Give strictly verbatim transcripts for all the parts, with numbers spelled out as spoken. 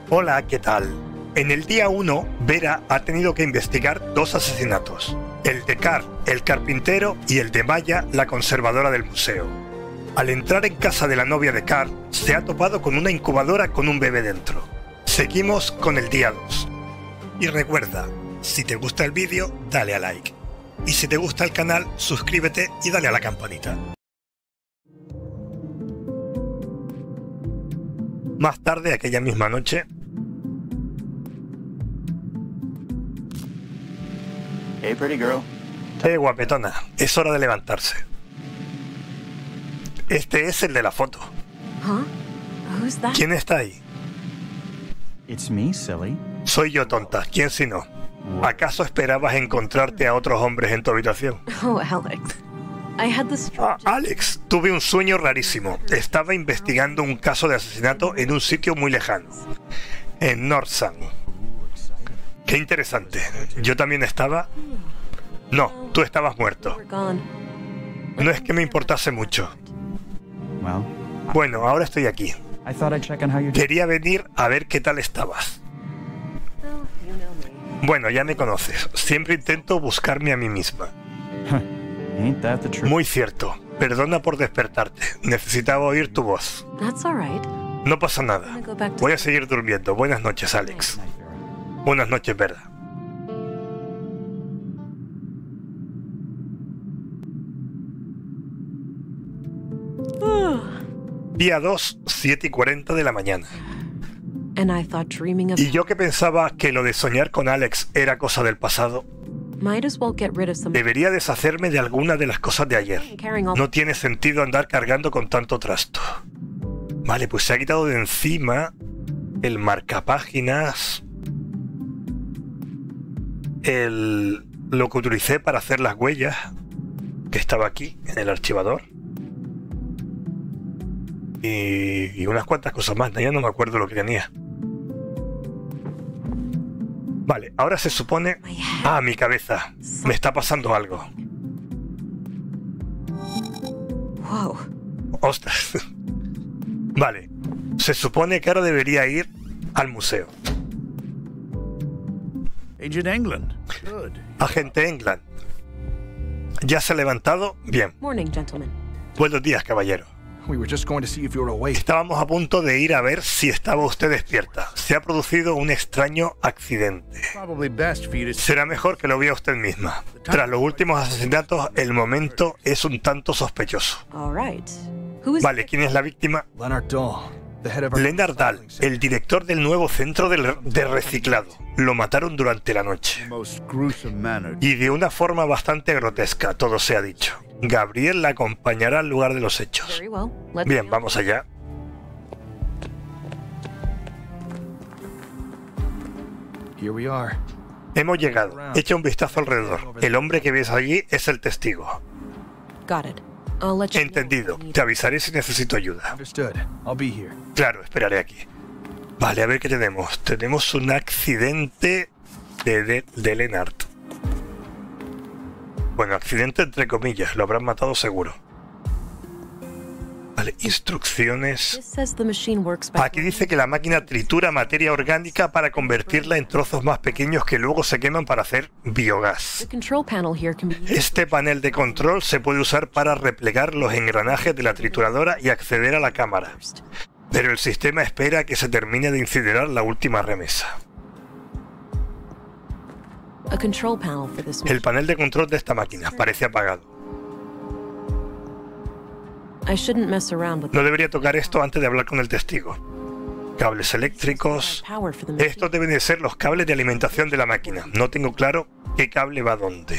Hola, ¿qué tal? En el día uno, Vera ha tenido que investigar dos asesinatos. El de Carl, el carpintero, y el de Maya, la conservadora del museo. Al entrar en casa de la novia de Carl, se ha topado con una incubadora con un bebé dentro. Seguimos con el día dos. Y recuerda, si te gusta el vídeo, dale a like. Y si te gusta el canal, suscríbete y dale a la campanita. Más tarde, aquella misma noche... Hey, pretty girl. Eh, guapetona, es hora de levantarse. Este es el de la foto. Huh? Who's that? ¿Quién está ahí? It's me, silly. Soy yo, tonta. ¿Quién si no? ¿Acaso esperabas encontrarte a otros hombres en tu habitación? Oh, Alex. I had this Ah, Alex, tuve un sueño rarísimo. Estaba investigando un caso de asesinato en un sitio muy lejano. En Northside. Qué interesante. ¿Yo también estaba? No, tú estabas muerto. We're gone. No es que me importase mucho. Well, Bueno, ahora estoy aquí. I thought I'd check on how you're doing. Quería venir a ver qué tal estabas. Well, you know me. Bueno, ya me conoces. Siempre intento buscarme a mí misma. Ain't that the truth? Muy cierto. Perdona por despertarte. Necesitaba oír tu voz. That's all right. No pasa I'm nada. gonna go back to Voy a seguir durmiendo. Buenas noches, Alex. Night, Vera. Buenas noches, Vera. Día dos, siete y cuarenta de la mañana. And I thought dreaming of Y yo que pensaba que lo de soñar con Alex era cosa del pasado, might as well get rid of some debería deshacerme de alguna de las cosas de ayer. carrying all No tiene sentido andar cargando con tanto trasto. Vale, pues se ha quitado de encima el marcapáginas, el, lo que utilicé para hacer las huellas, que estaba aquí en el archivador, y, y unas cuantas cosas más. Ya no me acuerdo lo que tenía. Vale, ahora se supone... my head. Ah, mi cabeza. Me está pasando algo. Whoa. Ostras. Vale. Se supone que ahora debería ir al museo. Agent England. Good. Agente England. ¿Ya se ha levantado? Bien. Morning, gentlemen. Buenos días, caballero. We were just going to see if you were awake. Estábamos a punto de ir a ver si estaba usted despierta. Se ha producido un extraño accidente. Probably best for you to... Será mejor que lo vea usted misma. Tras los últimos asesinatos, el momento es un tanto sospechoso. All right. Who is Vale, ¿quién es la víctima? Leonard Dahl, the head of our... Leonard Dahl, el director del nuevo centro de, de reciclado. Lo mataron durante la noche. most gruesome manner. Y de una forma bastante grotesca, todo se ha dicho. Gabriel la acompañará al lugar de los hechos. Very well. Let's Bien, vamos allá. Here we are. Hemos llegado. Echa un vistazo alrededor. El hombre que ves allí es el testigo. Got it. I'll let you know Entendido. if you need Te avisaré si necesito ayuda. Understood. I'll be here. Claro, esperaré aquí. Vale, a ver qué tenemos. Tenemos un accidente de, de, de Leonard. Bueno, accidente entre comillas. Lo habrán matado seguro. Vale, instrucciones. This says the machine works by Aquí dice que la máquina tritura materia orgánica para convertirla en trozos más pequeños que luego se queman para hacer The biogás. control panel here can be used Este panel de control se puede usar para replegar los engranajes de la trituradora y acceder a la cámara. first. Pero el sistema espera que se termine de incinerar la última remesa. A control panel for this El panel de control de esta máquina parece apagado. I shouldn't mess around with No debería tocar esto antes de hablar con el testigo. Cables eléctricos. power for the machine. Estos deben de ser los cables de alimentación de la máquina. No tengo claro qué cable va dónde.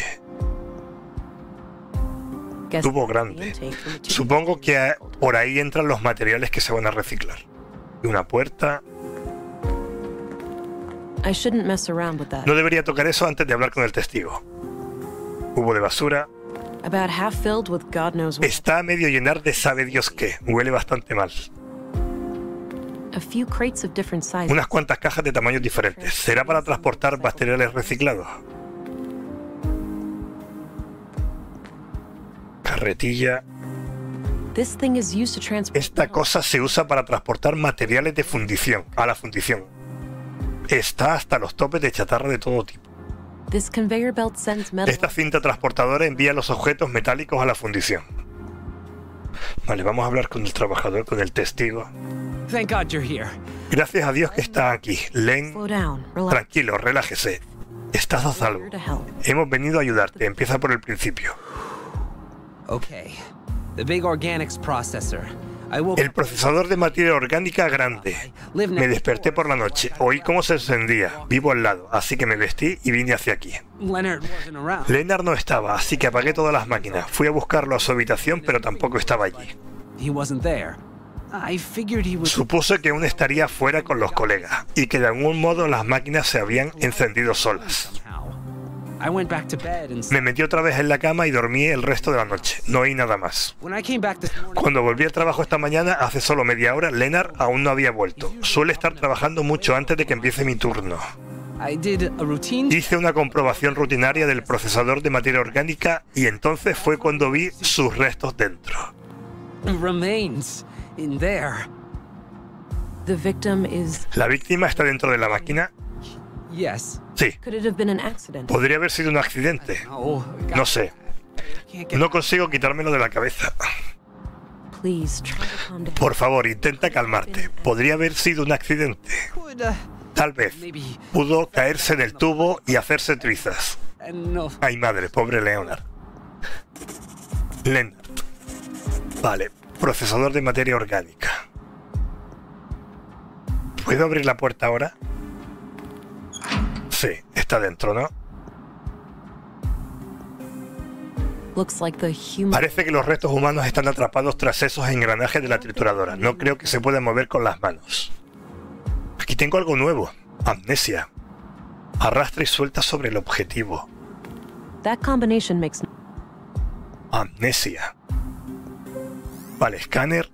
Guess Tubo the grande. intake from the tube. Supongo que a- por ahí entran los materiales que se van a reciclar. Y una puerta. I shouldn't mess around with that. No debería tocar eso antes de hablar con el testigo. Cubo de basura. About half filled with God knows what. Está a medio llenar de sabe Dios qué. Huele bastante mal. A few crates of different sizes. Unas cuantas cajas de tamaños diferentes. ¿Será para transportar materiales reciclados? Carretilla. This thing is used to transport Esta cosa se usa para transportar materiales de fundición a la fundición. está hasta los topes de chatarra de todo tipo. This conveyor belt sends metal. Esta cinta transportadora envía los objetos metálicos a la fundición. Vale, vamos a hablar con el trabajador, con el testigo. Thank God you're here. Gracias a Dios que está aquí. Len, Slow down. Relax. tranquilo, relájese. Estás a salvo. Here to help. Hemos venido a ayudarte. Empieza por el principio. Okay. The big organics processor. I woke El procesador de materia orgánica grande. Me desperté por la noche. Oí cómo se encendía. Vivo al lado, así que me vestí y vine hacia aquí. Leonard wasn't around. Leonard no estaba, así que apagué todas las máquinas. Fui a buscarlo a su habitación, pero tampoco estaba allí. He wasn't there. I figured he was. Supuse que aún estaría fuera con los colegas y que de algún modo las máquinas se habían encendido solas. I went back to bed and Me metí otra vez en la cama y dormí el resto de la noche. No oí nada más. when I came back this morning, Cuando volví al trabajo esta mañana, hace solo media hora, Leonard aún no había vuelto. Suele estar trabajando mucho antes de que empiece mi turno. I did a routine. Hice una comprobación rutinaria del procesador de materia orgánica y entonces fue cuando vi sus restos dentro. Remains in there. The victim is. ¿La víctima está dentro de la máquina? Yes. Sí. Could it have been an accident? Podría haber sido un accidente. Oh, God. No sé. Can't get No consigo quitármelo de la cabeza. Please try to calm down. Por favor, intenta calmarte. Podría haber sido un accidente. Could, uh, Tal vez. maybe. Pudo caerse del tubo y hacerse trizas. Uh, no. Ay, madre, pobre Leonard. Leonard. Vale, procesador de materia orgánica. ¿Puedo abrir la puerta ahora? Sí, está dentro, ¿no? Looks like the human. Parece que los restos humanos están atrapados tras esos engranajes de la trituradora. No creo que se puedan mover con las manos. Aquí tengo algo nuevo. Amnesia. Arrastra y suelta sobre el objetivo. That combination makes. Amnesia. Vale, escáner.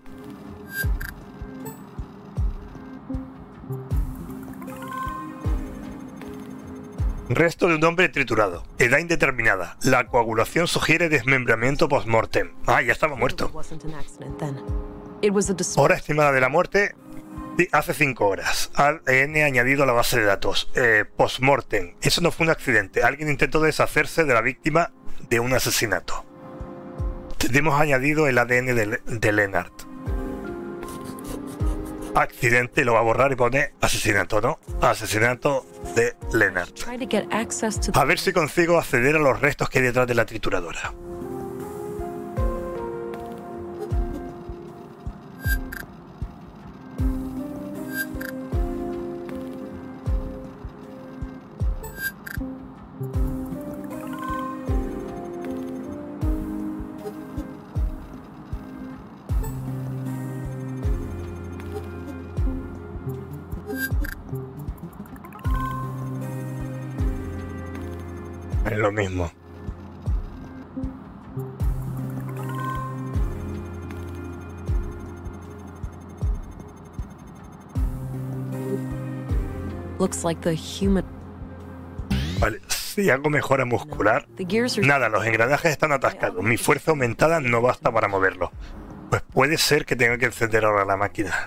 Resto de un hombre triturado. Edad indeterminada. La coagulación sugiere desmembramiento post-mortem. Ah, ya estaba muerto. It wasn't an accident then. It was a dis- Hora estimada de la muerte. Sí, hace cinco horas. A D N añadido a la base de datos. Eh, post-mortem. Eso no fue un accidente. Alguien intentó deshacerse de la víctima de un asesinato. Tenemos añadido el A D N de, de Leonard. Accidente, lo va a borrar y pone asesinato, ¿no? Asesinato de Leonard. Try to get access to. A ver si consigo acceder a los restos que hay detrás de la trituradora. Es lo mismo. Looks like the human. Vale, si hago mejora muscular. The gears are. Nada, los engranajes están atascados. Mi fuerza aumentada no basta para moverlo. Pues puede ser que tenga que encender ahora la máquina.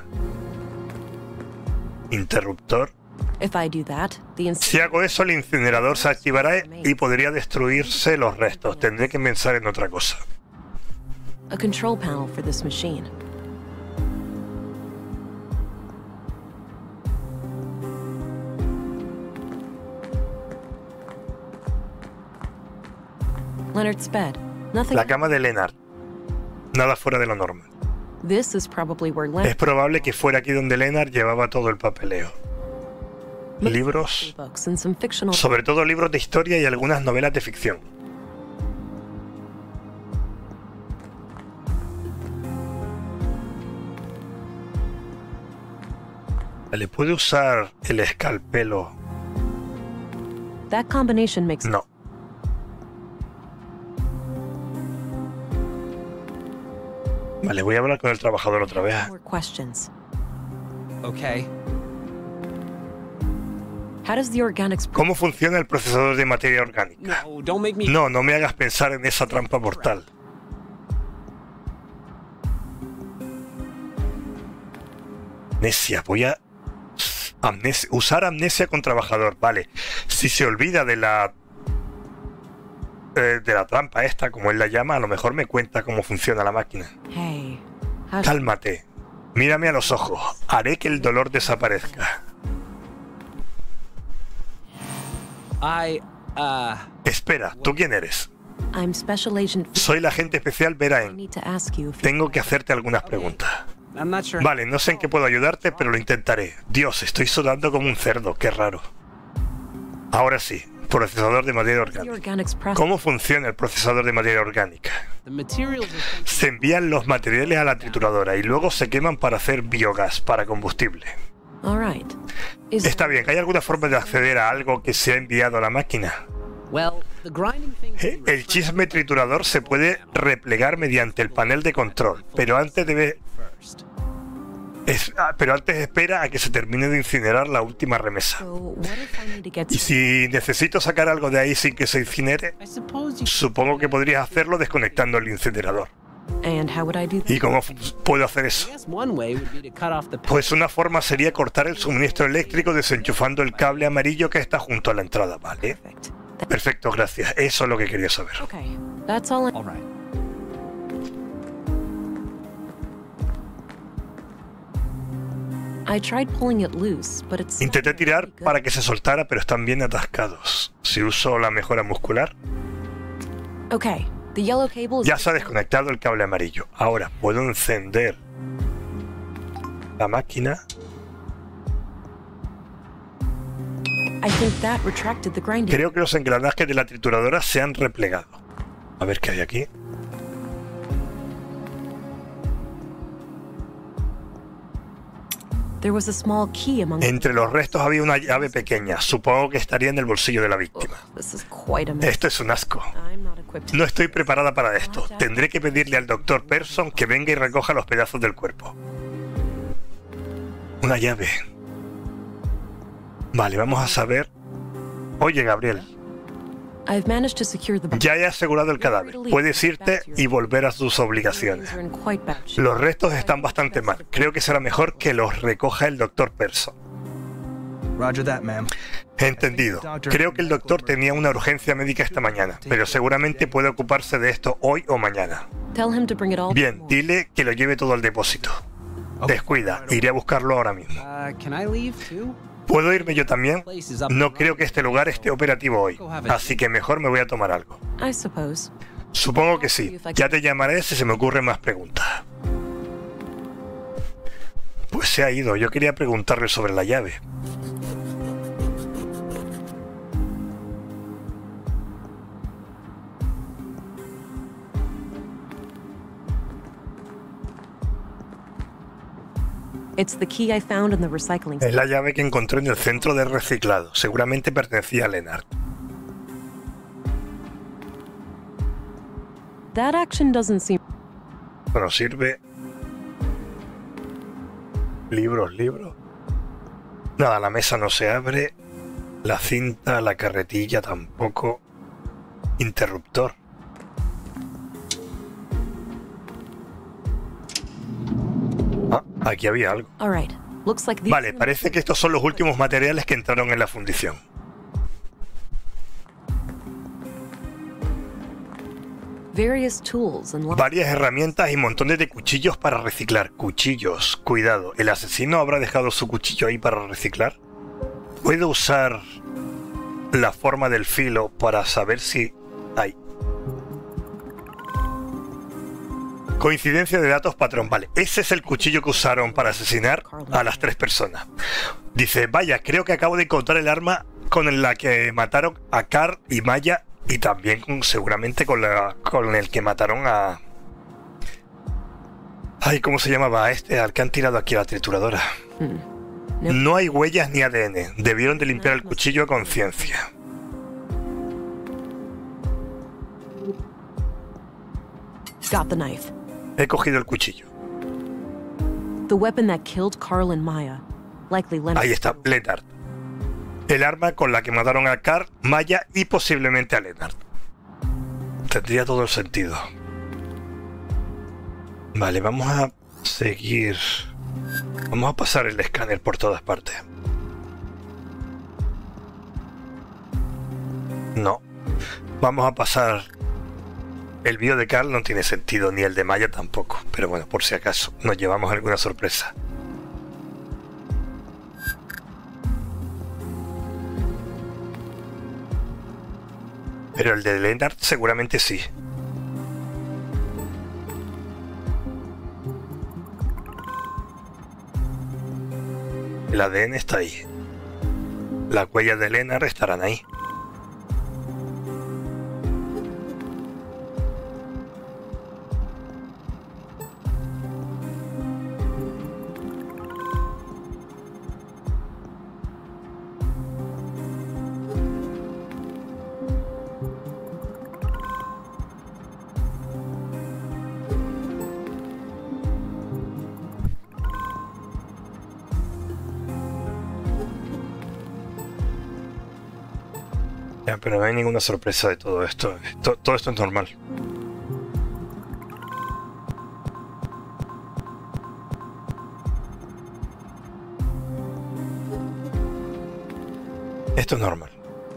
Interruptor. If I do that, the inc- Si hago eso, el incinerador se activará y podría destruirse los restos. Tendré que pensar en otra cosa. a control panel for this machine. Leonard's bed. Nothing. La cama de Leonard. Nada fuera de lo normal. This is probably where Es Leonard. probable que fuera aquí donde Leonard llevaba todo el papeleo. Libros, Books and some fictional. sobre todo libros de historia y algunas novelas de ficción. ¿Le puede usar el escalpelo? That combination makes. No. Vale, voy a hablar con el trabajador otra vez. More questions. Okay. How does the organics? ¿Cómo funciona el procesador de materia orgánica? No, don't make me. No, no me hagas pensar en esa trampa mortal. Necia, voy a Amnesia, usar amnesia con trabajador. Vale. Si se olvida de la... Eh, de la trampa esta, como él la llama, a lo mejor me cuenta cómo funciona la máquina. Hey, how Cálmate. Mírame a los ojos. Haré que el dolor desaparezca. I, uh, Espera, ¿tú quién eres? I'm Special Agent V. Soy la agente especial I Veraen. need to ask you if you- Tengo que hacerte algunas preguntas. I'm not sure. Vale, no sé en qué puedo ayudarte, pero lo intentaré. Dios, estoy sudando como un cerdo, qué raro. Ahora sí, procesador de materia The orgánica. organics process. ¿Cómo funciona el procesador de materia orgánica? The materials are sent Se envían los materiales a la trituradora y luego se queman para hacer biogás, para combustible. All right. Is Está bien, ¿hay alguna forma de acceder a algo que se ha enviado a la máquina? Well, the grinding thing. Eh, El chisme triturador se puede replegar mediante el panel de control, pero antes debe... First. es- ah, pero antes espera a que se termine de incinerar la última remesa. So what if I need to get Y si necesito sacar algo de ahí sin que se incinere, I suppose you. supongo que podrías hacerlo desconectando el incinerador. And how would I do that? ¿Y cómo fu- puedo hacer I eso? guess one way would be to cut off the. Pues una forma sería cortar el suministro eléctrico desenchufando el cable amarillo que está junto a la entrada, ¿vale? Perfect. Th- Perfecto, gracias. Eso es lo que quería saber. okay. That's all. I- All right. I tried pulling it loose, but it's. Intenté tirar para que se soltara, pero están bien atascados. Si uso la mejora muscular, Okay. The yellow cable is. ya se ha desconectado el cable amarillo. Ahora puedo encender la máquina. I think that retracted the grinding. Creo que los engranajes de la trituradora se han replegado. A ver qué hay aquí. There was a small key among. Entre los restos había una llave pequeña. Supongo que estaría en el bolsillo de la víctima. Ugh, this is quite a mess. Esto es un asco. I'm not equipped. No estoy preparada para esto. Tendré que pedirle al doctor Person que venga y recoja los pedazos del cuerpo. Una llave. Vale, vamos a saber. Oye, Gabriel, I've managed to secure the. ya he asegurado el cadáver. Puedes irte y volver a tus obligaciones. Are in quite bad shape. Los restos están bastante mal. Creo que será mejor que los recoja el doctor Person. Roger that, ma'am. Entendido. Creo que el doctor tenía una urgencia médica esta mañana, pero seguramente puede ocuparse de esto hoy o mañana. Tell him to bring it all. Bien, dile que lo lleve todo al depósito. Descuida, iré a buscarlo ahora mismo. Uh, can I leave too? ¿Puedo irme yo también? Place is up. No creo que este lugar esté operativo hoy, así que mejor me voy a tomar algo. I suppose. Supongo que sí. Ya te llamaré si se me ocurren más preguntas. Pues se ha ido. Yo quería preguntarle sobre la llave. It's the key I found in the recycling. Es la llave que encontré en el centro de reciclado. Seguramente pertenecía a Lennart. That action doesn't seem. Bueno, sirve. Libros, libros. Nada, la mesa no se abre. La cinta, la carretilla tampoco. Interruptor. Ah, aquí había algo. All right. Looks like these. Vale, parece que estos son los últimos materiales que entraron en la fundición. Various tools and. lo- Varias herramientas y montones de cuchillos para reciclar. Cuchillos, cuidado. ¿El asesino habrá dejado su cuchillo ahí para reciclar? ¿Puedo usar la forma del filo para saber si hay? Coincidencia de datos patrón. Vale, ese es el cuchillo que usaron para asesinar a las tres personas. Dice, vaya, creo que acabo de encontrar el arma con la que mataron a Carl y Maya y también con, seguramente con, la, con el que mataron a... Ay, ¿cómo se llamaba este? Al que han tirado aquí a la trituradora. No hay huellas ni A D N. Debieron de limpiar el cuchillo a conciencia. Got the knife. He cogido el cuchillo. The weapon that killed Carl and Maya. Likely Leonard. Ahí está, Lennart. El arma con la que mataron a Carl, Maya y posiblemente a Lennart. Tendría todo el sentido. Vale, vamos a seguir. Vamos a pasar el escáner por todas partes. No. Vamos a pasar... El bio de Carl no tiene sentido, ni el de Maya tampoco. Pero bueno, por si acaso, nos llevamos alguna sorpresa. Pero el de Leonard seguramente sí. El A D N está ahí. Las huellas de Leonard estarán ahí. Ya, pero no hay ninguna sorpresa de todo esto. Todo, todo esto es normal. Esto es normal.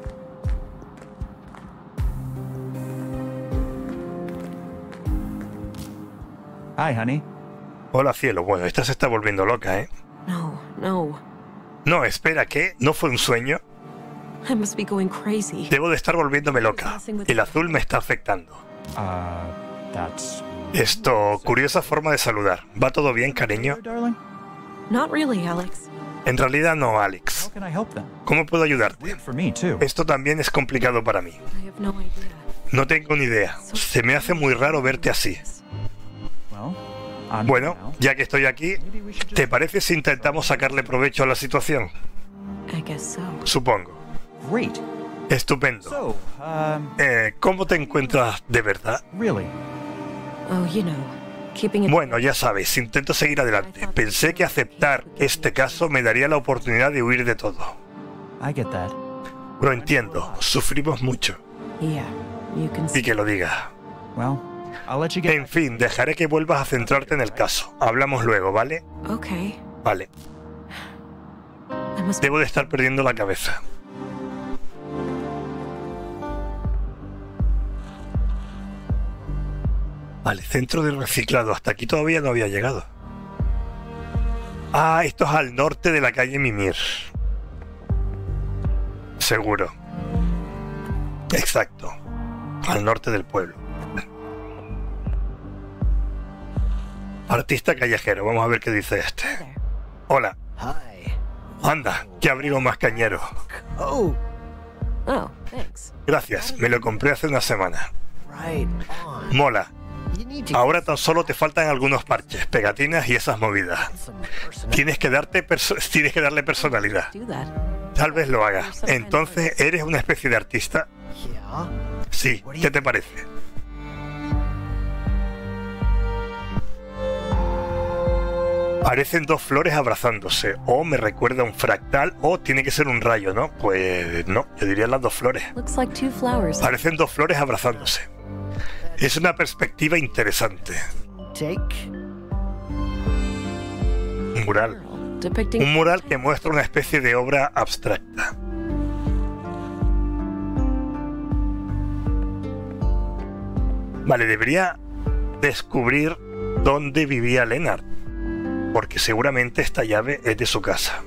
Hi, honey. Hola, cielo. Bueno, esta se está volviendo loca, ¿eh? No, no. No, espera, ¿qué? ¿No fue un sueño? I must be going crazy. Debo de estar volviéndome loca. El azul me está afectando. Uh, that's... Esto, curiosa forma de saludar. ¿Va todo bien, cariño? Darling? Not really, Alex. En realidad no, How Alex. can I help them? ¿Cómo puedo ayudarte? Weird for me, too. Esto también es complicado para mí. I have no idea. No tengo ni idea. Se me hace muy raro verte así. Well, I'm Bueno, now. ya que estoy aquí, Maybe we should just... ¿te parece si intentamos sacarle provecho a la situación? I guess so. Supongo. Great. Estupendo. So, um, Eh, ¿Cómo te encuentras de verdad? really? Oh, you know, keeping it. Bueno, ya sabes, intento seguir adelante. Pensé que aceptar este caso me daría la oportunidad de huir de todo. I get that. Lo entiendo, sufrimos mucho. Yeah, you can Y see. que lo diga. Well, I'll let you get... En fin, dejaré que vuelvas a centrarte en el caso. Hablamos luego, ¿vale? Okay. Vale. I must. Debo de estar perdiendo la cabeza. Vale, centro de reciclado. Hasta aquí todavía no había llegado. Ah, esto es al norte de la calle Mimir. Seguro. Exacto. Al norte del pueblo. Artista callejero. Vamos a ver qué dice este. Hola. Hi. Anda, qué abrigo más cañero. Oh, Oh, thanks. Gracias, me lo compré hace una semana. right on. Mola. You need to Ahora tan solo te faltan algunos parches, pegatinas y esas movidas. get some personal. Tienes que, darte perso- tienes que darle personalidad. Do that. Tal vez lo hagas. Entonces, ¿eres una especie de artista? Yeah. Sí. ¿Qué te parece? Parecen dos flores abrazándose. O me recuerda a un fractal, o tiene que ser un rayo, ¿no? Pues no, yo diría las dos flores. Looks like two flowers. Parecen dos flores abrazándose. Es una perspectiva interesante. Take. Un mural. Girl, depicting. Un mural que muestra una especie de obra abstracta. Vale, debería descubrir dónde vivía Leonard, porque seguramente esta llave es de su casa.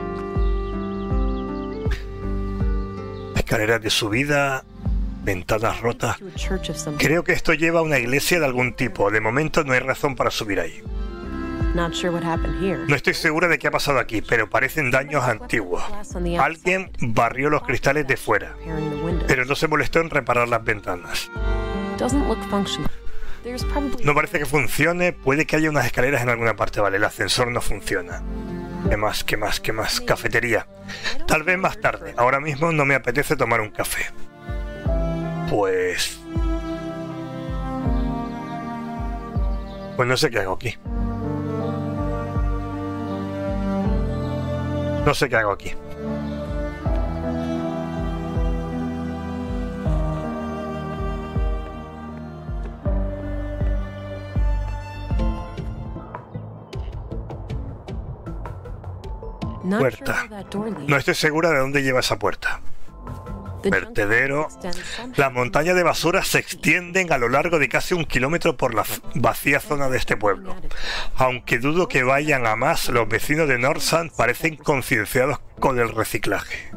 Escaleras de subida, ventanas rotas. To a church of some. Creo que esto lleva a una iglesia de algún tipo. De momento no hay razón para subir ahí. Not sure what happened here. No estoy segura de qué ha pasado aquí, pero parecen daños antiguos. Alguien barrió los cristales de fuera, Repairing the window. pero no se molestó en reparar las ventanas. Doesn't look functional. There's probably. No parece que funcione. Puede que haya unas escaleras en alguna parte. Vale, el ascensor no funciona. ¿Qué más? ¿Qué más? ¿Qué más? Cafetería. Tal vez más tarde. Ahora mismo no me apetece tomar un café. Pues... Pues no sé qué hago aquí. No sé qué hago aquí. Not Puerta. sure where that door leads. No estoy segura de dónde lleva esa puerta. The vertedero. junkyard extends somehow. Las montañas de basura se extienden a lo largo de casi un kilómetro por la vacía zona de este pueblo. Aunque dudo que vayan a más, los vecinos de Northside parecen concienciados con el reciclaje.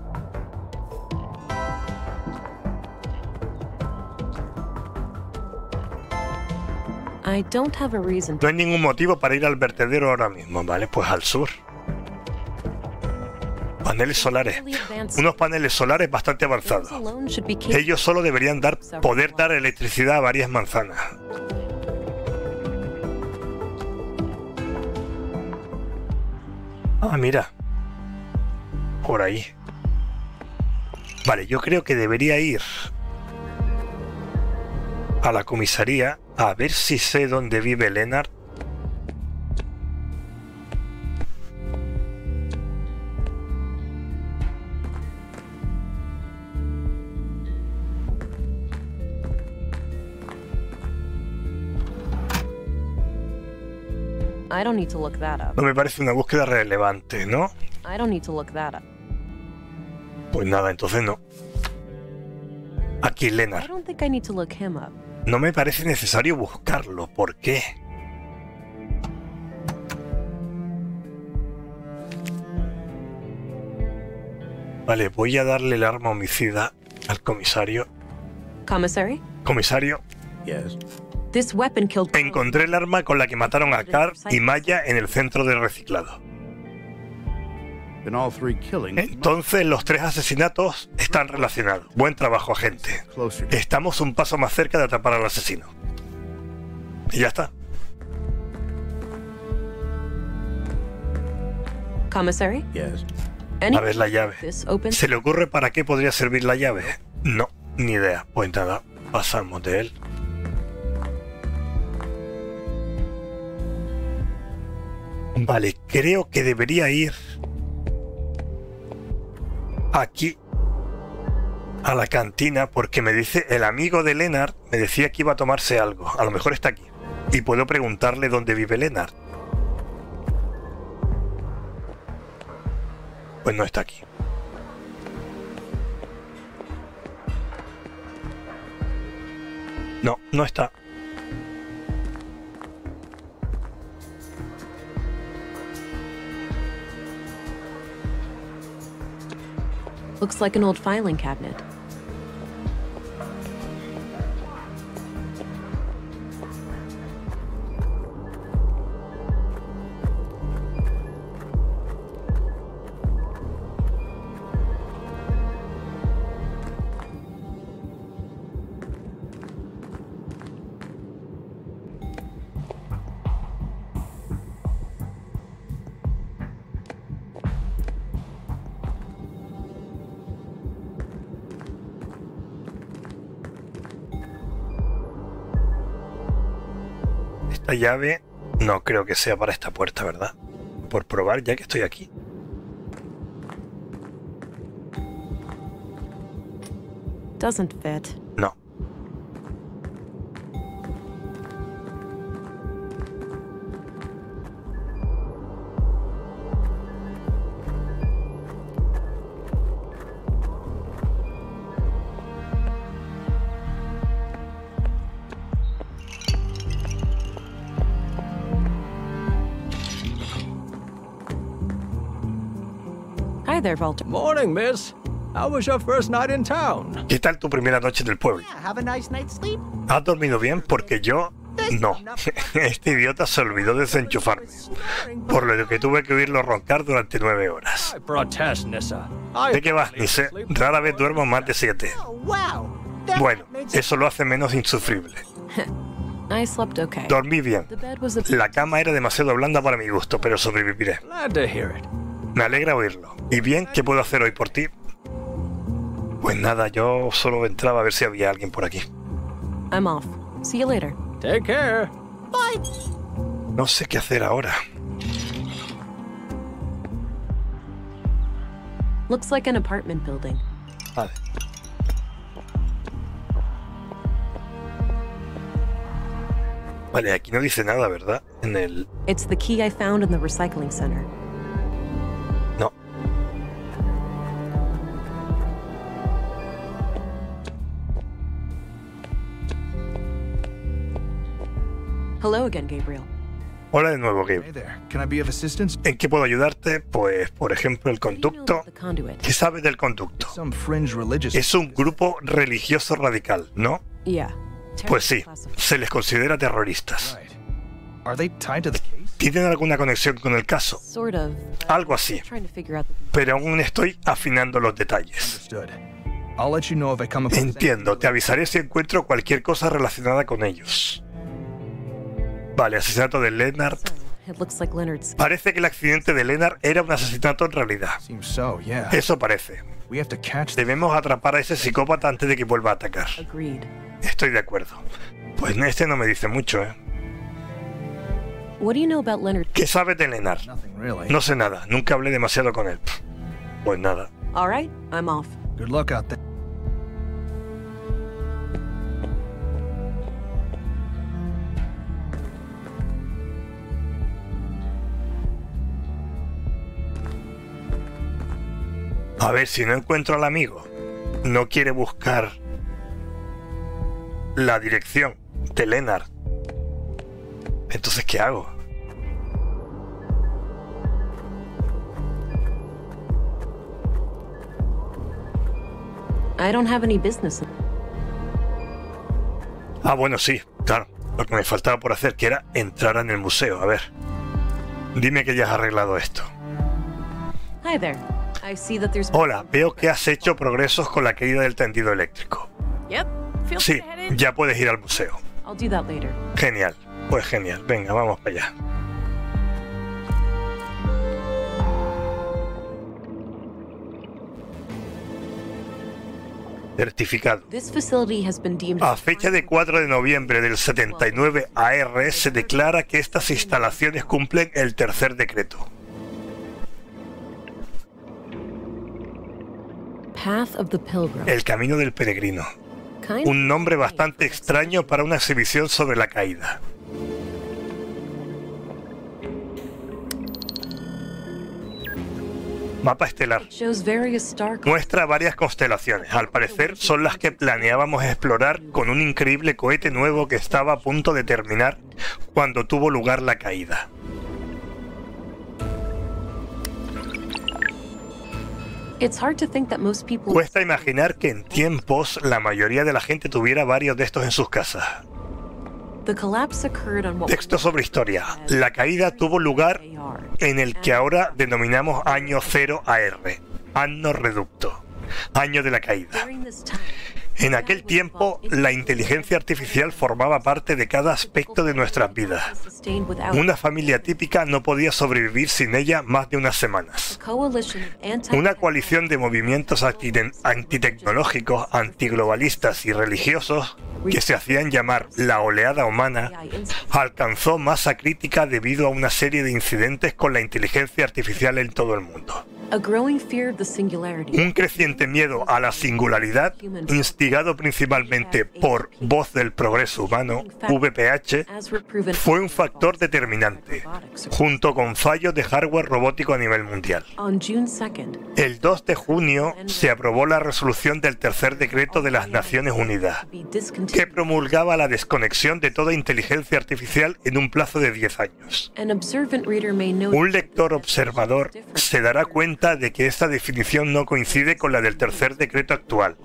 I don't have a reason No hay ningún motivo para ir al vertedero ahora mismo, ¿vale? Pues al sur. Paneles solares. Unos paneles solares bastante avanzados. alone should be capable. Ellos solo deberían dar, poder dar electricidad a varias manzanas. Ah, mira. Por ahí. Vale, yo creo que debería ir a la comisaría a ver si sé dónde vive Leonard. I don't need to look that up. No me parece una búsqueda relevante, ¿no? I don't need to look that up. Pues nada, entonces no. Aquí I Leonard. don't think I need to look him up. No me parece necesario buscarlo. ¿Por qué? Vale, voy a darle el arma homicida al comisario. Commissary? Comisario, Yes. This weapon killed Carl. encontré el arma con la que mataron a Carl y Maya en el centro de reciclado. Then all three killings Entonces los tres asesinatos están relacionados. Buen trabajo, agente. closer. Estamos un paso más cerca de atrapar al asesino. Y ya está. Commissary? Yes. Any A ver la llave. this open? ¿Se le ocurre para qué podría servir la llave? No, ni idea. Pues nada, pasamos de él. Vale, creo que debería ir aquí a la cantina porque me dice el amigo de Leonard, me decía que iba a tomarse algo. A lo mejor está aquí. Y puedo preguntarle dónde vive Leonard. Pues no está aquí. No, no está. Looks like an old filing cabinet. Esta llave no creo que sea para esta puerta, ¿verdad? Por probar ya que estoy aquí. Doesn't fit. No. Hi there, Walter. Morning, miss. How was your first night in town? ¿Qué tal tu primera noche en el pueblo? Yeah, have a nice night's sleep. ¿Has dormido bien? Porque yo no. Este idiota se olvidó de desenchufarme. Por lo que tuve que oírlo roncar durante nueve horas. I protest, Nissa. I ¿De qué vas, Nisse? Rara vez duermo más de siete. Oh, wow. That Bueno, makes it eso lo hace menos insufrible. I slept okay. Dormí bien. The bed was a La cama era demasiado blanda para mi gusto, pero sobreviviré. Glad to hear it. Me alegra oírlo. ¿Y bien? ¿Qué puedo hacer hoy por ti? Pues nada, yo solo entraba a ver si había alguien por aquí. I'm off. See you later. Take care. Bye. No sé qué hacer ahora. Looks like an apartment building. Vale. Vale, aquí no dice nada, ¿verdad? En el... It's the key I found in the recycling center. No. Hello again, Gabriel. Hola de nuevo, Hey Gabe. there. Can I be of assistance? ¿En qué puedo ayudarte? Pues, por ejemplo, el What do you know conducto. about the conduit? ¿Qué sabes del conducto? Some fringe religious. Es un grupo religioso radical, ¿no? Yeah. Pues sí, se les considera terroristas. Right. Are they tied to the case? ¿Tienen alguna conexión con el caso? Sort of. Algo así, Trying to figure out the pero aún estoy afinando los detalles. Understood. I'll let you know if I come across Entiendo, te avisaré si encuentro cualquier cosa relacionada con ellos. Vale, asesinato de Leonard. So, it looks like Leonard's. Parece que el accidente de Leonard era un asesinato en realidad. Seems so, yeah. Eso parece. We have to catch them. Debemos atrapar a ese psicópata antes de que vuelva a atacar. Agreed. Estoy de acuerdo. Pues este no me dice mucho, ¿eh? What do you know about Leonard? ¿Qué sabes de Leonard? Nothing really. No sé nada, nunca hablé demasiado con él. Pues nada. All right, I'm off. Good luck out there. A ver, si no encuentro al amigo, no quiere buscar la dirección de Leonard. Entonces, ¿qué hago? I don't have any business. Ah, bueno, sí, claro. Lo que me faltaba por hacer, que era entrar en el museo. A ver. Dime que ya has arreglado esto. Hi there. I see that there's. Hola, veo que has hecho progresos con la caída del tendido eléctrico. Yep. Feel free Sí, to head in. ya puedes ir al museo. I'll do that later. Genial. Pues genial. Venga, vamos para allá. Certificado. This facility has been deemed. A fecha de cuatro de noviembre del setenta y nueve A R se declara que estas instalaciones cumplen el tercer decreto. Path of the Pilgrim. El camino del peregrino. Kind Un nombre bastante extraño para una exhibición sobre la caída. Mapa estelar. shows various star. Muestra varias constelaciones. Al parecer son las que planeábamos explorar con un increíble cohete nuevo que estaba a punto de terminar cuando tuvo lugar la caída. It's hard to think that most people. Cuesta imaginar que en tiempos la mayoría de la gente tuviera varios de estos en sus casas. The collapse occurred on what Texto sobre historia. La caída tuvo lugar en el que ahora denominamos año cero A R, Anno Reducto, año de la caída. During this time, En aquel tiempo, la inteligencia artificial formaba parte de cada aspecto de nuestras vidas. sustained without Una familia típica no podía sobrevivir sin ella más de unas semanas. coalition of anti. Una coalición de movimientos antite- antitecnológicos, antiglobalistas y religiosos, que se hacían llamar la oleada humana, alcanzó masa crítica debido a una serie de incidentes con la inteligencia artificial en todo el mundo. A growing fear of the singularity. Un creciente miedo a la singularidad, instigado principalmente por Voz del Progreso Humano, V P H, As were proven fue un factor determinante, junto con fallos de hardware robótico a nivel mundial. on June second. El dos de junio se aprobó la resolución del tercer decreto de las Naciones Unidas, Be que discontinued. promulgaba la desconexión de toda inteligencia artificial en un plazo de diez años. An observant reader may note Un lector observador se dará cuenta de que esta definición no coincide con la del tercer decreto actual,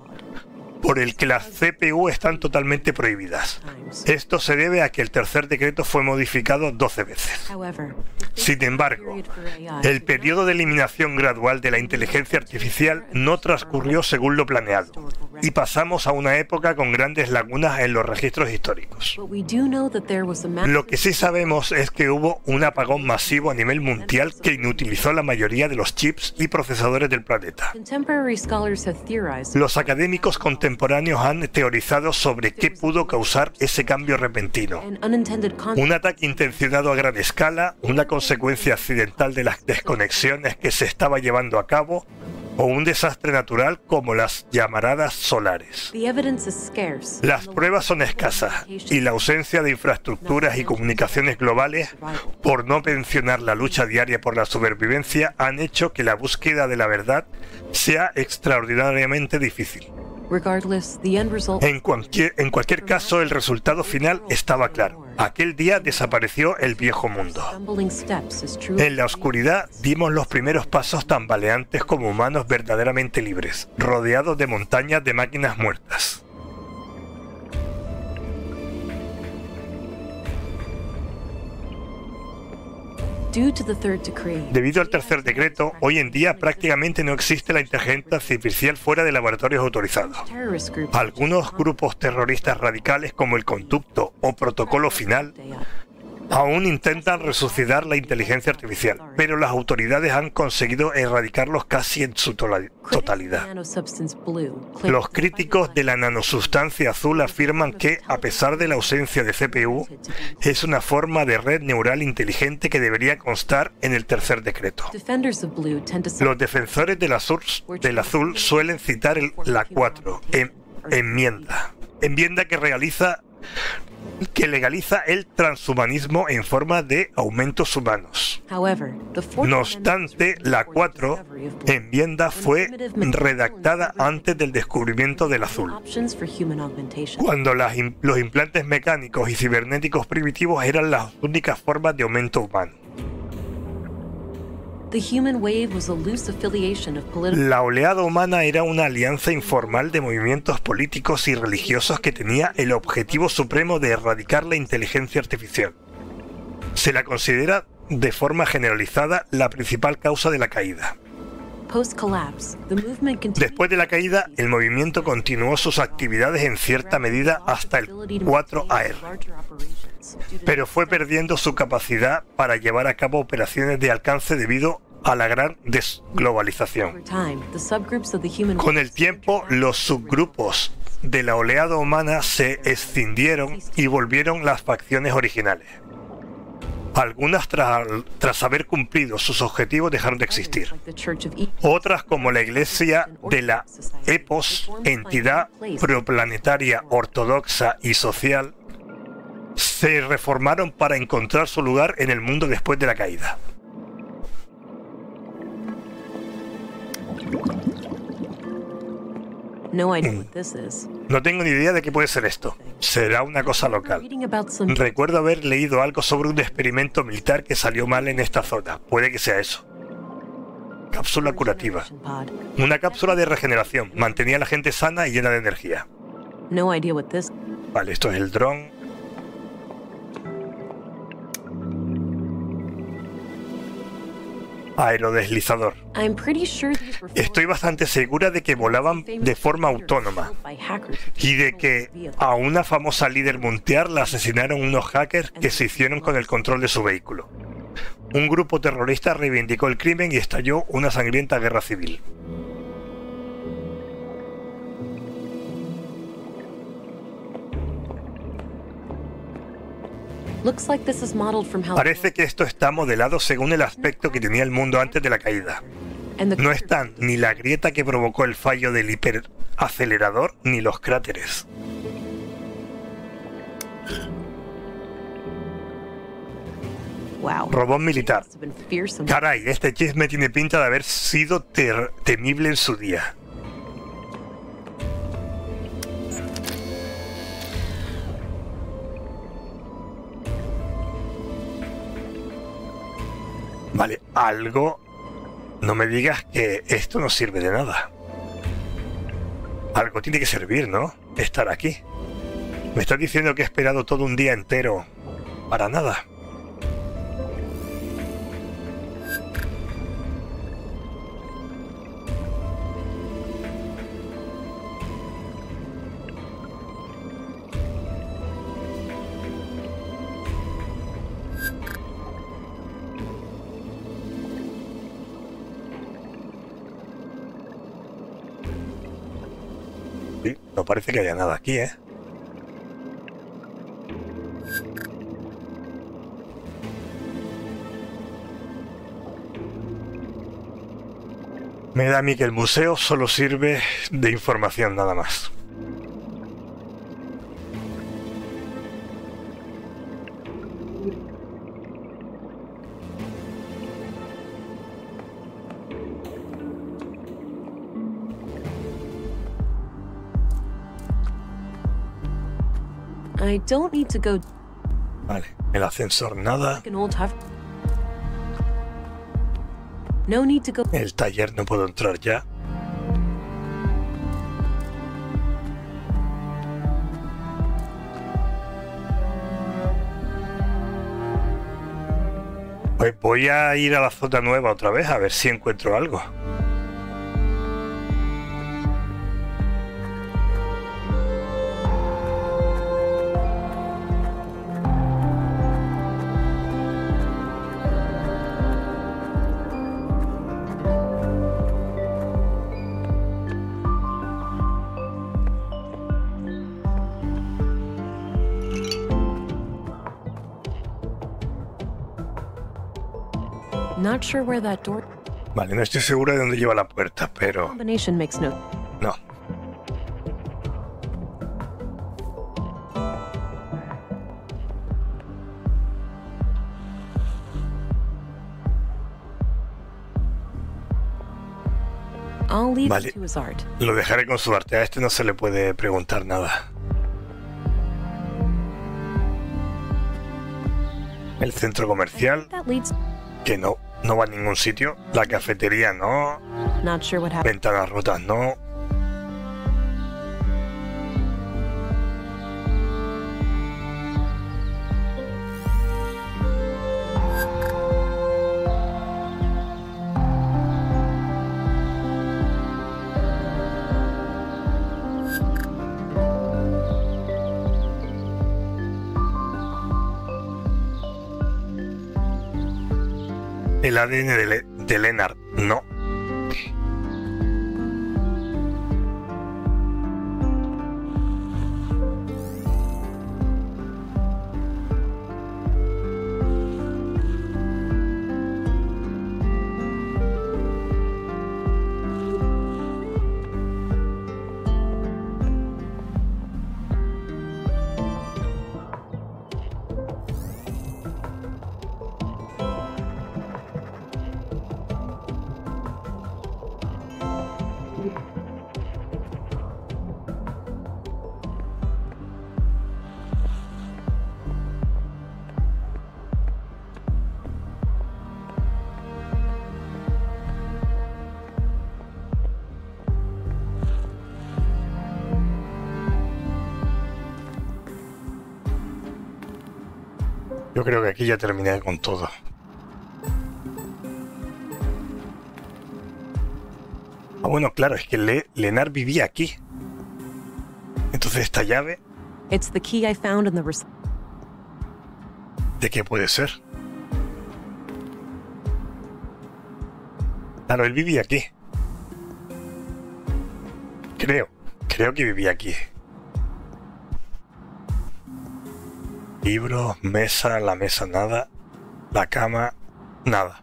por el que las C P U están totalmente prohibidas. Esto se debe a que el tercer decreto fue modificado doce veces. However, Sin embargo, el periodo de eliminación gradual de la inteligencia artificial no transcurrió según lo planeado, y pasamos a una época con grandes lagunas en los registros históricos. but we do know that there was a massive Lo que sí sabemos es que hubo un apagón masivo a nivel mundial que inutilizó la mayoría de los chips y procesadores del planeta. contemporary scholars have theorized Los académicos contemporáneos han teorizado sobre qué pudo causar ese cambio repentino. an unintended consequence Un ataque intencionado a gran escala, una consecuencia accidental de las desconexiones que se estaba llevando a cabo, o un desastre natural como las llamaradas solares. The evidence is scarce. Las pruebas son escasas y la ausencia de infraestructuras y comunicaciones globales, por no mencionar la lucha diaria por la supervivencia, han hecho que la búsqueda de la verdad sea extraordinariamente difícil. Regardless, the end result En cualquier, en cualquier caso, el resultado final estaba claro. Aquel día desapareció el viejo mundo. Stumbling steps is truly En la oscuridad dimos los primeros pasos tambaleantes como humanos verdaderamente libres, rodeados de montañas de máquinas muertas. Due to the third decree, Debido al tercer decreto, hoy en día prácticamente no existe la inteligencia artificial fuera de laboratorios autorizados. terrorist groups Algunos grupos terroristas radicales como el Conducto o Protocolo Final aún intentan resucitar la inteligencia artificial, pero las autoridades han conseguido erradicarlos casi en su tola- totalidad. nanosubstance blue claims Los críticos de la nanosustancia azul afirman que, a pesar de la ausencia de C P U, es una forma de red neural inteligente que debería constar en el tercer decreto. defenders of blue tend to Los defensores del azul, del azul suelen citar el- la cuatro, en, enmienda, enmienda que realiza que legaliza el transhumanismo en forma de aumentos humanos. However, the fourth No Amendment obstante, was la written for the cuatro discovery of blue enmienda fue redactada antes del descubrimiento del azul, options for human augmentation. cuando las im- los implantes mecánicos y cibernéticos primitivos eran las únicas formas de aumento humano. The human wave was a loose affiliation of political La oleada humana era una alianza informal de movimientos políticos y religiosos que tenía el objetivo supremo de erradicar la inteligencia artificial. Se la considera de forma generalizada la principal causa de la caída. post-collapse. The movement continued Después de la caída, el movimiento continuó sus actividades en cierta medida hasta el cuatro A R, larger operations due to pero fue perdiendo su capacidad para llevar a cabo operaciones de alcance debido a la gran desglobalización. over time, the subgroups of the human Con el tiempo, los subgrupos de la oleada humana se escindieron y volvieron las facciones originales. Algunas, tras, tras haber cumplido sus objetivos, dejaron de existir. like the Church of Egypt, Otras, como la Iglesia de la EPOS, entidad proplanetaria ortodoxa y social, se reformaron para encontrar su lugar en el mundo después de la caída. no idea what this is. No tengo ni idea de qué puede ser esto. Será una cosa local. Reading about some Recuerdo haber leído algo sobre un experimento militar que salió mal en esta zona. Puede que sea eso. Cápsula curativa. pod. Una cápsula de regeneración. Mantenía a la gente sana y llena de energía. No idea what this. Vale, esto es el dron. Aerodeslizador. I'm pretty sure these were Estoy bastante segura de que volaban de forma autónoma by hackers y de que a una famosa líder mundial la asesinaron unos hackers que se hicieron con el control de su vehículo. Un grupo terrorista reivindicó el crimen y estalló una sangrienta guerra civil. Looks like this is modeled from how Parece que esto está modelado según el aspecto que tenía el mundo antes de la caída. and the No están ni la grieta que provocó el fallo del hiperacelerador ni los cráteres. wow. Robot militar. Must have been fearsome. Caray, este chisme tiene pinta de haber sido ter- temible en su día. Vale, algo... No me digas que esto no sirve de nada. Algo tiene que servir, ¿no? Estar aquí. Me estás diciendo que he esperado todo un día entero para nada. Sí, no parece que haya nada aquí, ¿eh? Me da a mí que el museo solo sirve de información nada más. I don't need to go. Vale, el ascensor nada. Like an old tough. No need to go. El taller no puedo entrar ya. Pues voy a ir a la zona nueva otra vez a ver si encuentro algo. Not sure where that door Vale, no estoy seguro de dónde lleva la puerta, pero combination makes no. no. I'll leave Vale. it to his art. Lo dejaré con su arte. A este no se le puede preguntar nada. El centro comercial, That leads. que no, no va a ningún sitio. La cafetería no. Not sure what happened. Ventanas rotas no. El A D N de, Le de Leonard, no. Yo creo que aquí ya terminé con todo. Ah, bueno, claro, es que Le Leonard vivía aquí. Entonces esta llave, It's the key I found in the res- ¿de qué puede ser? Claro, él vivía aquí. Creo, creo que vivía aquí. Libros, mesa, la mesa nada, la cama, nada.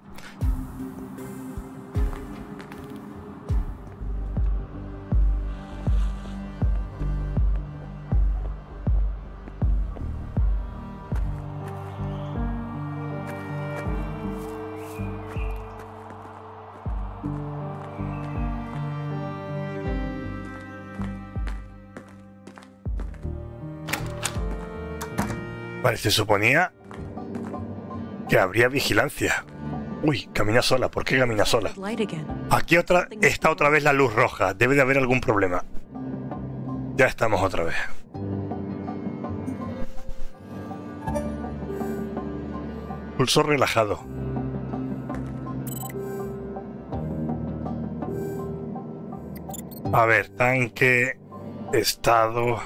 Vale, se suponía que habría vigilancia. Uy, camina sola. ¿Por qué camina sola? light again. Aquí otra, está otra vez la luz roja. Debe de haber algún problema. Ya estamos otra vez. Pulso relajado. A ver, tanque, estado...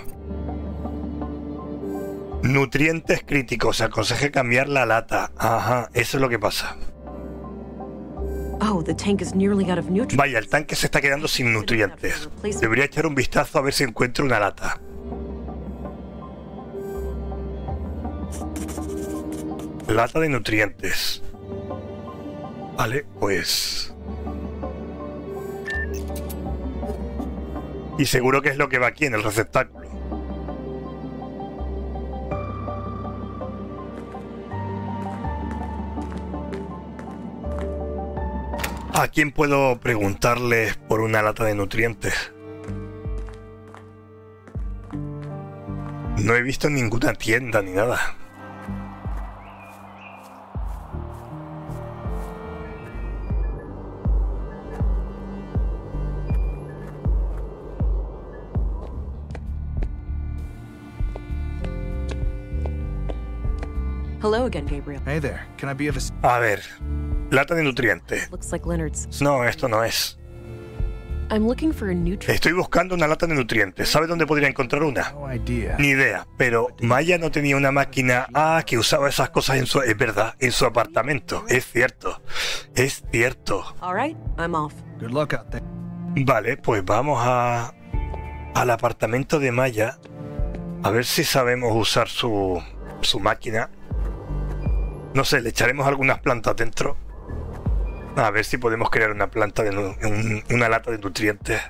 Nutrientes críticos. Se aconseja cambiar la lata. Ajá, eso es lo que pasa. Oh, the tank is nearly out of nutrients. Vaya, el tanque se está quedando sin nutrientes. Debería echar un vistazo a ver si encuentro una lata. Lata de nutrientes. Vale, pues... Y seguro que es lo que va aquí en el receptáculo. ¿A quién puedo preguntarle por una lata de nutrientes? No he visto ninguna tienda ni nada. Hello again, Gabriel. Hey there. Can I be of a... A ver, lata de nutrientes. Looks like Leonard's. No, esto no es. I'm looking for a nutrient. Estoy buscando una lata de nutrientes. ¿Sabe dónde podría encontrar una? No idea. Ni idea, pero Maya no tenía una máquina ah, que usaba esas cosas en su... Es verdad, en su apartamento. Es cierto, es cierto. All right, I'm off. Good luck out there. Vale, pues vamos a... al apartamento de Maya. A ver si sabemos usar su... su máquina. No sé, le echaremos algunas plantas dentro. A ver si podemos crear una planta de nu- un- una lata de nutrientes.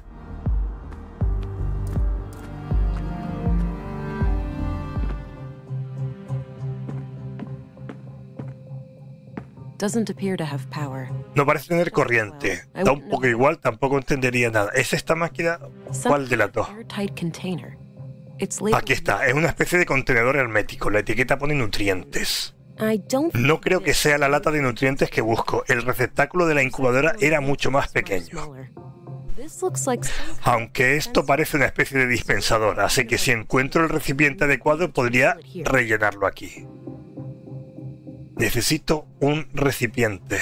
Doesn't appear to have power. No parece tener corriente. Da un poco igual, tampoco entendería nada. ¿Es esta máquina? ¿Cuál de las dos? Airtight container. It's labeled. Aquí está, es una especie de contenedor hermético. La etiqueta pone nutrientes. I don't No creo que sea la lata de nutrientes que busco. El receptáculo de la incubadora era mucho más pequeño. This looks like Aunque esto parece una especie de dispensador, así que si encuentro el recipiente adecuado podría rellenarlo aquí. Necesito un recipiente.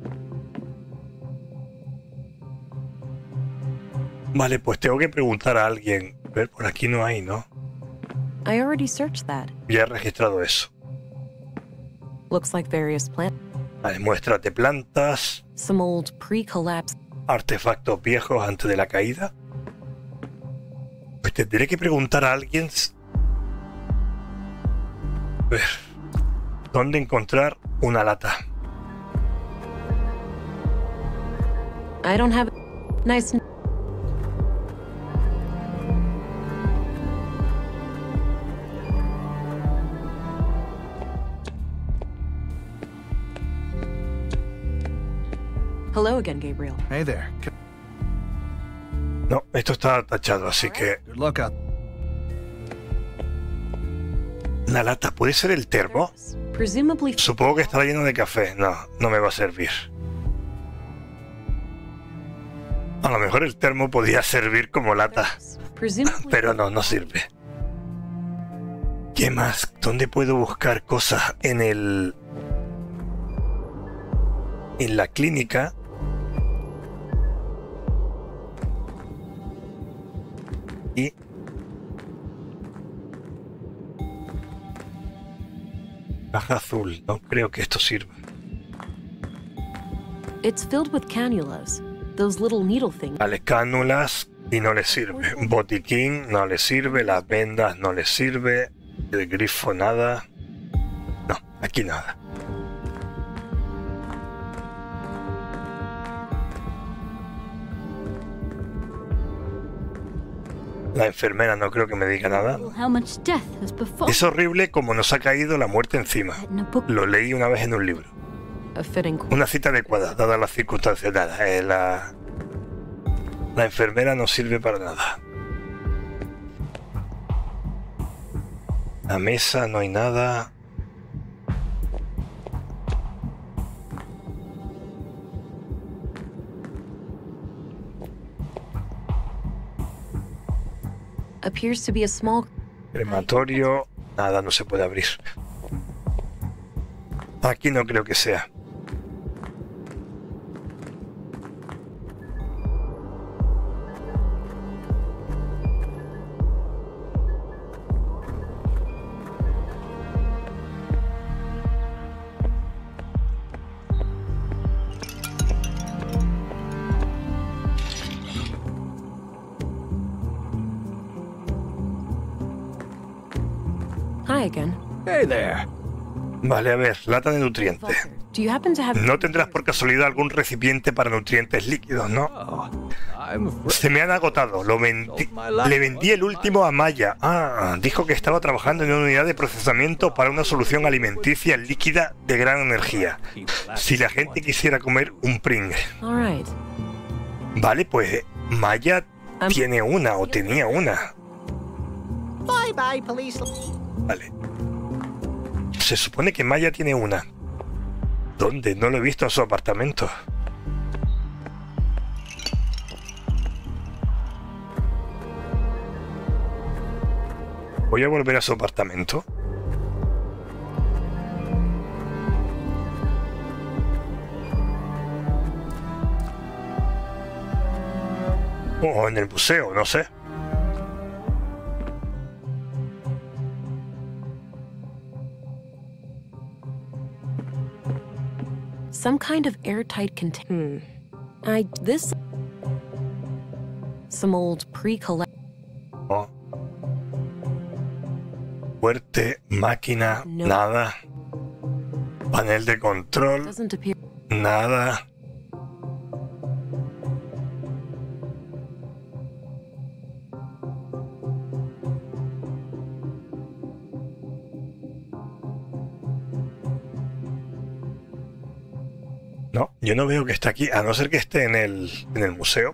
Vale, pues tengo que preguntar a alguien. A ver, por aquí no hay, ¿no? I already searched that. Ya he registrado eso. Looks like various plants. Vale, muestras de plantas, Some old pre-collapse. artefactos viejos antes de la caída. Pues tendré que preguntar a alguien. A ver, ¿dónde encontrar una lata? I don't have nice. Hello again, Gabriel. Hey there. Can... No, esto está tachado, así que... Good luck out. ¿Una lata? ¿Puede ser el termo? Presumably. Supongo que estará lleno de café. No, no me va a servir. A lo mejor el termo podía servir como lata, Presumably. pero no, no sirve. ¿Qué más? ¿Dónde puedo buscar cosas? En el... En la clínica. Y... Caja azul. No creo que esto sirva. It's filled with cannulas. Those little needle things. Vale, cánulas y no le sirve. Botiquín no le sirve. Las vendas no le sirve. El grifo nada. No, aquí nada. La enfermera no creo que me diga nada. How much death has befallen Es horrible como nos ha caído la muerte encima. in a book. Lo leí una vez en un libro. A fitting. Una cita adecuada, dadas las circunstancias. Nada, eh, la, la enfermera no sirve para nada. La mesa no hay nada. Appears to be a small. Crematorio, nada, no se puede abrir. Aquí no creo que sea. Hi again. Hey there. Vale, a ver, lata de nutrientes. Walter, do you happen to have? No tendrás por casualidad algún recipiente para nutrientes líquidos, ¿no? Oh, I'm afraid. Se me han agotado. Lo vendí, le vendí el último a Maya. Ah, dijo que estaba trabajando en una unidad de procesamiento para una solución alimenticia líquida de gran energía. Si la gente quisiera comer un Pringle. All right. Vale, pues Maya tiene una o tenía una. Bye bye, police. Vale. Se supone que Maya tiene una. ¿Dónde? No lo he visto en su apartamento. Voy a volver a su apartamento. O en el museo, no sé. Some kind of airtight container. Hmm. I. This. Some old pre-collect. No. Fuerte, máquina, No. nada. Panel de control, Doesn't appear. nada. No, yo no veo que esté aquí, a no ser que esté en el, en el museo.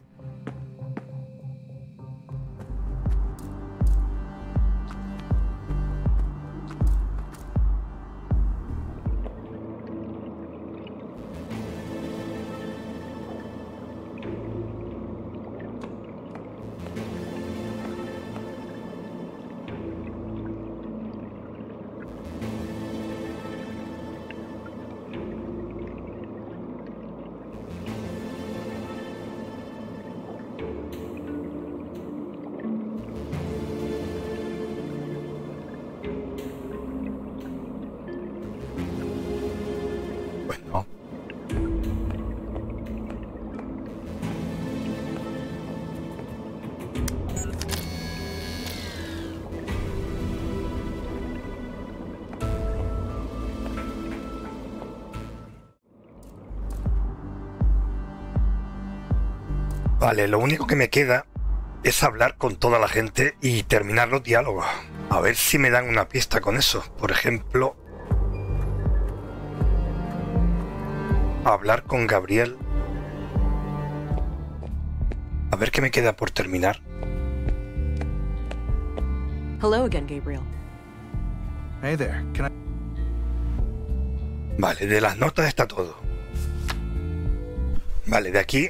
Bueno. Vale, lo único que me queda es hablar con toda la gente y terminar los diálogos. A ver si me dan una pista con eso. Por ejemplo, hablar con Gabriel. A ver qué me queda por terminar. Hello again, Gabriel. Hey there. Can I? Vale, de las notas está todo. Vale, de aquí.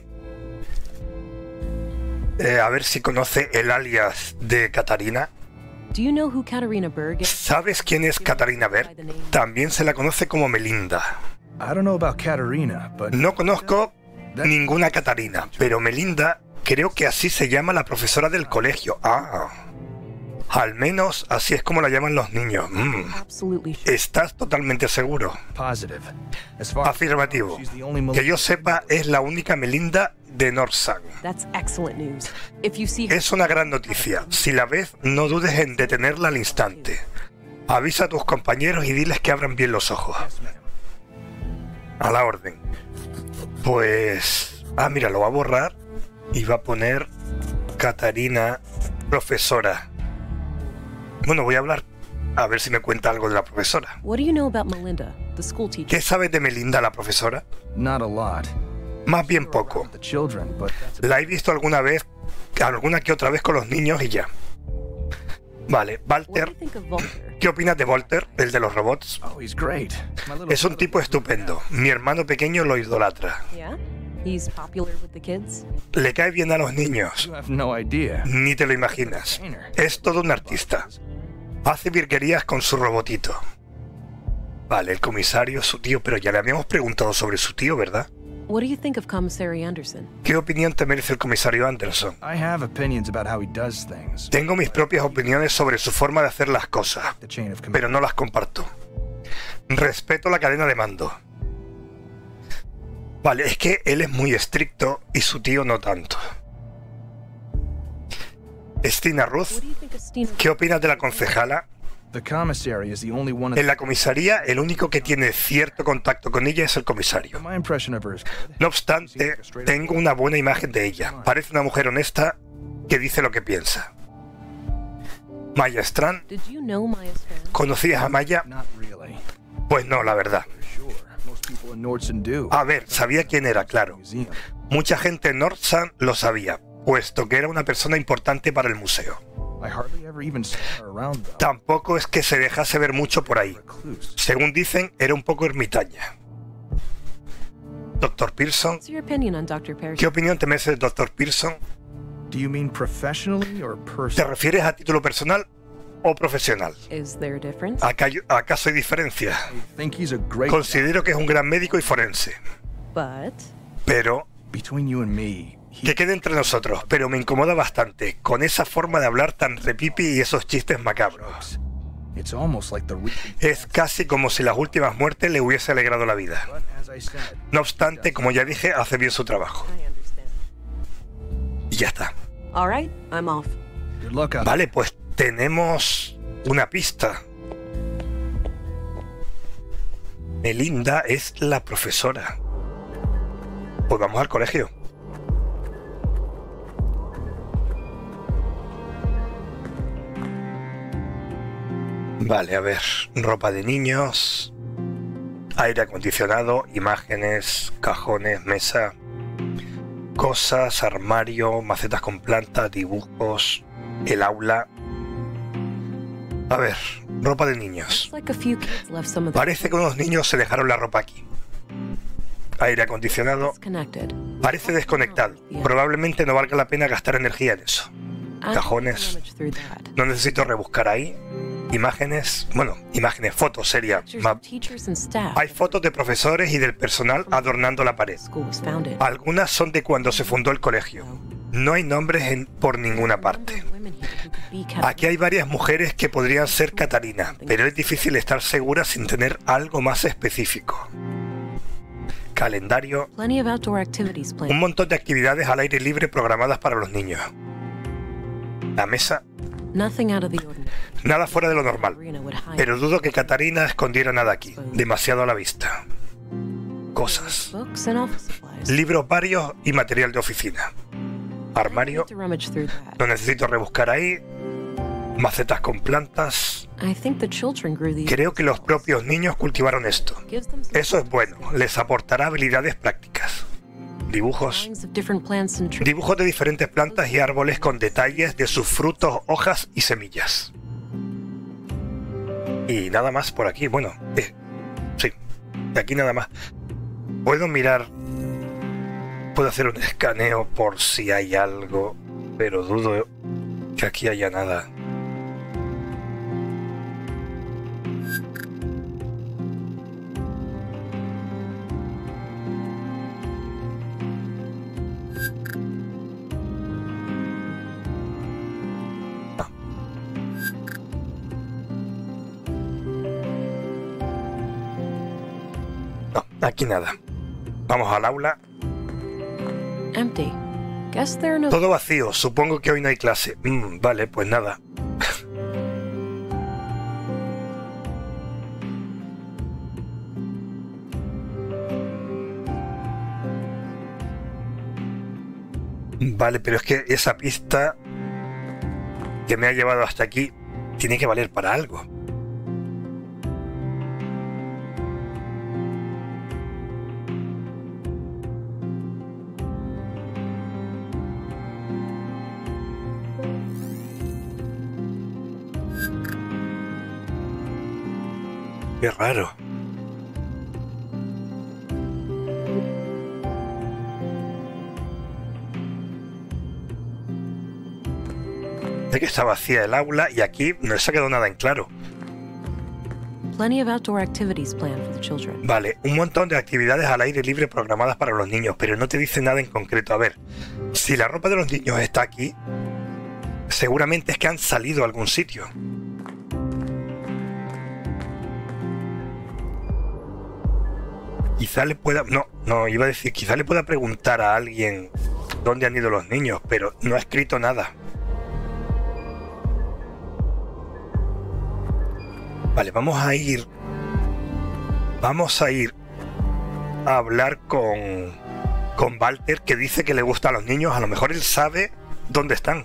Eh, a ver si conoce el alias de Katarina. Do you know who Katarina Berg is? ¿Sabes quién es Katarina Berg? También se la conoce como Melinda. I don't know about Katarina, but No conozco ninguna Katarina, pero Melinda creo que así se llama la profesora del colegio. Ah, al menos así es como la llaman los niños. Mm. Absolutely sure. ¿Estás totalmente seguro? positive. As far as Afirmativo. she's the only Que yo sepa, es la única Melinda de Northside. That's excellent news. If you see her, Es una gran noticia. Si la ves, no dudes en detenerla al instante. Avisa a tus compañeros y diles que abran bien los ojos. A la orden. Pues... Ah, mira, lo va a borrar y va a poner Katarina, profesora. Bueno, voy a hablar a ver si me cuenta algo de la profesora. what do you know about Melinda, the school teacher? ¿Qué sabes de Melinda, la profesora? not a lot. Más bien poco. The children, but that's La he visto alguna vez, alguna que otra vez con los niños y ya. Vale, What do you Walter, think of Volker? ¿qué opinas de Walter, el de los robots? oh, he's great. My little Es un tipo estupendo. Mi hermano pequeño lo idolatra. Yeah? He's popular with the kids? Le cae bien a los niños. You have no idea. Ni te lo imaginas. Es todo un artista. Hace virguerías con su robotito. Vale, el comisario, su tío, pero ya le habíamos preguntado sobre su tío, ¿verdad? What do you think of Commissary Anderson? ¿Qué opinión te merece el comisario Anderson? I have opinions about how he does things. Tengo mis propias opiniones sobre su forma de hacer las cosas, The chain of command. pero no las comparto. Respeto la cadena de mando. Vale, es que él es muy estricto y su tío no tanto. Stina Ruth, What do you think of Stina? ¿qué opinas de la concejala? The commissary is the only one. En la comisaría, el único que tiene cierto contacto con ella es el comisario. My impression of her is good. No obstante, tengo una buena imagen de ella. Parece una mujer honesta que dice lo que piensa. Maya Strand, Did you know Maya Strand? ¿conocías a Maya? Not really. Pues no, la verdad. Sure. Most people in Nordson do. A ver, sabía quién era, claro. Museum. Mucha gente en Northside lo sabía, puesto que era una persona importante para el museo. I hardly ever even saw her around though. Tampoco es que se dejase ver mucho por ahí. Recluse. Según dicen, era un poco ermitaña. doctor Pearson, What's your opinion on doctor Pearson? ¿qué opinión te merece el doctor Pearson? Do you mean professionally or ¿Te personally? refieres a título personal o profesional? Is there a difference? Acá hay- ¿Acaso hay diferencia? I think he's a great Considero que es un gran médico y forense, But pero Between you and me, Que quede entre nosotros, pero me incomoda bastante, con esa forma de hablar tan repipi y esos chistes macabros. Es casi como si las últimas muertes le hubiese alegrado la vida. No obstante, como ya dije, hace bien su trabajo. Y ya está. All right, I'm off. Vale, pues tenemos una pista. Melinda es la profesora. Pues vamos al colegio. Vale, a ver, ropa de niños, aire acondicionado, imágenes, cajones, mesa, cosas, armario, macetas con plantas, dibujos, el aula. A ver, ropa de niños. Parece que unos niños se dejaron la ropa aquí. Aire acondicionado. Parece desconectado. Probablemente no valga la pena gastar energía en eso. Cajones. No necesito rebuscar ahí. Imágenes, bueno, imágenes, fotos sería. Hay fotos de profesores y del personal adornando la pared. Algunas son de cuando se fundó el colegio. No hay nombres en, por ninguna parte. Aquí hay varias mujeres que podrían ser Katarina, pero es difícil estar segura sin tener algo más específico. Calendario. Un montón de actividades al aire libre programadas para los niños. La mesa. Nada fuera de lo normal, pero dudo que Katarina escondiera nada aquí, demasiado a la vista. Cosas. Libros varios y material de oficina. Armario. No necesito rebuscar ahí. Macetas con plantas. Creo que los propios niños cultivaron esto. Eso es bueno, les aportará habilidades prácticas. Dibujos. Dibujos de diferentes plantas y árboles con detalles de sus frutos, hojas y semillas. Y nada más por aquí. Bueno, eh, sí, de aquí nada más. Puedo mirar. Puedo hacer un escaneo por si hay algo, pero dudo que aquí haya nada. No, aquí nada. Vamos al aula. Todo vacío. Supongo que hoy no hay clase. Mm, vale, pues nada. Vale, pero es que esa pista que me ha llevado hasta aquí tiene que valer para algo. Qué raro. Sé que está vacía el aula y aquí no se ha quedado nada en claro. Vale, un montón de actividades al aire libre programadas para los niños, pero no te dice nada en concreto. A ver, si la ropa de los niños está aquí, seguramente es que han salido a algún sitio. Quizá le pueda... No, no, iba a decir, quizá le pueda preguntar a alguien dónde han ido los niños, pero no ha escrito nada. Vale, vamos a ir... Vamos a ir a hablar con... con Walter, que dice que le gusta a los niños. A lo mejor él sabe dónde están.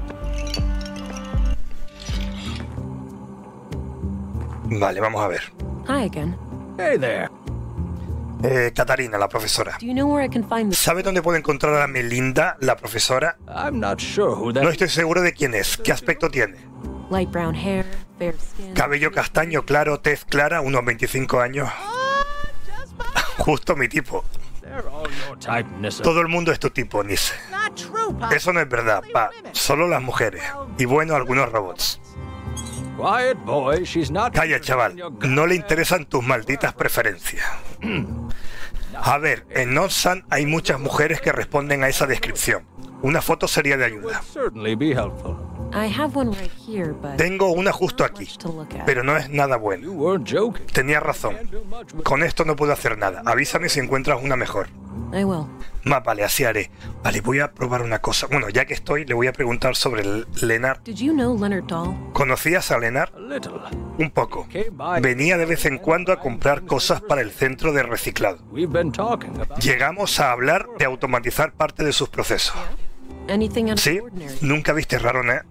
Vale, vamos a ver. Hi again. Hey there. Eh, Katarina, la profesora. Do you know where I can find the... ¿Sabe dónde puedo encontrar a Melinda, la profesora? I'm not sure who that No estoy seguro de quién es. ¿Qué aspecto tiene? light brown hair, fair skin? Cabello castaño claro, tez clara, unos veinticinco años. Justo mi tipo. They're all your type, Nissa. Todo el mundo es tu tipo, Nisse. Not true, Pa. Eso no es verdad, pa. Solo las mujeres. Y bueno, algunos robots. Quiet boy, she's not Calla, chaval. No le interesan tus malditas preferencias. A ver, en North Sun hay muchas mujeres que responden a esa descripción. Una foto sería de ayuda. Certainly be helpful. I have one right here, but Tengo una justo aquí, much to look at. pero no es nada You bueno. weren't joking. Tenía razón. Can't do much with Con esto no puedo hacer nada. Avísame si encuentras una mejor. I will. Más vale, así haré. Vale, voy a probar una cosa. Bueno, ya que estoy, le voy a preguntar sobre el Lennart. Did you know Leonard Dahl? ¿Conocías a Lennart? a little. Un poco. Came by. Venía de vez en cuando a comprar cosas para el centro de reciclado. We've been talking about. Llegamos a hablar de automatizar parte de sus procesos. Anything out of ¿Sí? the ordinary? Nunca viste raro en él.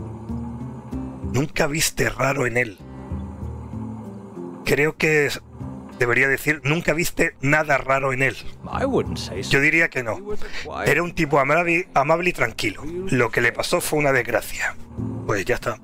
Nunca viste raro en él. Creo que es- debería decir, nunca viste nada raro en él. I wouldn't say so. Yo diría que no. He was a quiet. Era un tipo amable, amable y tranquilo. Lo que le pasó fue una desgracia. Pues ya está.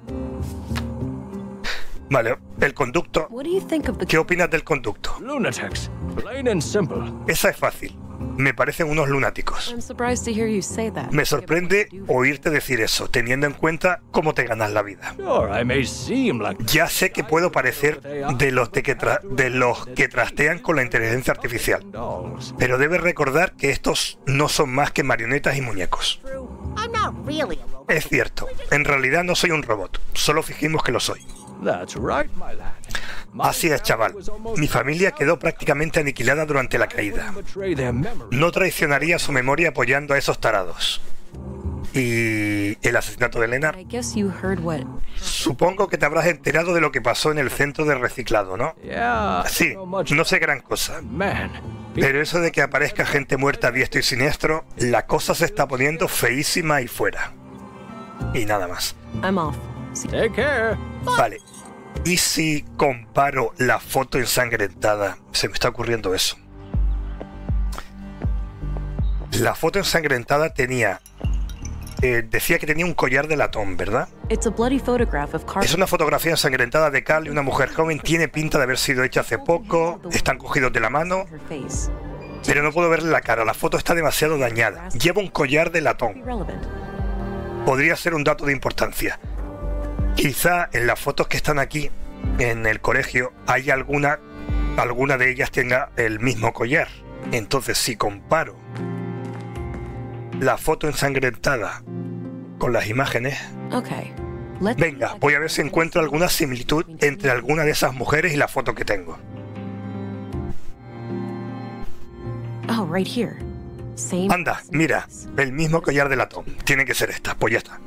Vale, el conducto. What do you think of the ¿Qué opinas del conducto? Lunatics. Plain and simple. Esa es fácil. Me parecen unos lunáticos. I'm surprised to hear you say that. Me sorprende oírte decir eso, teniendo en cuenta cómo te ganas la vida. Sure, I may seem like. Ya sé que puedo parecer de los, de que, tra- de los que trastean con la inteligencia artificial, Dolls. pero debes recordar que estos no son más que marionetas y muñecos. I'm not really a robot. Es cierto, en realidad no soy un robot, solo fingimos que lo soy. That's right, my lad. My Así es, chaval. Mi familia quedó prácticamente aniquilada durante la caída. betray their memory. No traicionaría su memoria apoyando a esos tarados. Y el asesinato de Lennart. I guess you heard what. Supongo que te habrás enterado de lo que pasó en el centro de reciclado, ¿no? Yeah. I Sí, know much. no sé gran cosa. Man. Pero eso de que aparezca gente muerta a diestro y siniestro, la cosa se está poniendo feísima y fuera. Y nada más. I'm off. See- Take care. Vale. ¿Y si comparo la foto ensangrentada? Se me está ocurriendo eso. La foto ensangrentada tenía... eh, decía que tenía un collar de latón, ¿verdad? It's a bloody photograph of Carl. Es una fotografía ensangrentada de Carl y una mujer joven. Tiene pinta de haber sido hecha hace poco. Están cogidos de la mano. Her face. Pero no puedo verle la cara. La foto está demasiado dañada. Lleva un collar de latón. Irrelevant. Podría ser un dato de importancia. Quizá en las fotos que están aquí en el colegio hay alguna, alguna de ellas tenga el mismo collar. Entonces, si comparo la foto ensangrentada con las imágenes, Okay. Let's venga, voy a ver si encuentro alguna similitud entre alguna de esas mujeres y la foto que tengo. Oh, right here. Same. Anda, mira, el mismo collar de latón. Tiene que ser esta, pues ya está.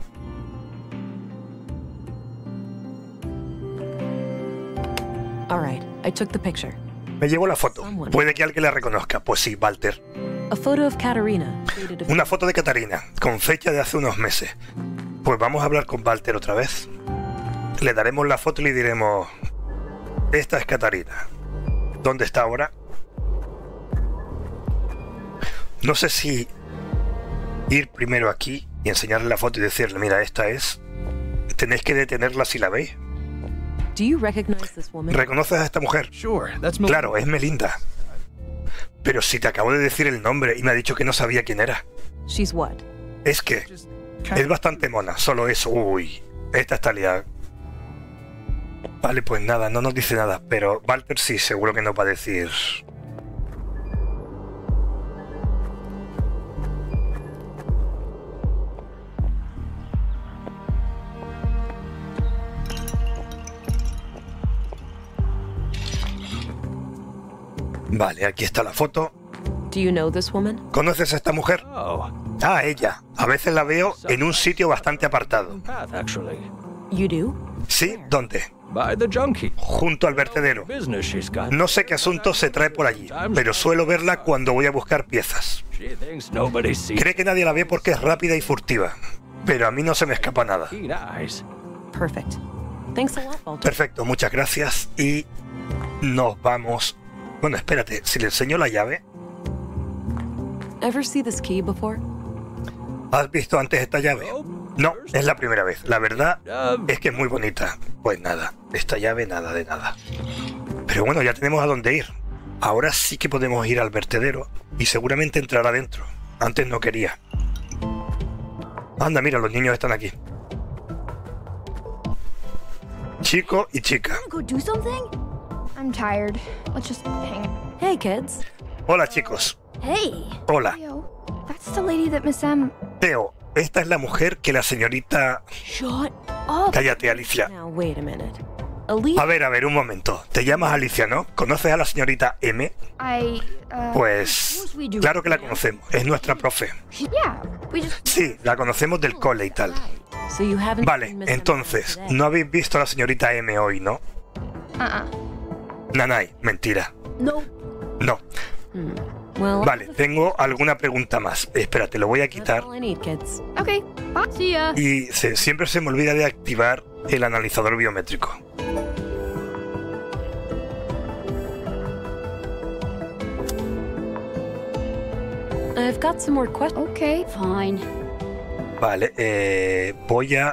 All right. I took the picture. Me llevo la foto. Puede que alguien la reconozca. Pues sí, Walter. A photo of Katarina. dated a- Una foto de Catarina, con fecha de hace unos meses. Pues vamos a hablar con Walter otra vez. Le daremos la foto y le diremos... Esta es Catarina. ¿Dónde está ahora? No sé si ir primero aquí y enseñarle la foto y decirle, mira, esta es... Tenéis que detenerla si la veis. Do you recognize this woman? ¿Reconoces a esta mujer? Sure, that's Mel- Claro, es Melinda. Pero si te acabo de decir el nombre y me ha dicho que no sabía quién era. She's what? Es que Just es bastante mona, solo eso. Uy, esta está liada. Vale, pues nada, no nos dice nada, pero Walter sí, seguro que nos va a decir. Vale, aquí está la foto. Do you know this woman? ¿Conoces a esta mujer? Oh. Ah, ella. A veces la veo en un sitio bastante apartado. Path, actually. You do? ¿Sí? ¿Dónde? By the junkie. Junto al vertedero. Business she's got. No sé qué asunto se trae por allí, pero suelo verla cuando voy a buscar piezas. She thinks nobody sees Cree que nadie la ve porque es rápida y furtiva, pero a mí no se me escapa nada. keen eyes. Perfect. Thanks a lot, Walter. Perfecto, muchas gracias y nos vamos. Bueno, espérate, si le enseño la llave. Ever see this key before? ¿Has visto antes esta llave? No, es la primera vez. La verdad es que es muy bonita. Pues nada, esta llave nada de nada. Pero bueno, ya tenemos a dónde ir. Ahora sí que podemos ir al vertedero y seguramente entrará dentro. Antes no quería. Anda, mira, los niños están aquí. Chico y chica. Go do something? I'm tired. Let's just hang. Hey, kids. Hola, chicos. Hey. Hola. Theo, that's the lady that Miss M. Theo, esta es la mujer que la señorita... Shut up. Cállate, Alicia. Now, wait a minute. Alicia. A ver, a ver, un momento. Te llamas Alicia, ¿no? ¿Conoces a la señorita M? I, uh... Pues... claro que la conocemos. Es nuestra profe. Yeah, we just... Sí, la conocemos del cole y tal. So you haven't Vale, seen Miss M entonces, today. no habéis visto a la señorita M hoy, ¿no? Uh-uh. Nanay, mentira. No. No. Hmm. Well, Vale, tengo alguna pregunta más. Espera, te lo voy a that's quitar. all I need, kids. Okay, bye. See ya. Y se- siempre se me olvida de activar el analizador biométrico. I've got some more questions. Okay. Fine. Vale, eh, voy a...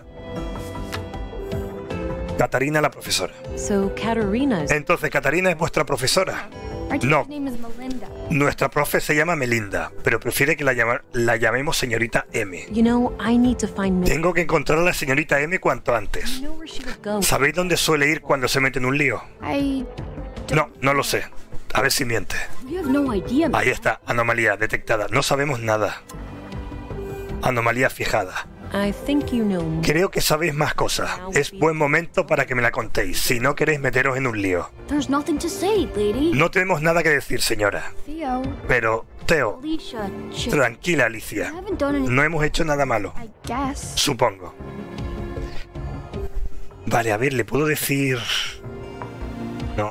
Catarina, la profesora. So Katarina is... Entonces, Catarina es vuestra profesora. Our teacher's No. name is Melinda. Nuestra profe se llama Melinda, pero prefiere que la, llama- la llamemos señorita M. You know, I need to find Miss... Tengo que encontrar a la señorita M cuanto antes. You know where she would go. ¿Sabéis dónde suele ir cuando se mete en un lío? I... No, no lo sé. A ver si miente. We have no idea. Ahí está, anomalía detectada. No sabemos nada. Anomalía fijada. I think you know more. Creo que sabéis más cosas. Es buen momento para que me la contéis, si no queréis meteros en un lío. There's nothing to say, lady. No tenemos nada que decir, señora. Theo, Pero, Theo, Alicia, chill. tranquila, I Alicia. haven't done anything. No hemos hecho nada malo, I guess. supongo. Vale, a ver, ¿le puedo decir...? No.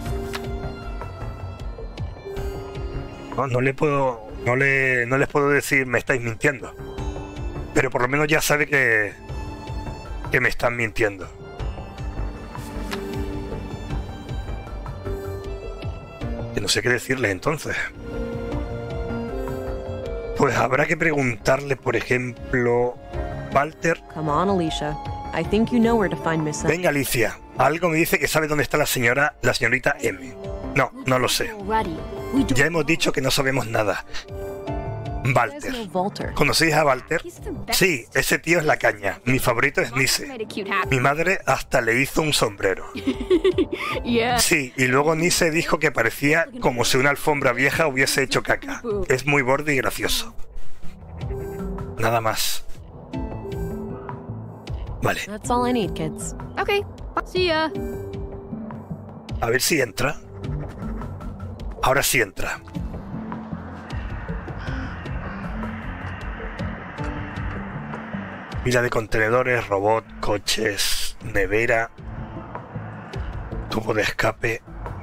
No, no le puedo... No, le, no les puedo decir me estáis mintiendo. Pero por lo menos ya sabe que... que me están mintiendo. Que no sé qué decirles entonces. Pues habrá que preguntarle, por ejemplo... Walter... Come on, Alicia. I think you know where to find Miss M. Venga, Alicia. Algo me dice que sabe dónde está la señora, la señorita M. No, no lo sé. Already. We do. Ya hemos dicho que no sabemos nada. There's Walter. no Walter. ¿Conocéis a Walter? He's the best. Sí, ese tío es la caña. Mi favorito es Nise. Made a cute hat. Mi madre hasta le hizo un sombrero. Yeah. Sí, y luego Nise dijo que parecía como si una alfombra vieja hubiese hecho caca. Es muy borde y gracioso. Nada más. Vale, That's all I need, kids. Okay, bye. See ya. a ver si entra. Ahora sí entra. Pila de contenedores, robot, coches, nevera, tubo de escape.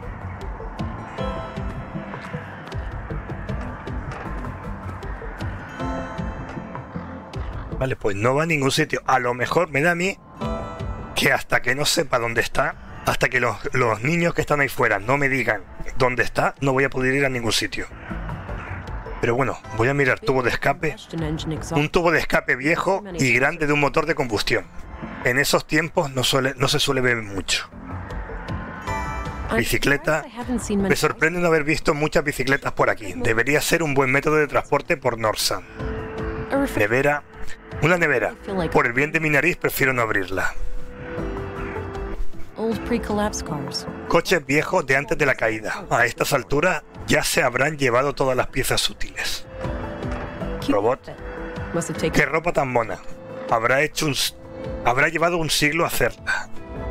Vale, pues no va a ningún sitio. A lo mejor me da a mí que hasta que no sepa dónde está, hasta que los, los niños que están ahí fuera no me digan dónde está, no voy a poder ir a ningún sitio. Pero bueno, voy a mirar tubo de escape. Combustion engine exhaust. Un tubo de escape viejo y grande de un motor de combustión. En esos tiempos no, suele, no se suele ver mucho. I'm Bicicleta. surprised I haven't seen many Me sorprende no haber visto muchas bicicletas por aquí. Debería ser un buen método de transporte por Norsan. A refri- Nevera. Una nevera. Por el bien de mi nariz prefiero no abrirla. Old pre-collapse cars. Coches viejos de antes de la caída. A estas alturas ya se habrán llevado todas las piezas útiles. Cute Robot. outfit. Must have taken Qué ropa tan mona. Habrá hecho un... s- Habrá llevado un siglo hacerla.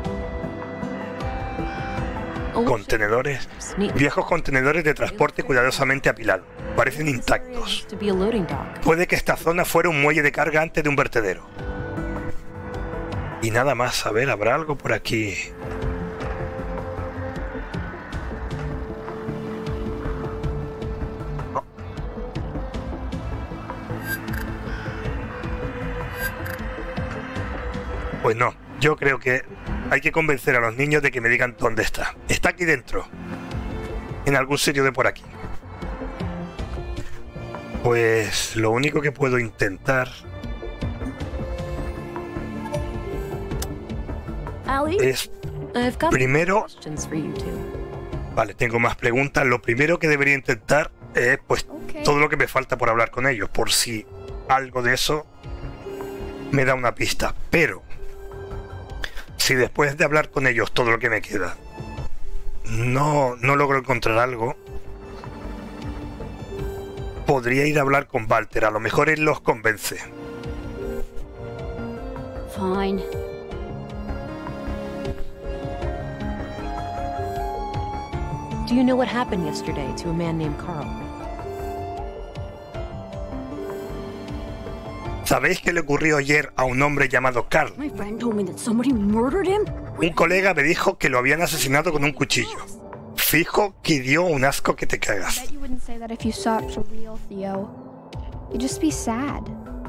old Contenedores. ships. Neat. Viejos contenedores de transporte cuidadosamente apilados. Parecen This area intactos. used to be a loading dock. Puede que esta zona fuera un muelle de carga antes de un vertedero. Y nada más. A ver, ¿habrá algo por aquí? No. Pues no. Yo creo que hay que convencer a los niños de que me digan dónde está. Está aquí dentro. En algún sitio de por aquí. Pues lo único que puedo intentar Ali? es I've got primero... questions for you two. Vale, tengo más preguntas. Lo primero que debería intentar es pues Okay. todo lo que me falta por hablar con ellos, por si algo de eso me da una pista. Pero si después de hablar con ellos todo lo que me queda no, no logro encontrar algo, podría ir a hablar con Walter. A lo mejor él los convence. Fine. Do you know what happened yesterday to a man named Carl? ¿Sabéis qué le ocurrió ayer a un hombre llamado Carl? My friend told me that somebody murdered him. Un colega me dijo que lo habían asesinado con un cuchillo. Fijo que dio un asco que te I cagas. bet you wouldn't say that if you saw it for real, Theo. You'd just be sad.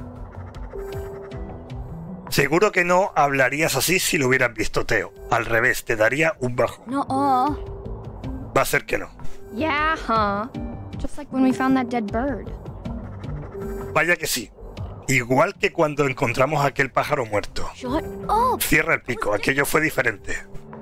Seguro que no hablarías así si lo hubieras visto, Theo. Al revés, te daría un bajo. Nuh-uh. Va a ser que no. Yeah, huh? Just like when we found that dead bird. Vaya que sí. Igual que cuando encontramos a aquel pájaro muerto. Shut up. Cierra el pico, aquello fue diferente.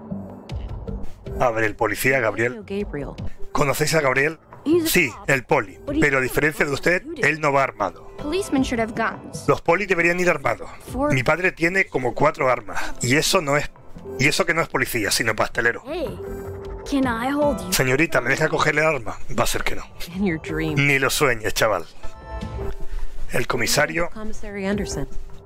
A ver, el policía Gabriel. Gabriel. ¿Conocéis a Gabriel? Sí, el poli. Pero a diferencia de usted, él no va armado. Policemen should have guns. Los polis deberían ir armados. Mi padre tiene como cuatro armas. Y eso no es... Y eso que no es policía, sino pastelero. Hey, can I hold you? Señorita, ¿me deja cogerle el arma? Va a ser que no. In your dream. Ni lo sueñes, chaval. El comisario... Commissary Anderson.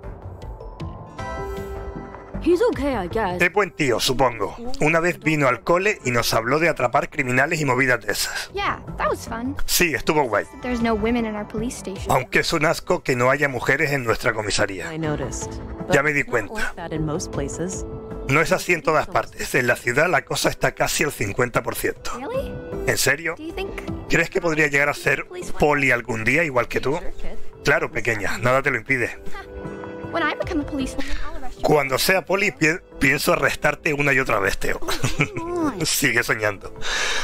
He's okay, I guess. Es buen tío, supongo. Una vez vino al cole y nos habló de atrapar criminales y movidas de esas. Yeah, that was fun. Sí, estuvo guay. There's no women in our police station. Aunque es un asco que no haya mujeres en nuestra comisaría. I noticed. Ya me di it's not cuenta. like that in most places. No es así en todas partes. En la ciudad la cosa está casi al cincuenta por ciento. Really? ¿En serio? Do you think? ¿Crees que podría llegar a ser poli algún día igual que tú? Sure, kid. Claro, pequeña, nada te lo impide. When I become a policewoman, I'll arrest you. Cuando sea poli pi- pienso arrestarte una y otra vez, Teo. Come on. Sigue soñando.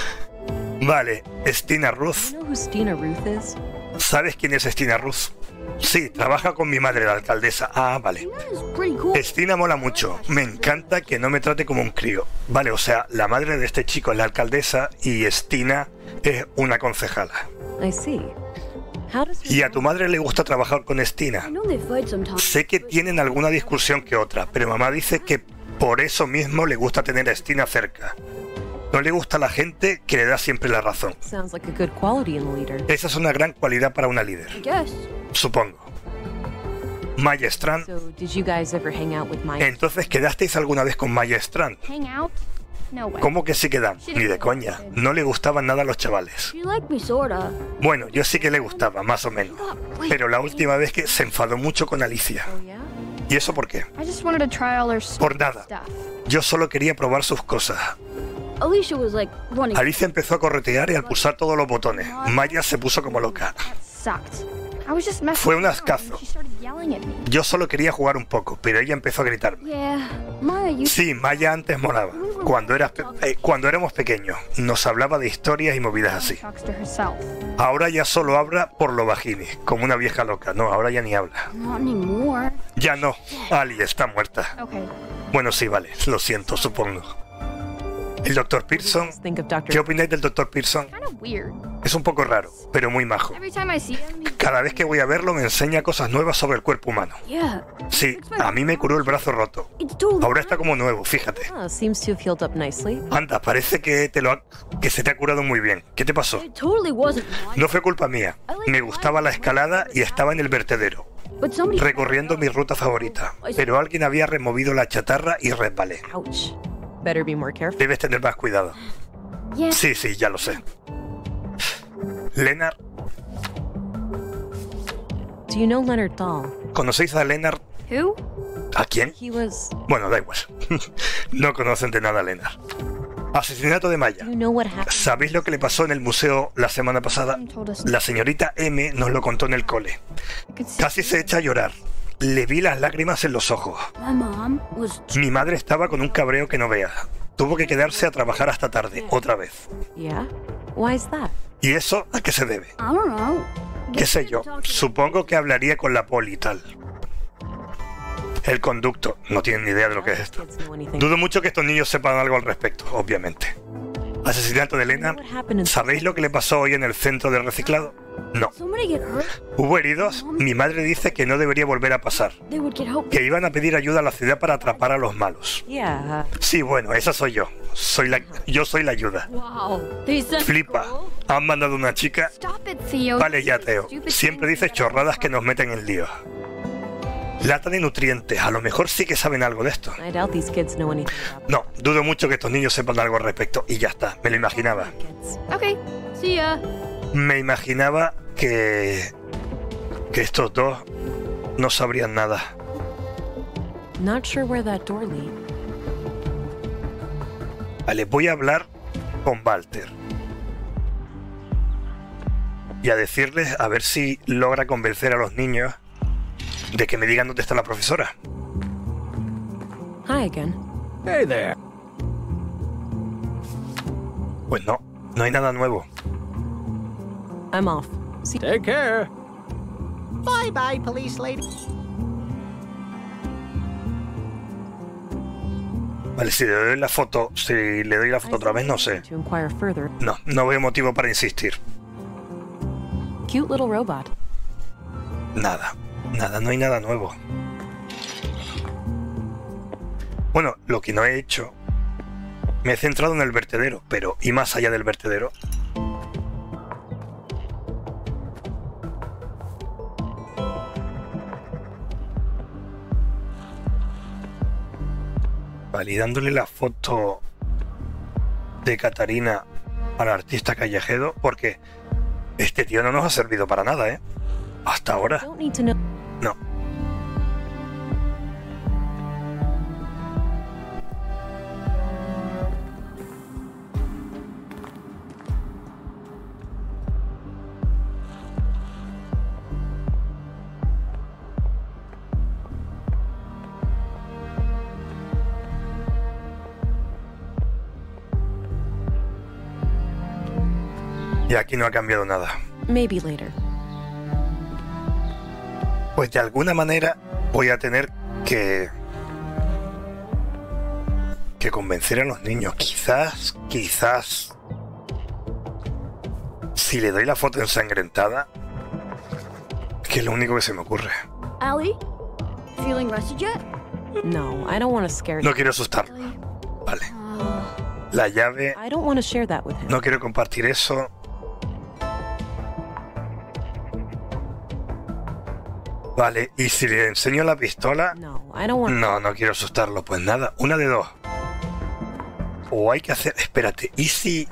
Vale, Stina Ruth. You know who Stina Ruth is? ¿Sabes quién es Stina Ruth? Sí, trabaja con mi madre, la alcaldesa. Ah, vale. That is pretty cool. Stina mola mucho. Me encanta que no me trate como un crío. Vale, o sea, la madre de este chico es la alcaldesa y Stina es una concejala. I see. How does ¿Y a tu madre le gusta trabajar con Stina? I know they fight sometimes. Sé que tienen alguna discusión que otra, pero mamá dice que por eso mismo le gusta tener a Stina cerca. No le gusta a la gente que le da siempre la razón. Sounds like a good quality in a leader. Esa es una gran cualidad para una líder, I guess. supongo. Maya Strand. So, did you guys ever hang out with Maya? Entonces, ¿quedasteis alguna vez con Maya Strand? Hang out? No way. ¿Cómo que sí quedan? Ni de coña. No le gustaban nada a los chavales. She liked me sorta. Bueno, yo sí que le gustaba, más o menos. Pero la última vez que se enfadó mucho con Alicia. Oh, yeah? ¿Y eso por qué? I just wanted to try all their Por nada. stuff. Yo solo quería probar sus cosas. Alicia was like running. Alicia empezó a corretear y al pulsar todos los botones. Maya se puso como loca. That sucked. I was just messing Fue un around ascazo. and she started yelling at me. Yo solo quería jugar un poco, pero ella empezó a gritarme. Yeah, Maya used Sí, Maya antes molaba. Cuando, eras pe- eh, cuando éramos pequeños, nos hablaba de historias y movidas así. Talks to herself. Ahora ya solo habla por lo bajini, como una vieja loca. No, ahora ya ni habla. not anymore. Ya no, Ali está muerta. Okay. Bueno, sí, vale, lo siento, supongo. El doctor Pearson. think of Doctor ¿Qué opináis del doctor Pearson? Kind of weird. Es un poco raro, pero muy majo. Every time I see him, he- Cada vez que voy a verlo me enseña cosas nuevas sobre el cuerpo humano. Yeah, Sí, a mí me curó el brazo roto. it's totally. Ahora está como nuevo, fíjate. Ah, seems to have healed up nicely. Anda, parece que te lo ha- que se te ha curado muy bien. ¿Qué te pasó? It totally wasn't. No fue culpa mía. Me gustaba la escalada y estaba en el vertedero, But somebody. recorriendo mi ruta favorita. Pero alguien había removido la chatarra y resbalé. Ouch. Better be more careful. Debes tener más cuidado. Yeah. Sí, sí, ya lo sé. Leonard, Do you know Leonard Dahl? ¿conocéis a Leonard? Who? ¿A quién? He was. Bueno, da igual. No conocen de nada a Leonard. Asesinato de Maya. Do you know what happened? ¿Sabéis lo que le pasó en el museo la semana pasada? Someone told us. La señorita M nos lo contó en el cole. I could see Casi se echa a llorar. Le vi las lágrimas en los ojos. My mom was. Mi madre estaba con un cabreo que no veas. Tuvo que quedarse a trabajar hasta tarde, otra vez. Yeah? Why is that? ¿Y eso a qué se debe? I don't know. ¿Qué sé yo? Supongo que hablaría con la poli y tal. El conducto. No tienen ni idea de lo que es esto. Kids know anything. Dudo mucho que estos niños sepan algo al respecto, obviamente. Asesinato de Elena. What happened in- ¿Sabéis lo que le pasó hoy en el centro de reciclado? No. Somebody get hurt? ¿Hubo heridos? Mi madre dice que no debería volver a pasar. They would get help. Que iban a pedir ayuda a la ciudad para atrapar a los malos. Yeah. Sí, bueno, esa soy yo. Soy la, yo soy la ayuda. Wow. They sent Flipa. Han mandado una chica. Stop it, Theo. Vale ya, Teo. Siempre dices chorradas que nos meten en lío. Lata de nutrientes. A lo mejor sí que saben algo de esto. I doubt these kids know anything about No, dudo mucho que estos niños sepan algo al respecto. Y ya está, me lo imaginaba. kids. Okay. See ya. Me imaginaba que... que estos dos no sabrían nada. Not sure where that door leads. Vale, voy a hablar con Walter. Y a decirles a ver si logra convencer a los niños de que me digan dónde está la profesora. Hi again. Hey there. Pues no, no hay nada nuevo. I'm off. See. Take care. Bye bye, police lady. Vale, si le doy la foto, si le doy la foto otra vez, no sé. To inquire further. No, no veo motivo para insistir. Cute little robot. Nada, nada, no hay nada nuevo. Bueno, lo que no he hecho, me he centrado en el vertedero, pero ¿y más allá del vertedero? Vale, y dándole la foto de Catarina al artista callejero, porque este tío no nos ha servido para nada, ¿eh? Hasta ahora. Don't need to know. No. Y aquí no ha cambiado nada. Maybe later. Pues de alguna manera voy a tener que... que convencer a los niños. Quizás, quizás... si le doy la foto ensangrentada... que es lo único que se me ocurre. Allie? Feeling rested yet? No, I don't want to scare No you. quiero asustarlo. Allie? Vale. Uh, La llave... I don't want to share that with him. No quiero compartir eso. Vale, y si le enseño la pistola... No, I don't want. No, no quiero asustarlo. Pues nada, una de dos. O hay que hacer... Espérate, ¿y si...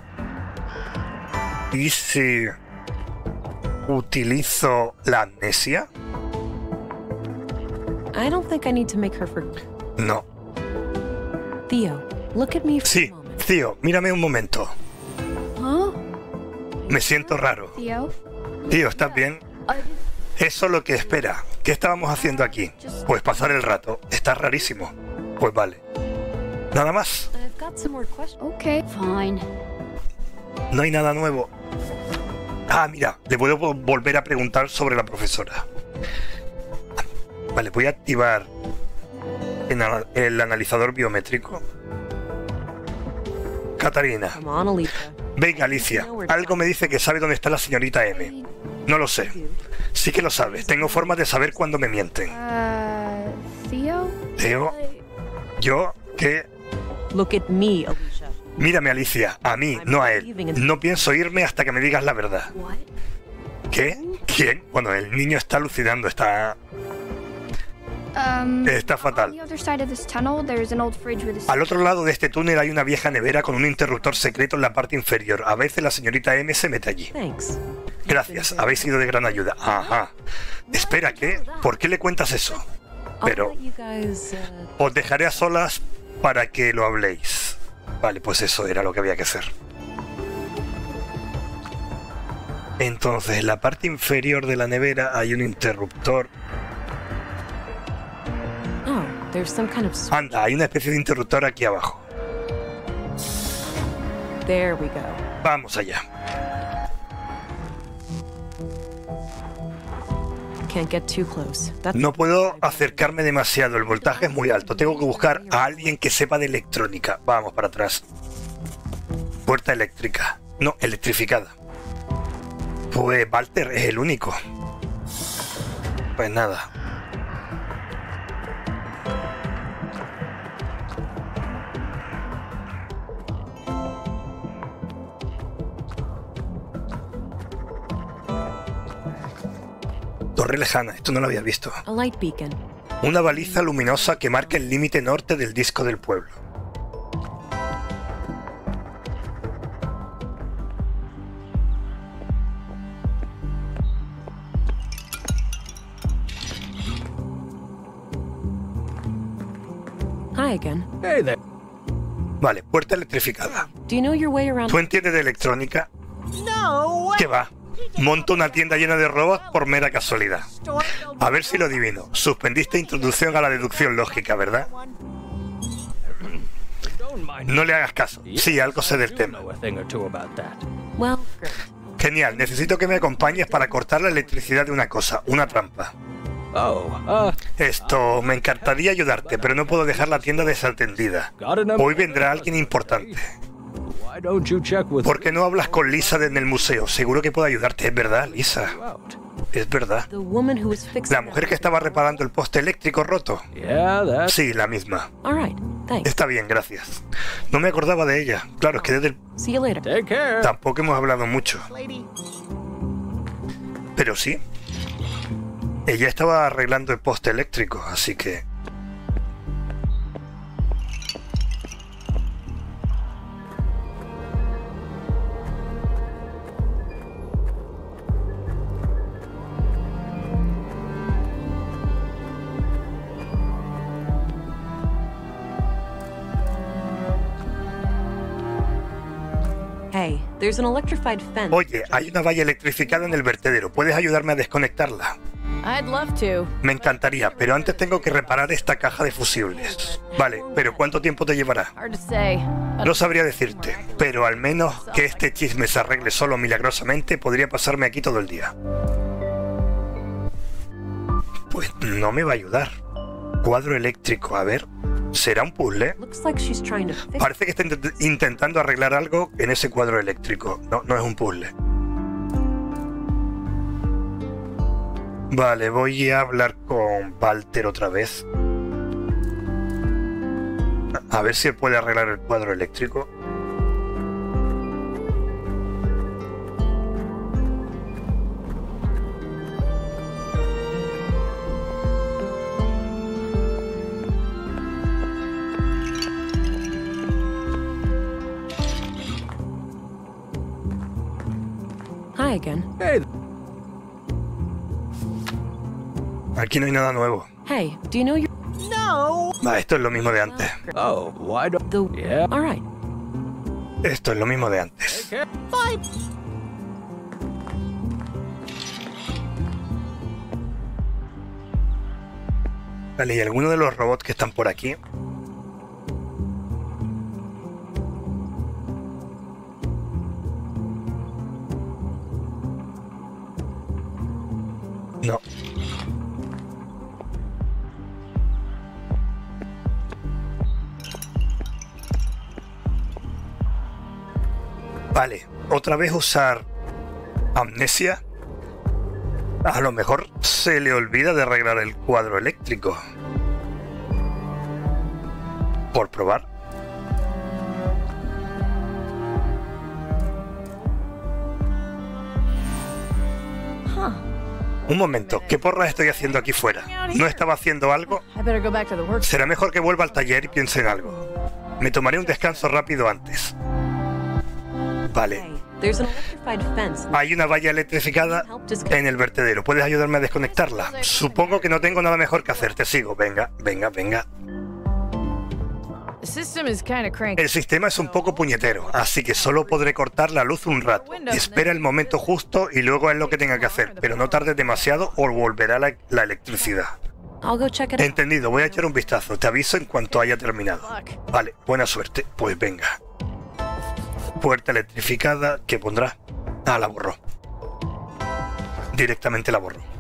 ¿Y si... utilizo la amnesia? I don't think I need to make her for. No. Theo, look at me for Sí, a moment. tío, mírame un momento. huh? Me siento raro. Theo? Tío, ¿estás bien? I just Eso es lo que espera. ¿Qué estábamos haciendo aquí? Pues pasar el rato. Está rarísimo. Pues vale. Nada más. I've got some more questions. Okay. Fine. No hay nada nuevo. Ah, mira, le puedo vo- volver a preguntar sobre la profesora. Vale, voy a activar el, ana- el analizador biométrico. Catarina. Come on, Alicia. Venga, Alicia. Algo me dice que sabe dónde está la señorita M. No lo sé. Sí que lo sabes. Tengo formas de saber cuándo me mienten. Uh, Theo? Teo, yo, ¿qué? Look at me, Alicia. Mírame, Alicia. A mí, no a él. No pienso irme hasta que me digas la verdad. what? ¿Qué? ¿Quién? Bueno, el niño está alucinando. Está... Um, Está on fatal. the other side of this tunnel, there's an old fridge with a... Al otro lado de este túnel hay una vieja nevera con un interruptor secreto en la parte inferior. A veces la señorita M se mete allí. Thanks. Gracias, habéis sido de gran ayuda. Ajá. Espera, ¿qué? ¿Por qué le cuentas eso? I'll Pero let you guys. Uh, os dejaré a solas para que lo habléis. Vale, pues eso era lo que había que hacer. Entonces, en la parte inferior de la nevera hay un interruptor. oh, there's some kind of. s- Anda, hay una especie de interruptor aquí abajo. There we go. Vamos allá. Can't get too close. That's. No puedo acercarme demasiado, el voltaje es muy alto. Tengo que buscar a alguien que sepa de electrónica. Vamos para atrás. Puerta eléctrica. No, electrificada. Pues Walter es el único. Pues nada. Torre lejana, esto no lo había visto. A light beacon. Una baliza luminosa que marca el límite norte del disco del pueblo. Hi again. Hey there. Vale, puerta electrificada. Do you know your way around? ¿Tú entiendes de electrónica? No. ¿Qué va? Monto una tienda llena de robots por mera casualidad. A ver si lo adivino. Suspendiste introducción a la deducción lógica, ¿verdad? No le hagas caso. Sí, algo sé del tema. Know a thing or two about that. Well, great. Genial, necesito que me acompañes para cortar la electricidad de una cosa, una trampa. Oh, uh, Esto, me encantaría ayudarte, pero no puedo dejar la tienda desatendida. got a number. Hoy vendrá alguien importante. Why don't you check with ¿Por qué no hablas con Lisa en el museo? Seguro que puedo ayudarte, es verdad, Lisa. out? Es verdad. The woman who was fixing. La mujer que estaba reparando el poste eléctrico roto. Yeah, that's Sí, la misma. All right. Thanks. Está bien, gracias. No me acordaba de ella. Claro, es que desde el... See you later. take care. Tampoco hemos hablado mucho. Lady. Pero sí. Ella estaba arreglando el poste eléctrico, así que... Hey, there's an electrified fence. Oye, hay una valla electrificada en el vertedero. ¿Puedes ayudarme a desconectarla? I'd love to. Me encantaría, pero antes tengo que reparar esta caja de fusibles. Vale, pero ¿cuánto tiempo te llevará? Hard to say. No sabría decirte, pero al menos que este chisme se arregle solo milagrosamente, podría pasarme aquí todo el día. Pues no me va a ayudar. Cuadro eléctrico, a ver. ¿Será un puzzle? Looks like she's trying to fix. Parece que está int- intentando arreglar algo en ese cuadro eléctrico. No, no es un puzzle. Vale, voy a hablar con Walter otra vez. A ver si él puede arreglar el cuadro eléctrico. Hi again. Hey, Aquí no hay nada nuevo. Hey, do you know your No. Ah, esto es lo mismo de antes. oh, why don't the? Yeah. All right. Esto es lo mismo de antes. take care? Bye. Vale, ¿y alguno de los robots que están por aquí? No. Vale, otra vez usar amnesia. A lo mejor se le olvida de arreglar el cuadro eléctrico. Por probar. Un momento, ¿qué porras estoy haciendo aquí fuera? ¿No estaba haciendo algo? I better go back to the work. Será mejor que vuelva al taller y piense en algo. Me tomaré un descanso rápido antes. Vale. Hey, there's an electrified fence. Hay una valla electrificada en el vertedero. ¿Puedes ayudarme a desconectarla? Supongo que no tengo nada mejor que hacer. Te sigo. Venga, venga, venga. The system is kind of cranky. El sistema es un poco puñetero, así que solo podré cortar la luz un rato. Espera el momento justo y luego haz lo que tenga que hacer, pero no tardes demasiado o volverá la, la electricidad. I'll go check it out. Entendido, voy a echar un vistazo. Te aviso en cuanto haya terminado. Vale, buena suerte. Pues venga. Puerta electrificada, ¿qué pondrá? Ah, la borró. Directamente la borró.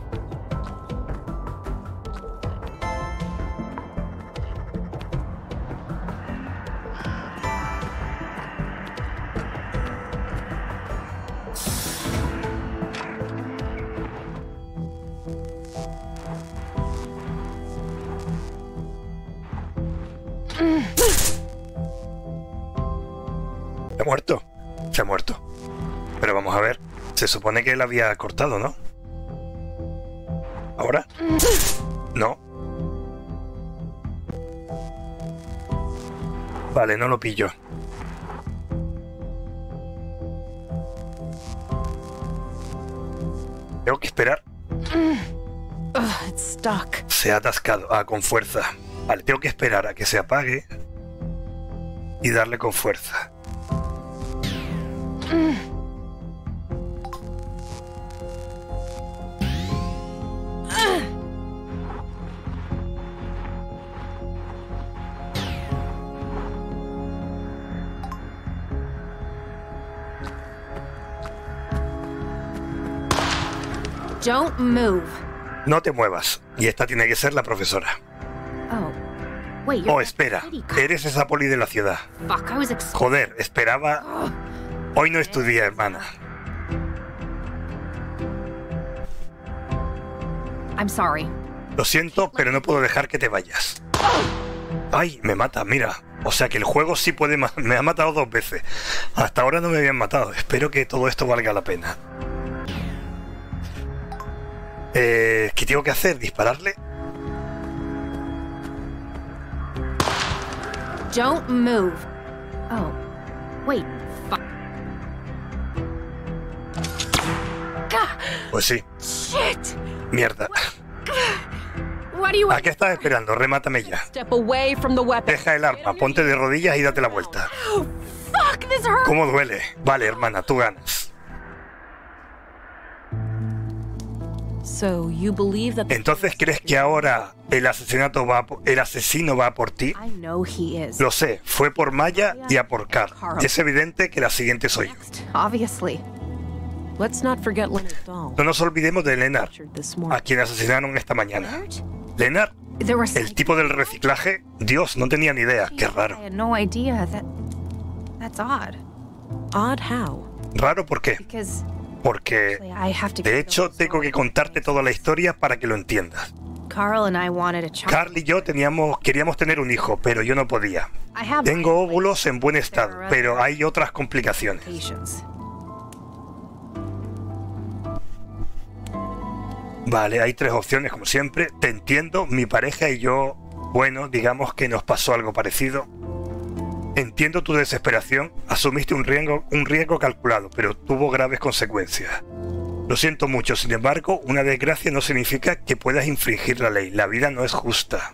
¿Se ha muerto? Se ha muerto. Pero vamos a ver. Se supone que él había cortado, ¿no? ¿Ahora? No. Vale, no lo pillo. Tengo que esperar. Ugh, it's stuck. Se ha atascado. Ah, con fuerza. Vale, tengo que esperar a que se apague y darle con fuerza. Don't move. No te muevas. Y esta tiene que ser la profesora. Oh. Wait, you're Oh, espera. Eres esa poli de la ciudad. Fuck, I was ex- Joder, esperaba... Hoy no estudié, hermana. I'm sorry. Lo siento, pero no puedo dejar que te vayas. Ay, me mata, mira. O sea que el juego sí puede... ma- Me ha matado dos veces. Hasta ahora no me habían matado. Espero que todo esto valga la pena. Eh, ¿Qué tengo que hacer? ¿Dispararle? Don't move. Oh. Wait. Fuck. Gah, Pues sí. shit. Mierda. What do you ¿A want? qué estás esperando? Remátame ya. Step away from the weapon. Deja el arma, ponte de rodillas y date la vuelta. Oh, fuck, this hurts. ¿Cómo duele? Vale, hermana, tú ganas. So you believe that the Entonces, ¿crees que ahora el asesinato va a po- el asesino va a por ti? I know he is. Lo sé, fue por Maya y a por Carl. Es evidente que la siguiente soy yo. Obviously. Let's not forget Leonard Dahl. No nos olvidemos de Lennart, Captured this a morning. quien asesinaron esta mañana. Lennart, There was el tipo del reciclaje, Dios, no tenía ni idea. Qué raro. I had no idea that that's odd. Odd how? Raro, ¿por qué? Because Porque, I have to de hecho, tengo que contarte toda la historia para que lo entiendas. Carl and I wanted a child. Carl y yo teníamos, queríamos tener un hijo, pero yo no podía. I have Tengo óvulos en buen estado, pero hay otras complicaciones. patients. Vale, hay tres opciones, como siempre. Te entiendo, mi pareja y yo, bueno, digamos que nos pasó algo parecido. Entiendo tu desesperación, asumiste un riesgo, un riesgo calculado, pero tuvo graves consecuencias. Lo siento mucho, sin embargo, una desgracia no significa que puedas infringir la ley. La vida no es justa.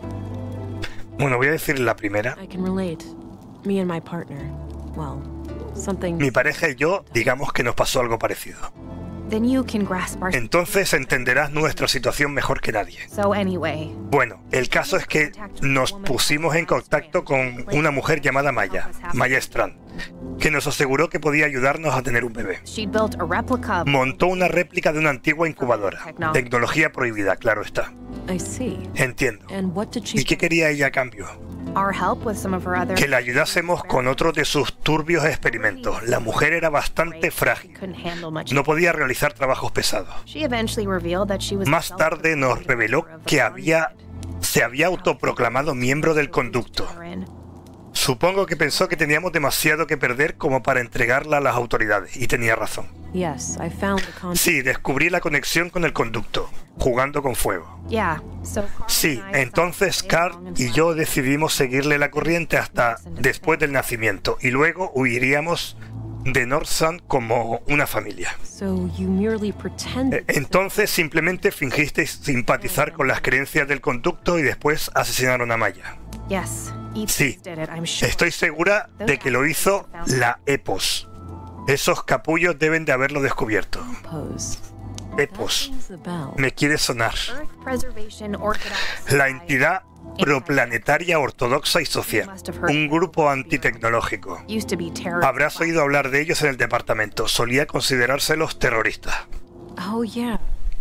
Bueno, voy a decir la primera. I can relate. Me and my partner. Well, something. Mi pareja y yo, digamos que nos pasó algo parecido. Then you can grasp our. Entonces entenderás nuestra situación mejor que nadie. So anyway, Bueno, el caso es que nos pusimos en contacto con una mujer llamada Maya, Maya Strand, que nos aseguró que podía ayudarnos a tener un bebé. she built a replica. Montó una réplica de una antigua incubadora. Tecnología prohibida, claro está. I see. Entiendo. And what did she? ¿Y qué quería ella a cambio? Our help with some of her other. Que la ayudásemos con otro de sus turbios experimentos. La mujer era bastante frágil. Couldn't handle much. No podía realizar trabajos pesados. She eventually revealed that she was. Más tarde nos reveló que había, se había autoproclamado miembro del conducto. Supongo que pensó que teníamos demasiado que perder como para entregarla a las autoridades, y tenía razón. Yes, I found the contact. Sí, descubrí la conexión con el conducto, jugando con fuego. Yeah. So Carl Sí, and I entonces thought Carl long and y flat. yo decidimos seguirle la corriente hasta después del nacimiento, y luego huiríamos de Northside como una familia. So you merely Eh, pretended. Entonces simplemente fingisteis simpatizar con las creencias del conducto y después asesinaron a Maya. Yes. E P Sí, did it, I'm sure. estoy segura de que lo hizo la E P O S. Esos capullos deben de haberlo descubierto. Pose. E P O S. Rings the bell. Me quiere sonar. Earth Preservation Orthodox La Society. entidad proplanetaria ortodoxa y social. Un grupo antitecnológico. Used to be terror. Habrás oído hablar de ellos en el departamento. Solía considerárselos terroristas. Oh yeah.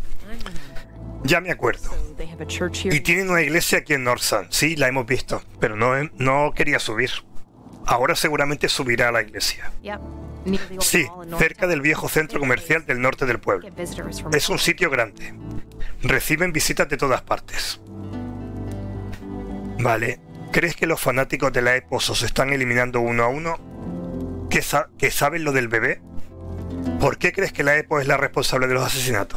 Ya me acuerdo. So they have a church here. Y tienen una iglesia aquí en Northside. Sí, la hemos visto. Pero no, no quería subir. Ahora seguramente subirá a la iglesia. Yep. Near the old Sí, mall in North cerca Town. del viejo centro comercial del norte del pueblo. Get visitors from Es un sitio grande. Reciben visitas de todas partes. Vale. ¿Crees que los fanáticos de la Epos os están eliminando uno a uno? ¿Que, sa ¿Que saben lo del bebé? ¿Por qué crees que la Epos es la responsable de los asesinatos?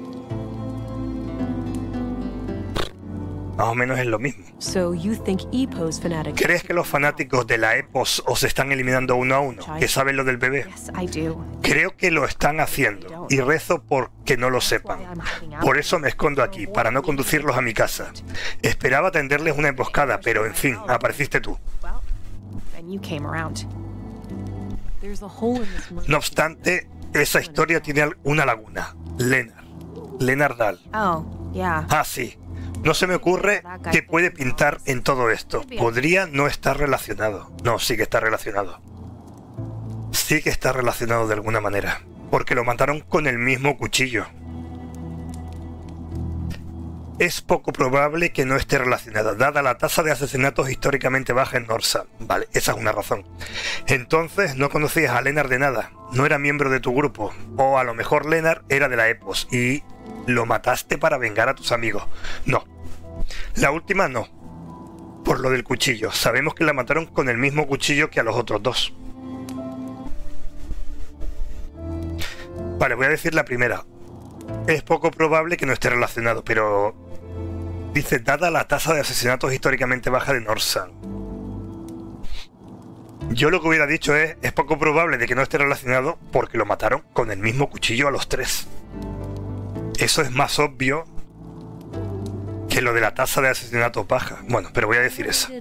Más o menos es lo mismo. So you think E P O's fanatics... ¿Crees que los fanáticos de la Epos os están eliminando uno a uno? ¿Que saben lo del bebé? Yes, I do. Creo que lo están haciendo y rezo por que no lo sepan. Por eso me escondo aquí, para no conducirlos a mi casa. Esperaba tenderles una emboscada, pero en fin, apareciste tú. Well, then you came around. There's a hole in this murder. No obstante, esa historia tiene una laguna. Lennart. Lennart Dahl. Oh, yeah. Ah, sí. No se me ocurre qué puede pintar en todo esto. Podría no estar relacionado. No, sí que está relacionado. Sí que está relacionado de alguna manera. Porque lo mataron con el mismo cuchillo. Es poco probable que no esté relacionado, dada la tasa de asesinatos históricamente baja en Northside. Vale, esa es una razón. Entonces no conocías a Lennart de nada. No era miembro de tu grupo. O a lo mejor Lennart era de la Epos y lo mataste para vengar a tus amigos. No. La última no. Por lo del cuchillo. Sabemos que la mataron con el mismo cuchillo que a los otros dos. Vale, voy a decir la primera. Es poco probable que no esté relacionado, pero... Dice, dada la tasa de asesinatos históricamente baja de Northside. Yo lo que hubiera dicho es, es poco probable de que no esté relacionado porque lo mataron con el mismo cuchillo a los tres. Eso es más obvio que lo de la tasa de asesinatos baja. Bueno, pero voy a decir eso.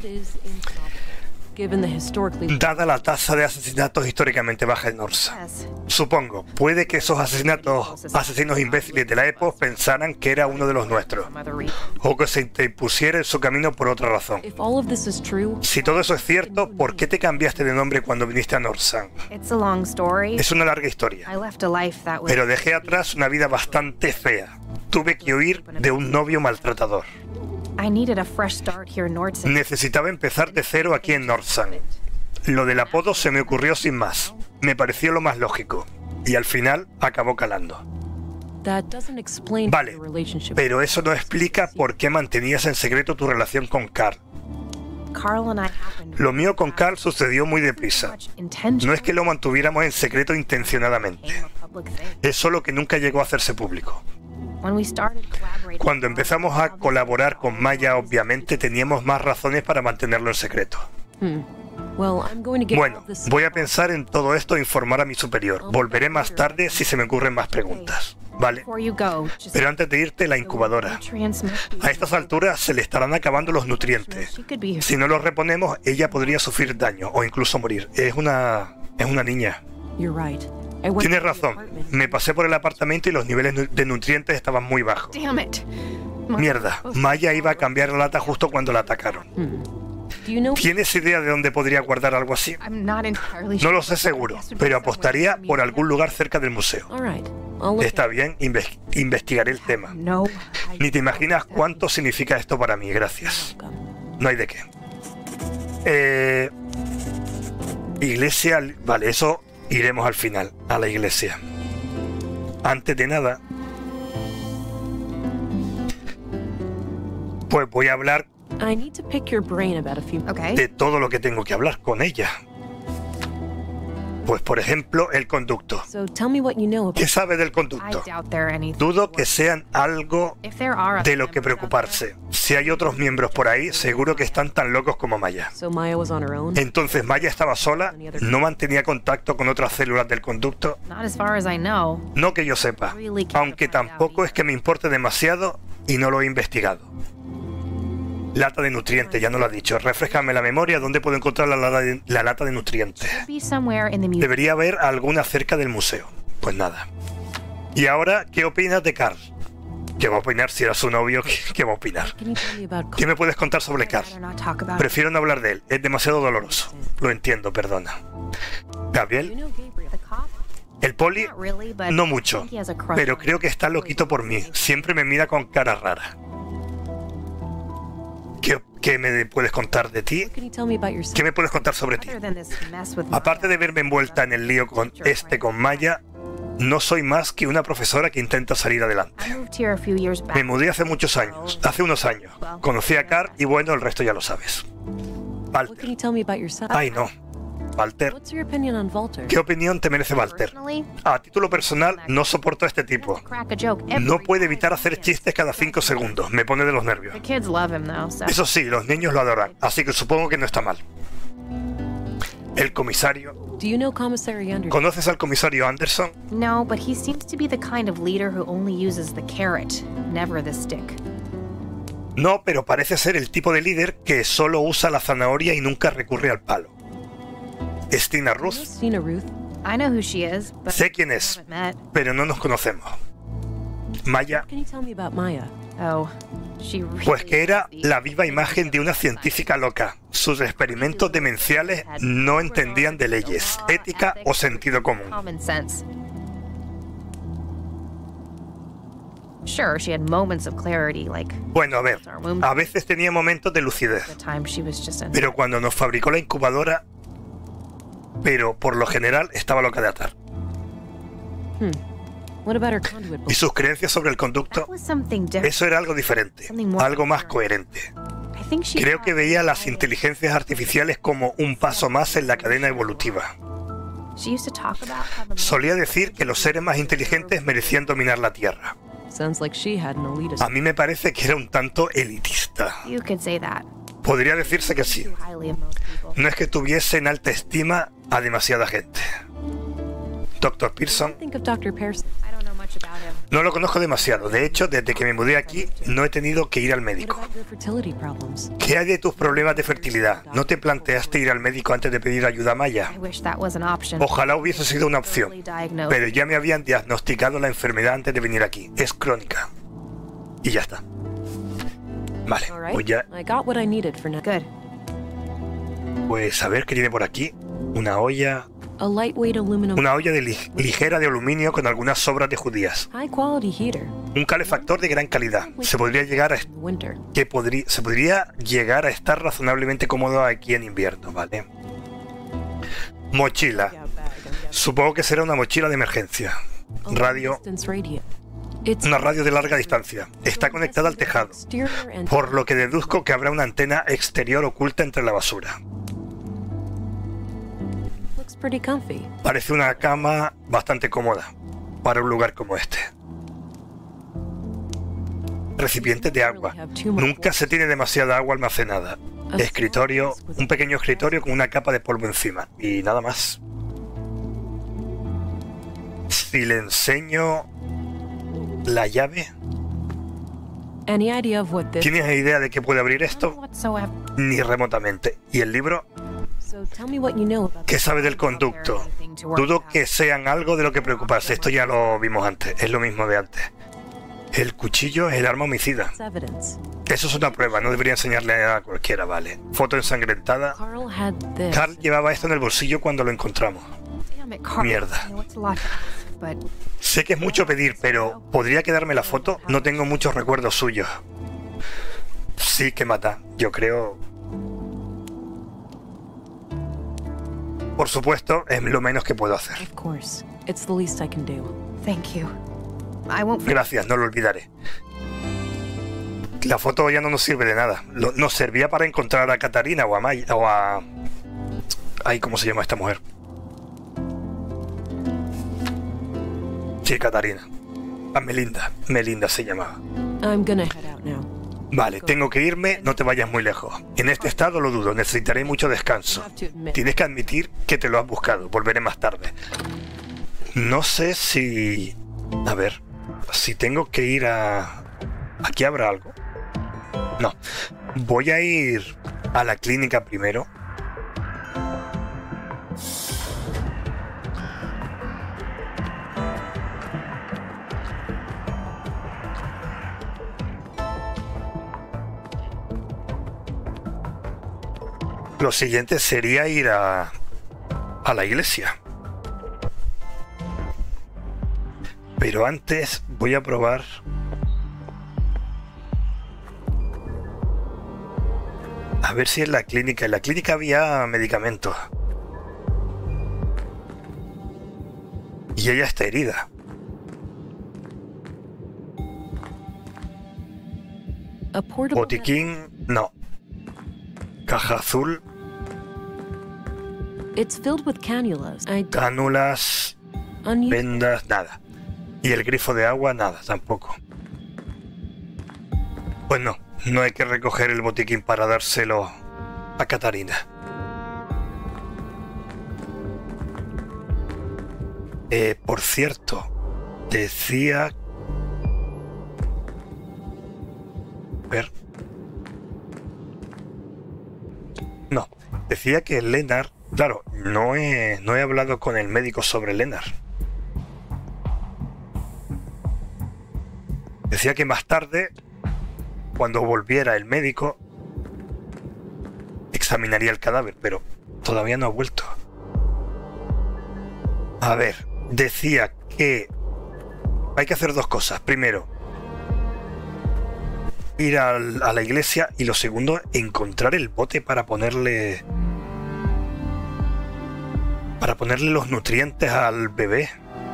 Given the historically... Dada la tasa de asesinatos históricamente baja en Northside. Yes. Supongo, puede que esos asesinatos, asesinos imbéciles de la Epos pensaran que era uno de los nuestros. Mother Reed. O que se interpusiera en su camino por otra razón. If all of this is true, Si todo eso es cierto, ¿por qué te cambiaste de nombre cuando viniste a Northside? It's a long story. Es una larga historia. I left a life that was... Pero dejé atrás una vida bastante fea. Tuve que huir de un novio maltratador. I needed a fresh start here in Northside. Necesitaba empezar de cero aquí en Northside. Lo del apodo se me ocurrió sin más. Me pareció lo más lógico. Y al final acabó calando. that doesn't explain Vale, your relationship. pero eso no explica por qué mantenías en secreto tu relación con Carl. Carl and I happened Lo mío con Carl sucedió muy deprisa. No es que lo mantuviéramos en secreto intencionadamente. Es solo que nunca llegó a hacerse público. Cuando empezamos a colaborar con Maya, obviamente teníamos más razones para mantenerlo en secreto. Hmm. Well, I'm going to get Bueno, all this- voy a pensar en todo esto e informar a mi superior. Volveré más tarde si se me ocurren más preguntas. ¿Vale? Pero antes de irte, la incubadora. A estas alturas se le estarán acabando los nutrientes. Si no los reponemos, ella podría sufrir daño o incluso morir. Es una... es una niña. You're right. I went Tienes to the razón. apartment. Me pasé por el apartamento y los niveles nu- de nutrientes estaban muy bajos. Mierda, Maya iba a cambiar la lata justo cuando la atacaron. Do you know? ¿Tienes idea de dónde podría guardar algo así? No lo sé seguro, pero apostaría por algún lugar cerca del museo. All right. I'll look Está at- bien, inves- investigaré el tema. No. Ni te imaginas cuánto significa esto para mí, gracias. No hay de qué. Eh, iglesia, vale, eso iremos al final, a la iglesia. Antes de nada, pues voy a hablar I need to pick your brain about a few. Okay. de todo lo que tengo que hablar con ella. Pues por ejemplo, el conducto. So tell me what you know about. ¿Qué sabe del I conducto? doubt there are any. Dudo que sean algo If there are de lo que preocuparse. Si hay otros miembros por ahí, seguro que están tan locos como Maya. So Maya was on her own. Entonces Maya estaba sola, no mantenía contacto con otras células del conducto, Not as far as I know. no que yo sepa, aunque tampoco es que me importe demasiado y no lo he investigado. Lata de nutrientes, ya no lo ha dicho. Refrescame la memoria, ¿dónde puedo encontrar la lata de, la lata de nutrientes? Be somewhere in the museum. Debería haber alguna cerca del museo. Pues nada. Y ahora, ¿qué opinas de Carl? ¿Qué va a opinar si era su novio? ¿Qué, qué va a opinar? Can you tell me about ¿Qué me puedes contar sobre Carl? Better not talk about it. Prefiero no hablar de él, es demasiado doloroso. Lo entiendo, perdona. You Gabriel, know Gabriel. The cop? el poli, Not really, but no I mucho, think he has a crush pero on creo me. que está loquito por mí. Siempre me mira con cara rara. ¿Qué, qué me puedes contar de ti? What can you tell me about yourself? ¿Qué me puedes contar sobre ti? Other than this mess with Aparte Maya, de verme envuelta en el lío con este con Maya, no soy más que una profesora que intenta salir adelante. I moved here a few years back. Me mudé hace muchos años, hace unos años. Conocí a Carl y bueno, el resto ya lo sabes. What can Walter. you tell me about yourself? Ay, no. Walter. What's your opinion on Walter? ¿Qué opinión te merece Walter? Personally, A título personal, no soporto a este he tipo. has to crack a joke every No puede evitar time. hacer chistes cada cinco segundos. Me pone de los nervios. The kids love him though, so. Eso sí, los niños lo adoran, así que supongo que no está mal. El comisario. Do you know Commissary Anderson? ¿Conoces al comisario Anderson? No, but he seems to be the kind of leader who only uses the carrot, never the stick. No, pero parece ser el tipo de líder que solo usa la zanahoria y nunca recurre al palo. Stina Ruth. Stina Ruth. I know who she is, but Sé quién we es, haven't met. pero no nos conocemos. Maya, What can you tell me about Maya? Oh, she really pues que era is the- la viva imagen de una científica loca. Sus experimentos demenciales no entendían de leyes, ética o sentido común. Common sense. Sure, she had moments of clarity, like Bueno, a ver, a veces tenía momentos de lucidez, the time she was just in. pero cuando nos fabricó la incubadora, pero por lo general estaba loca de atar. Hmm. What about her conduit Y belief? sus creencias sobre el conducto, That was something different. eso era algo diferente, algo más coherente. I think she Creo que thought veía las maybe- inteligencias artificiales como un paso más en la cadena evolutiva. She used to talk about how the Solía decir que los seres más inteligentes merecían dominar la Tierra. Sounds like she had an elitist. A mí me parece que era un tanto elitista. You could say that. Podría decirse que sí. Too highly of most people. No es que tuviese en alta estima a demasiada gente. doctor Pearson, Think of doctor Pearson. I don't know much about him. no lo conozco demasiado. De hecho, desde que me mudé aquí, no he tenido que ir al What médico. about your fertility problems? ¿Qué hay de tus problemas de fertilidad? ¿No te planteaste ir al médico antes de pedir ayuda a Maya? I wish that was an option. Ojalá hubiese sido una Early opción. diagnosed. Pero ya me habían diagnosticado la enfermedad antes de venir aquí. Es crónica. Y ya está. Vale, All right. pues ya, I got what I needed for now. Good. pues a ver qué tiene por aquí. Una olla, A lightweight aluminum. una olla de li- ligera de aluminio con algunas sobras de judías. High quality heater. Un calefactor de gran calidad. Se podría llegar a est- In winter. que podría, se podría llegar a estar razonablemente cómodo aquí en invierno, ¿vale? Mochila. Supongo que será una mochila de emergencia. A long Radio, distance radio. It's una radio de larga distancia. Está conectada al tejado, exterior and por lo que deduzco que habrá una antena exterior oculta entre la basura. looks pretty comfy. Parece una cama bastante cómoda para un lugar como este. Recipientes de agua. Nunca se tiene demasiada agua almacenada. Escritorio, un pequeño escritorio con una capa de polvo encima. Y nada más. Si le enseño la llave, Any idea of what this? ¿tienes idea de qué puede abrir esto? Whatsoever. Ni remotamente. ¿Y el libro? So tell me what you know about ¿Qué sabe del conducto? Dudo que sean algo de lo que preocuparse. Esto ya lo vimos antes. Es lo mismo de antes. El cuchillo es el arma homicida. this evidence. Eso es una prueba. No debería enseñarle a cualquiera, ¿vale? Foto ensangrentada. Carl had this. Carl llevaba esto en el bolsillo cuando lo encontramos. Damn it, Carl. Mierda. I know it's a lot to ask, but Sé que es mucho pedir, pero ¿podría quedarme la foto? No tengo muchos recuerdos suyos. Sí que mata, yo creo. Por supuesto, es lo menos que puedo hacer. Of course. It's the least I can do. thank you. I won't forget. Gracias, no lo olvidaré. La foto ya no nos sirve de nada. Lo- Nos servía para encontrar a Catarina o a May o a... Ay, ¿cómo se llama esta mujer? Sí, Catarina. A Melinda. Melinda se llamaba. I'm gonna head out now. Vale, tengo que irme, no te vayas muy lejos. En este estado lo dudo, necesitaré mucho descanso. Tienes que admitir que te lo has buscado, volveré más tarde. No sé si... A ver, si tengo que ir a... ¿Aquí habrá algo? No. Voy a ir a la clínica primero. Lo siguiente sería ir a, a la iglesia. Pero antes voy a probar... A ver si en la clínica... En la clínica había medicamentos. Y ella está herida. A portable Botiquín, no. Caja azul, It's filled with cannulas. I cánulas, unused. vendas, nada. Y el grifo de agua, nada, tampoco. Pues no, no hay que recoger el botiquín para dárselo a Catarina. Eh, por cierto, decía... A ver... No, decía que Lennart... Claro, no he, no he hablado con el médico sobre Lennart. Decía que más tarde, cuando volviera el médico, examinaría el cadáver, pero todavía no ha vuelto. A ver, decía que hay que hacer dos cosas. Primero, ir al, a la iglesia, y lo segundo, encontrar el bote para ponerle... para ponerle los nutrientes al bebé.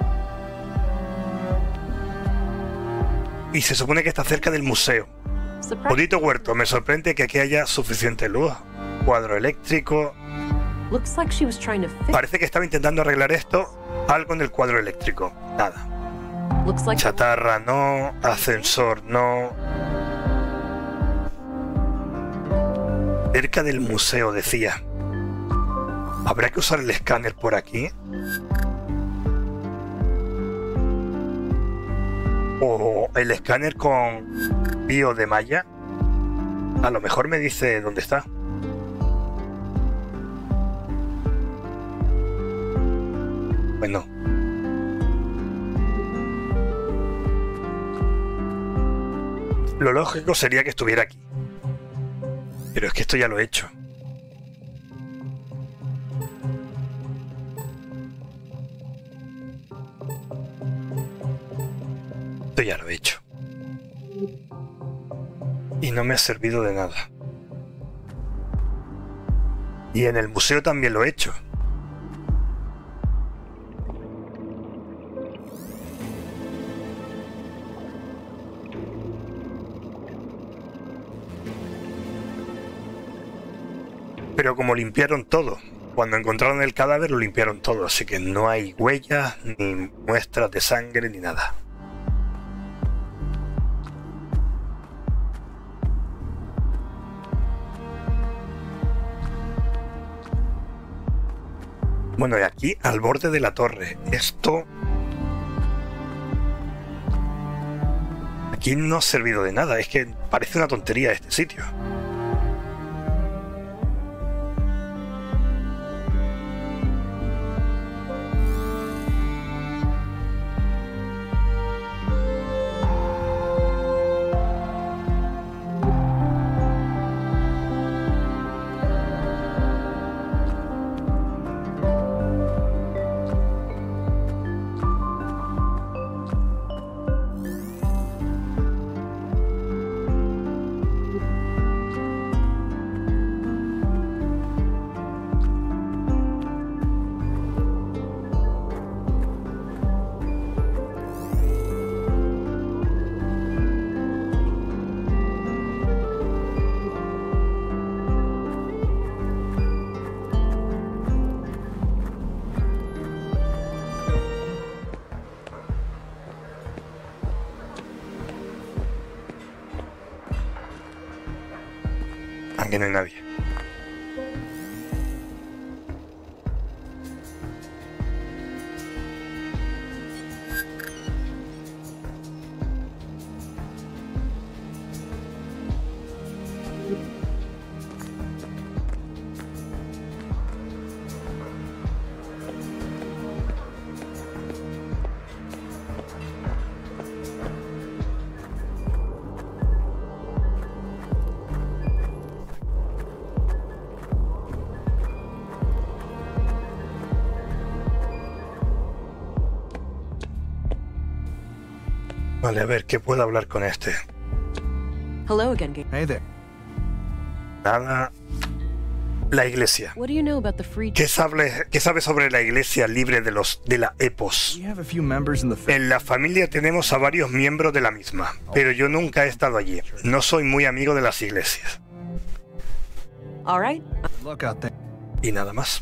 Y se supone que está cerca del museo. Surprise. Bonito huerto, me sorprende que aquí haya suficiente luz. Cuadro eléctrico. Looks like she was trying to fix. Parece que estaba intentando arreglar esto. Algo en el cuadro eléctrico. Nada. Looks like Chatarra no. Ascensor no. Cerca del museo, decía. ¿Habrá que usar el escáner por aquí? O el escáner con bio de malla. A lo mejor me dice dónde está. Bueno. Lo lógico sería que estuviera aquí. Pero es que esto ya lo he hecho. Esto ya lo he hecho. Y no me ha servido de nada. Y en el museo también lo he hecho. Pero como limpiaron todo, cuando encontraron el cadáver lo limpiaron todo, así que no hay huellas, ni muestras de sangre, ni nada. Bueno, y aquí al borde de la torre, esto... Aquí no ha servido de nada, es que parece una tontería este sitio. Aquí no hay nadie. Vale, a ver, ¿qué puedo hablar con este? Hello again, Gabe. Hey there. Nada. La iglesia. What do you know about the free ¿Qué sabe, qué sabe sobre la iglesia libre de los de la Epos? We have a few members in the fa- En la familia tenemos a varios miembros de la misma, pero yo nunca he estado allí. No soy muy amigo de las iglesias. All right. Look out there. Y nada más.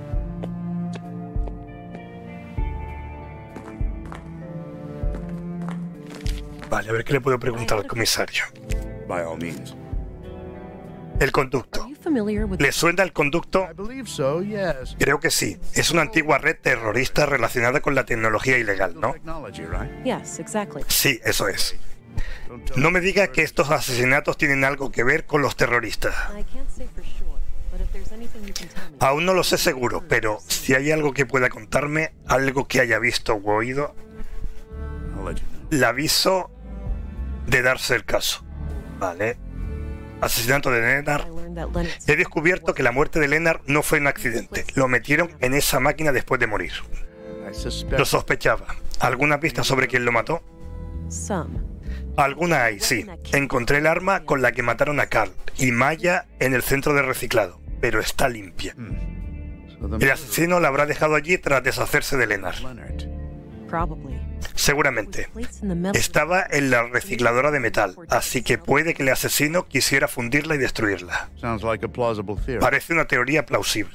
Vale, a ver qué le puedo preguntar al comisario. By all means. El conducto. Are you familiar with ¿Le suena el conducto? I believe so, yes. Creo que sí. Es una antigua red terrorista relacionada con la tecnología ilegal, ¿no? Technology, right? Yes, exactly. Sí, eso es. Don't tell No me me diga que estos asesinatos tienen algo que ver con los terroristas. I can't say for sure, but if there's anything you can tell me. Aún no lo sé seguro, pero si hay algo que pueda contarme, algo que haya visto o oído, I'll let you know. le aviso de darse el caso. Vale. Asesinato de I Lennart. learned that Leonard He descubierto que la muerte de Lennart no fue un accidente. Lo metieron en esa máquina después de morir. I suspect Lo sospechaba. ¿Alguna pista sobre quién lo mató? some. Alguna hay, sí. Encontré el arma con la que mataron a Carl y Maya en el centro de reciclado, pero está limpia. so the El asesino la habrá dejado allí tras deshacerse de Lennart. Leonard. Probably. Seguramente. Plates in the metal. Estaba en la recicladora de metal, así que puede que el asesino quisiera fundirla y destruirla. Sounds like a plausible theory. Parece una teoría plausible.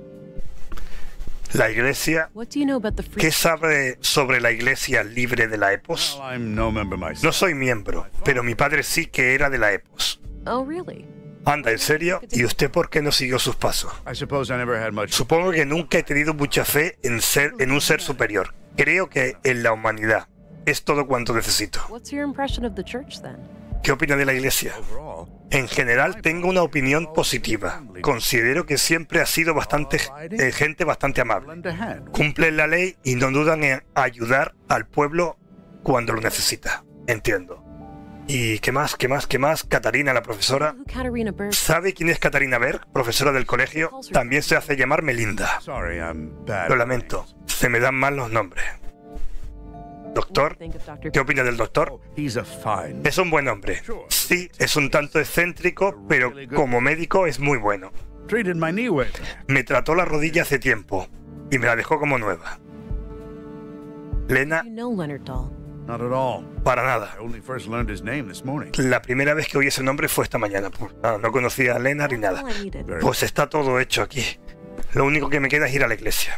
La iglesia... What do you know about the free? ¿Qué sabe sobre la iglesia libre de la Epos? Well, I'm no member myself. No soy miembro, pero mi padre sí que era de la Epos. Oh, really? Anda, ¿en serio? ¿Y usted por qué no siguió sus pasos? I suppose I never had much. Supongo que nunca he tenido mucha fe en ser en un ser superior. Creo que en la humanidad es todo cuanto necesito. What's your impression of the church then? ¿Qué opina de la iglesia? Overall, En general tengo una opinión positiva. Considero que siempre ha sido bastante eh, gente bastante amable. lend a hand. Cumplen la ley y no dudan en ayudar al pueblo cuando lo necesita. Entiendo. ¿Y qué más? ¿Qué más? ¿Qué más? Catarina, la profesora. Who Katarina Berg? ¿Sabe quién es Catarina Berg, profesora del colegio? También se hace llamar Melinda. Sorry, I'm bad. Lo at lamento, names. se me dan mal los nombres. What do Doctor, you think of Doctor ¿qué opina del doctor? Oh, he's a fine. Es un buen hombre. Sí, es un tanto excéntrico, pero como médico es muy bueno. Treated my knee with. Me trató la rodilla hace tiempo y me la dejó como nueva. Lena, You know Leonard Dahl. Not at all. para nada. I only first learned his name this morning. La primera vez que oí ese nombre fue esta mañana. Pues, nada, no conocía a Lena ni That's nada. all I needed. Very Pues está todo hecho aquí. Lo único que me queda es ir a la iglesia.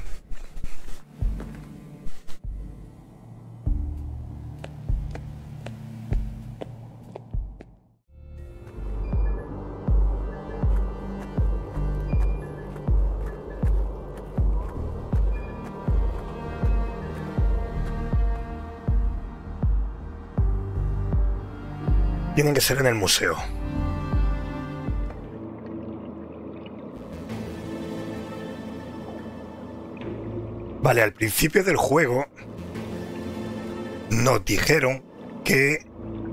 Tienen que ser en el museo. Vale, al principio del juego nos dijeron que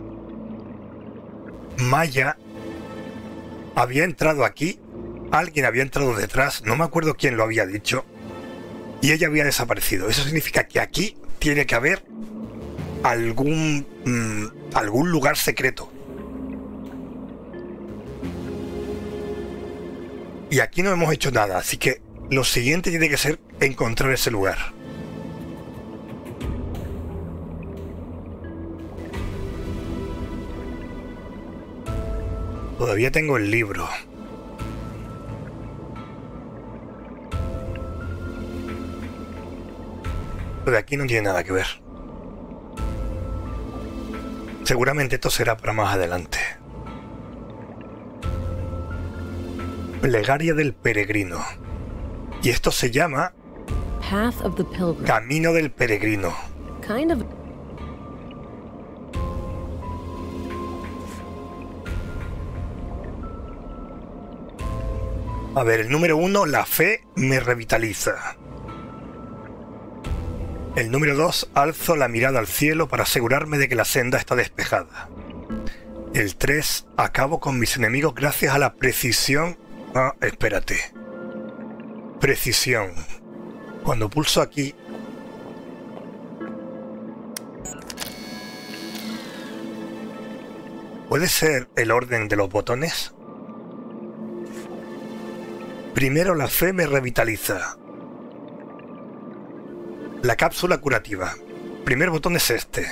Maya había entrado aquí, alguien había entrado detrás, no me acuerdo quién lo había dicho, y ella había desaparecido. Eso significa que aquí tiene que haber algún mmm, algún lugar secreto. Y aquí no hemos hecho nada, así que lo siguiente tiene que ser encontrar ese lugar. Todavía tengo el libro. Lo de aquí no tiene nada que ver. Seguramente esto será para más adelante. Plegaria del peregrino. Y esto se llama Path of the Pilgrim. Camino del peregrino. Kind of. A ver, el número uno, la fe me revitaliza. El número dos, alzo la mirada al cielo para asegurarme de que la senda está despejada. El tres, acabo con mis enemigos gracias a la precisión. Ah, espérate. Precisión. Cuando pulso aquí... ¿Puede ser el orden de los botones? Primero la fe me revitaliza. La cápsula curativa. Primer botón es este.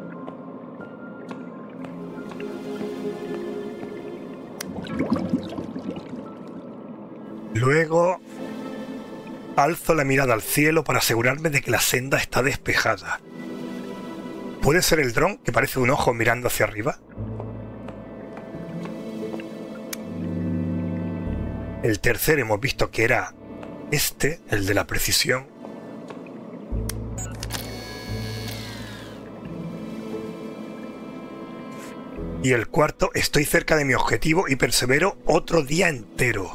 Luego alzo la mirada al cielo para asegurarme de que la senda está despejada. ¿Puede ser el dron que parece un ojo mirando hacia arriba? El tercero hemos visto que era este, el de la precisión. Y el cuarto, estoy cerca de mi objetivo y persevero otro día entero.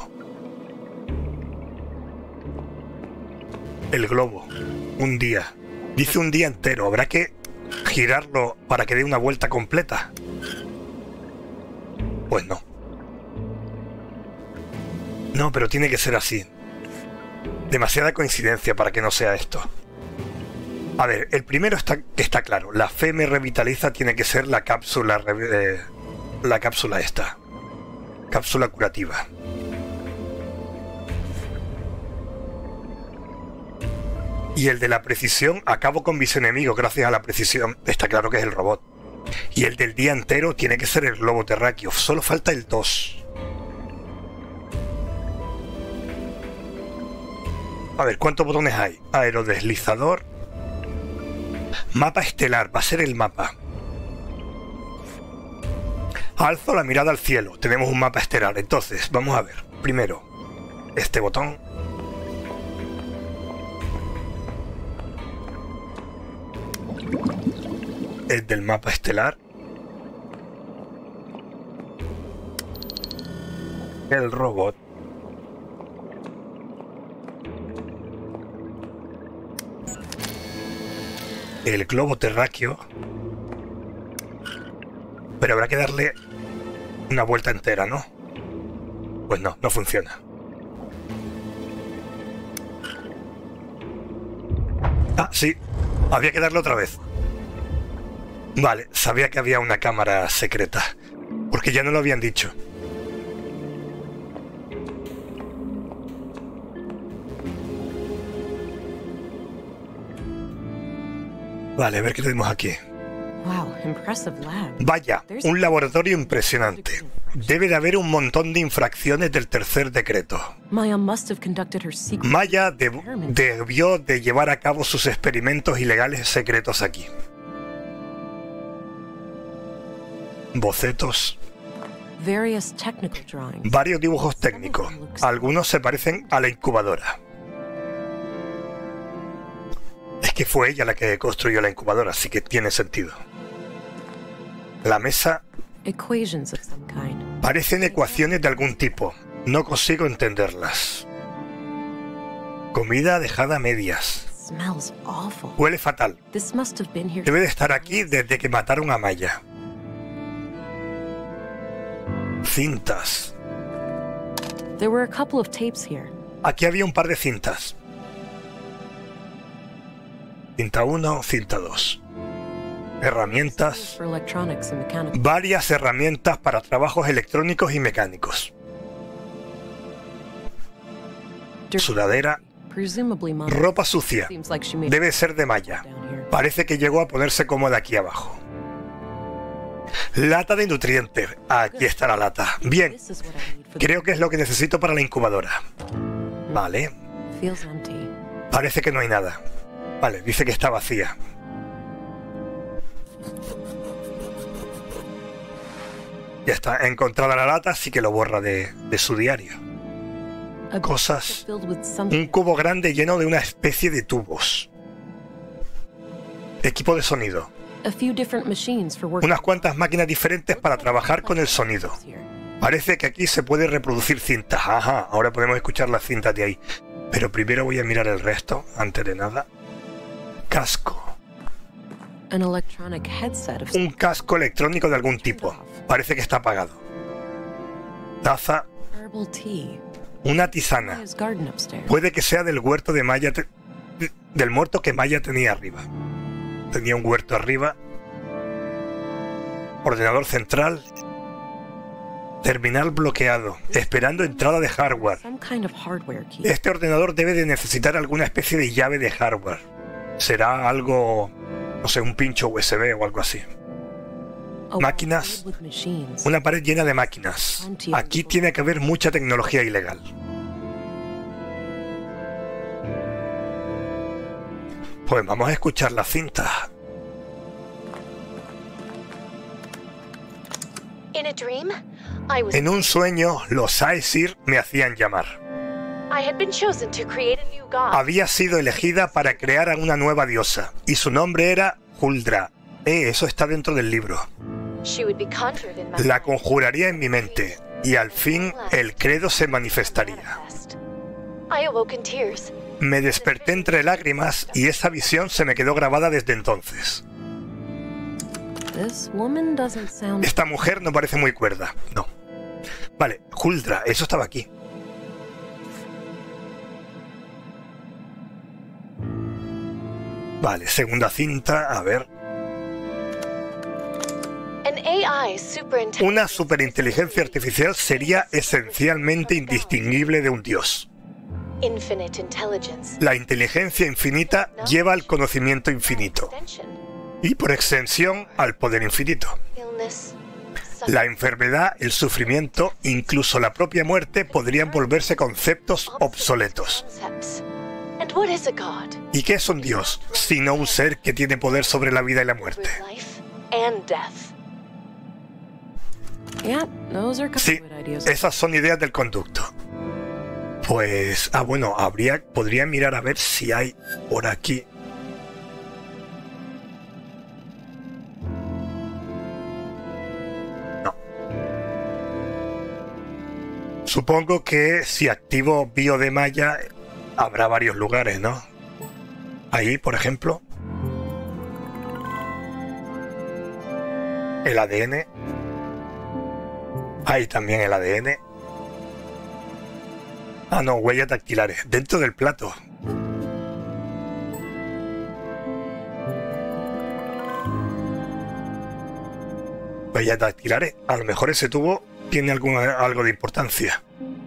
El globo, un día. Dice un día entero, ¿habrá que girarlo para que dé una vuelta completa? Pues no. No, pero tiene que ser así. Demasiada coincidencia para que no sea esto. A ver, el primero está, está claro. La fe me revitaliza, tiene que ser la cápsula, eh, la cápsula esta. Cápsula curativa. Y el de la precisión, acabo con mis enemigos gracias a la precisión. Está claro que es el robot. Y el del día entero tiene que ser el globo terráqueo. Solo falta el dos. A ver, ¿cuántos botones hay? Aerodeslizador. Mapa estelar, va a ser el mapa. Alzo la mirada al cielo. Tenemos un mapa estelar. Entonces, vamos a ver. Primero, este botón. El del mapa estelar. El robot. El globo terráqueo. Pero habrá que darle una vuelta entera, ¿no? Pues no, no funciona. Ah, sí. Había que darle otra vez. Vale, sabía que había una cámara secreta. Porque ya no lo habían dicho. Vale, a ver qué tenemos aquí. Wow, impressive lab. Vaya, un laboratorio impresionante. Debe de haber un montón de infracciones del tercer decreto. Maya must have conducted her secret Maya deb- experiments. debió de llevar a cabo sus experimentos ilegales secretos aquí. Bocetos. Various technical drawings. Varios dibujos técnicos. Algunos se parecen a la incubadora. Es que fue ella la que construyó la incubadora, así que tiene sentido. La mesa Equations of some kind. parecen ecuaciones de algún tipo. No consigo entenderlas. Comida dejada a medias. Smells awful. Huele fatal. This must have been here. Debe de estar aquí desde que mataron a Maya. Cintas. There were a couple of tapes here. Aquí había un par de cintas. Cinta uno, cinta dos. Herramientas. For electronics and mechanical. Varias herramientas para trabajos electrónicos y mecánicos. Sudadera. Presumably Maya. Ropa sucia. Seems like she made Debe ser de Maya. down here. Parece que llegó a ponerse cómoda aquí abajo. Lata de nutrientes. Aquí está la lata. Bien. This is what I need for the Creo que es lo que necesito para la incubadora. Vale. feels empty. Parece que no hay nada. Vale, dice que está vacía. Ya está, encontrada la lata, así que lo borra de, de su diario. A Cosas. filled with something. Un cubo grande lleno de una especie de tubos. Equipo de sonido. A few different machines for working. Unas cuantas máquinas diferentes para trabajar con el sonido. Here. Parece que aquí se puede reproducir cintas. Ajá, ahora podemos escuchar las cintas de ahí. Pero primero voy a mirar el resto, antes de nada. Casco. An electronic headset of Un casco electrónico de algún tipo. Parece que está apagado. Taza. herbal tea. Una tisana. Maya's garden upstairs. Puede que sea del huerto de Maya, te- del muerto que Maya tenía arriba. Tenía un huerto arriba. Ordenador central. Terminal bloqueado, esperando entrada de hardware. Some kind of hardware key. Este ordenador debe de necesitar alguna especie de llave de hardware. Será algo, no sé, un pincho U S B o algo así. A Máquinas. wall filled with machines. Una pared llena de máquinas. Aquí tiene que haber mucha tecnología ilegal. Pues vamos a escuchar la cinta. In a dream, I was En un sueño, los Aesir me hacían llamar. I had been chosen to create a new god. Había sido elegida para crear a una nueva diosa, y su nombre era Huldra. Eh, eso está dentro del libro. She would be conjured in my La conjuraría en mi mente, y al fin el credo se manifestaría. manifest. I awoke in tears. Me desperté entre lágrimas y esa visión se me quedó grabada desde entonces. This woman doesn't sound. Esta mujer no parece muy cuerda, no. Vale, Huldra, eso estaba aquí. Vale, segunda cinta, a ver. An A I superintelligence. Una superinteligencia artificial sería esencialmente indistinguible de un dios. Infinite intelligence. La inteligencia infinita lleva al conocimiento infinito Extension. y por extensión al poder infinito. Illness. La enfermedad, el sufrimiento, incluso la propia muerte podrían volverse conceptos obsoletos. Concepts. And what is a god? ¿Y qué es un dios, sino un ser que tiene poder sobre la vida y la muerte? With life and death. Yeah, those are kind Sí, of good ideas. esas son ideas del conducto. Pues, ah bueno, habría, podría mirar a ver si hay por aquí. No. Supongo que si activo Bio de Maya habrá varios lugares, ¿no? Ahí, por ejemplo. El A D N. Ahí también el A D N. Ah, no, huellas dactilares. Dentro del plato. Huellas dactilares. A lo mejor ese tubo tiene alguna, algo de importancia.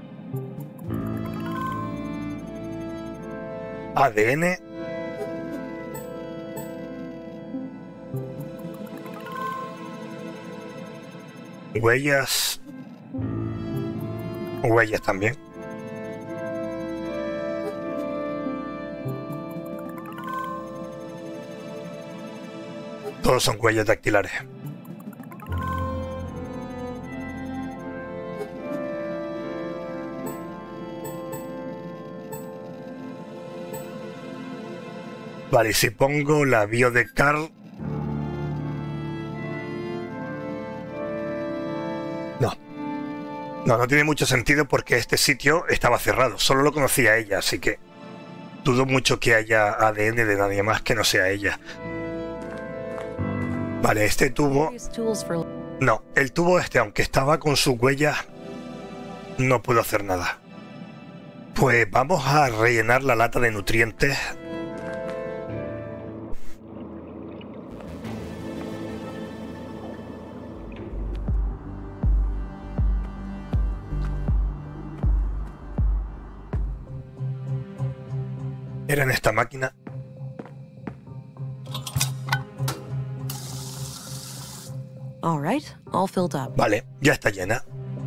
A D N. Huellas. Huellas también. Todos son huellas dactilares. Vale, si pongo la bio de Carl... No. No, no tiene mucho sentido porque este sitio estaba cerrado. Solo lo conocía ella, así que... dudo mucho que haya A D N de nadie más que no sea ella. Vale, este tubo... Various tools for- No, el tubo este, aunque estaba con sus huellas, no puedo hacer nada. Pues vamos a rellenar la lata de nutrientes. Era en esta máquina. All right, all filled up. Vale, ya está llena.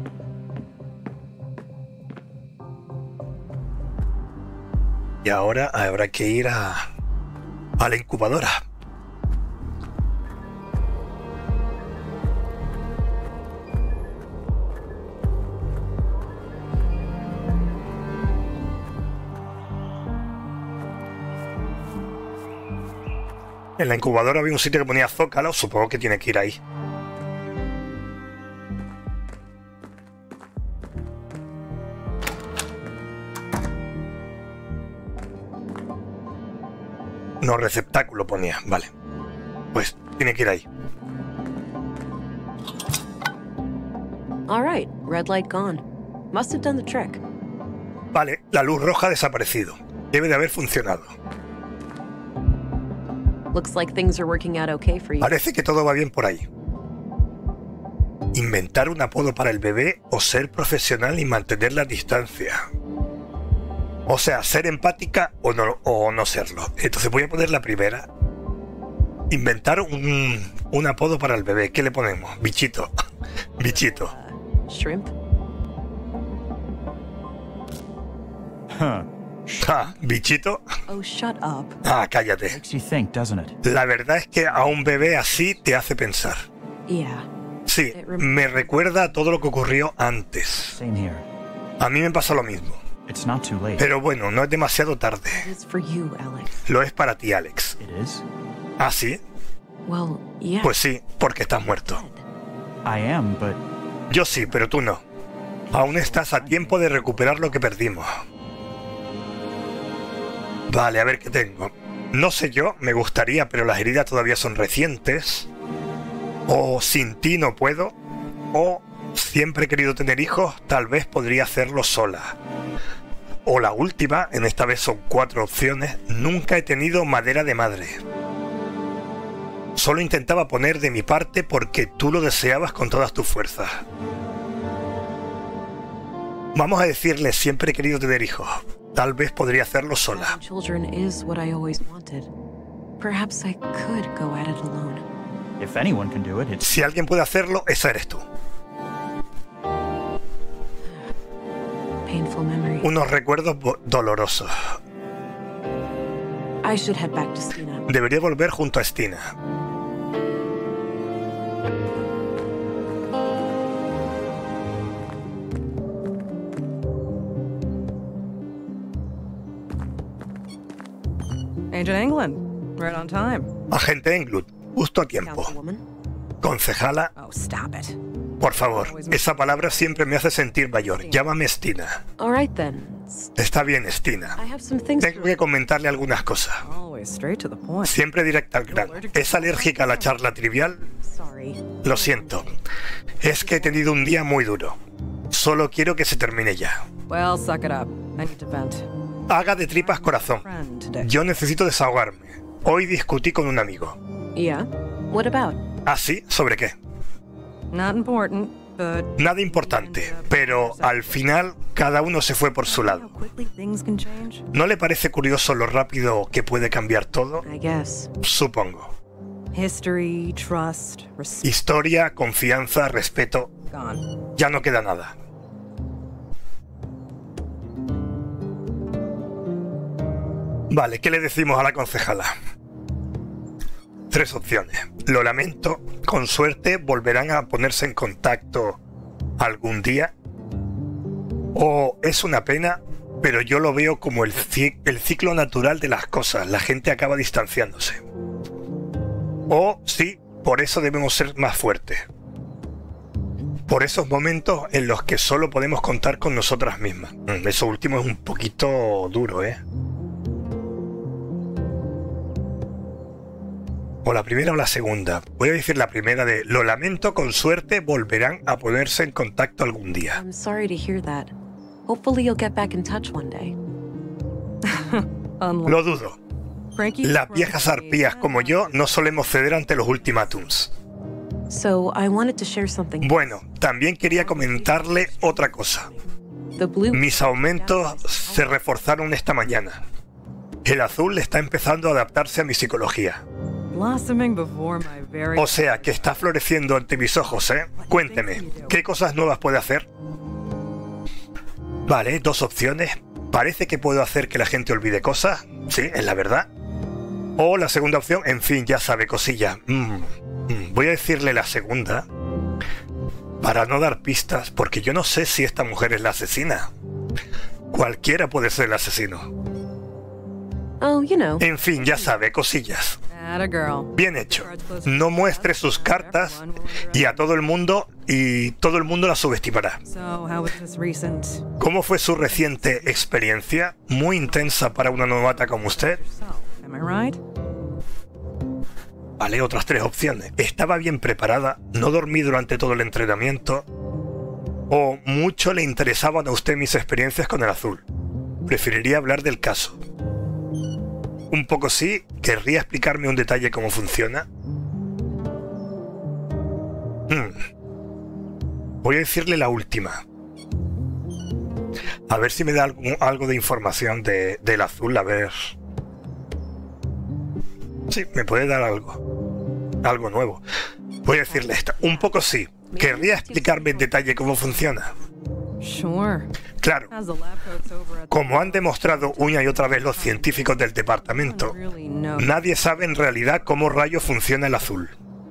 Y ahora habrá que ir a, a la incubadora. En la incubadora había un sitio que ponía Zócalo, supongo que tiene que ir ahí. No, receptáculo ponía, vale. Pues tiene que ir ahí. All right, red light gone. Must have done the trick. Vale, la luz roja ha desaparecido. Debe de haber funcionado. Looks like things are working out okay for you. Parece que todo va bien por ahí. inventar un apodo para el bebé o ser profesional y mantener la distancia. O sea, ser empática o no, o no serlo. Entonces voy a poner la primera. Inventar un, un apodo para el bebé. ¿Qué le ponemos? Bichito. Bichito. Uh, shrimp? Huh. Ah, bichito. Oh, shut up. Ah, cállate. Makes you think, doesn't it? La verdad es que a un bebé así te hace pensar. Yeah. Sí, me recuerda a todo lo que ocurrió antes. Same here. A mí me pasa lo mismo. It's not too late. Pero bueno, no es demasiado tarde. It's for you, Alex. Lo es para ti, Alex. It is? ¿Ah, sí? Well, yeah. Pues sí, porque estás muerto. I am, but Yo sí, pero tú no. Aún estás a tiempo de recuperar lo que perdimos. Vale, a ver qué tengo. No sé yo, me gustaría, pero las heridas todavía son recientes. O sin ti no puedo. O siempre he querido tener hijos, tal vez podría hacerlo sola. O la última, en esta vez son cuatro opciones, nunca he tenido madera de madre. Solo intentaba poner de mi parte porque tú lo deseabas con todas tus fuerzas. Vamos a decirle siempre he querido tener hijos. Tal vez podría hacerlo sola. Having children is what I always wanted. Perhaps I could go at it alone. if anyone can do it, it's... Si alguien puede hacerlo, esa eres tú. Painful memory. Unos recuerdos dolorosos. I should head back to Stina. Debería volver junto a Stina. Agent England, right on time. Agente Englund, justo a tiempo. Councilwoman. Concejala, Oh, stop it. por favor, esa palabra siempre me hace sentir mayor. Llámame Stina. All right then. Está bien, Stina. I have some things Tengo to... que comentarle algunas cosas. Always straight to the point. Siempre directa al grano. ¿Es alérgica a la charla trivial? Sorry. Lo siento. Es que he tenido un día muy duro. Solo quiero que se termine ya. Well, suck it up. I need to vent. Haga de tripas corazón. Friend today. Yo necesito desahogarme. Hoy discutí con un amigo. Yeah? What about? ¿Ah, sí? ¿Sobre qué? Not important, but Nada importante, pero al final cada uno se fue por su how lado. quickly things can change. ¿No le parece curioso lo rápido que puede cambiar todo? I guess. Supongo. History, trust, respect. Historia, confianza, respeto. Gone. Ya no queda nada. Vale, ¿qué le decimos a la concejala? Tres opciones. Lo lamento, con suerte volverán a ponerse en contacto algún día. O es una pena, pero yo lo veo como el, ci- el ciclo natural de las cosas. La gente acaba distanciándose. O sí, por eso debemos ser más fuertes. Por esos momentos en los que solo podemos contar con nosotras mismas. Mm, Eso último es un poquito duro, ¿eh? O la primera o la segunda. Voy a decir la primera de lo lamento, con suerte volverán a ponerse en contacto algún día. I'm sorry to hear that. Hopefully you'll get back in touch one day. Unlike Lo dudo. Frankie. Las viejas arpías como yo no solemos ceder ante los ultimátums. So I wanted to share something. Bueno, también quería comentarle otra cosa. The blue... Mis aumentos se reforzaron esta mañana. El azul está empezando a adaptarse a mi psicología. Blossoming before my very... O sea, que está floreciendo ante mis ojos, ¿eh? Cuénteme, ¿qué cosas nuevas puede hacer? Vale, dos opciones. Parece que puedo hacer que la gente olvide cosas. Sí, es la verdad. O la segunda opción, en fin, ya sabe, cosilla. Mm, mm, voy a decirle la segunda. Para no dar pistas, porque yo no sé si esta mujer es la asesina. Cualquiera puede ser el asesino. Oh, you know. En fin, ya sabe, cosillas. Atta girl. Bien hecho. No muestre sus cartas y a todo el mundo y todo el mundo la subestimará. So, how was this recent? ¿Cómo fue su reciente experiencia? Muy intensa para una novata como usted. So, am I right? Vale, otras tres opciones. ¿Estaba bien preparada? ¿No dormí durante todo el entrenamiento? ¿O mucho le interesaban a usted mis experiencias con el azul? Preferiría hablar del caso. Un poco sí. ¿Querría explicarme un detalle cómo funciona? Hmm. Voy a decirle la última. A ver si me da algo, algo de información de, del azul, a ver. Sí, me puede dar algo. Algo nuevo. Voy a decirle esta. Un poco sí. ¿Querría explicarme en detalle cómo funciona? Sure. Claro. Como han demostrado una y otra vez los científicos del departamento, nadie sabe en realidad cómo rayos funciona el azul.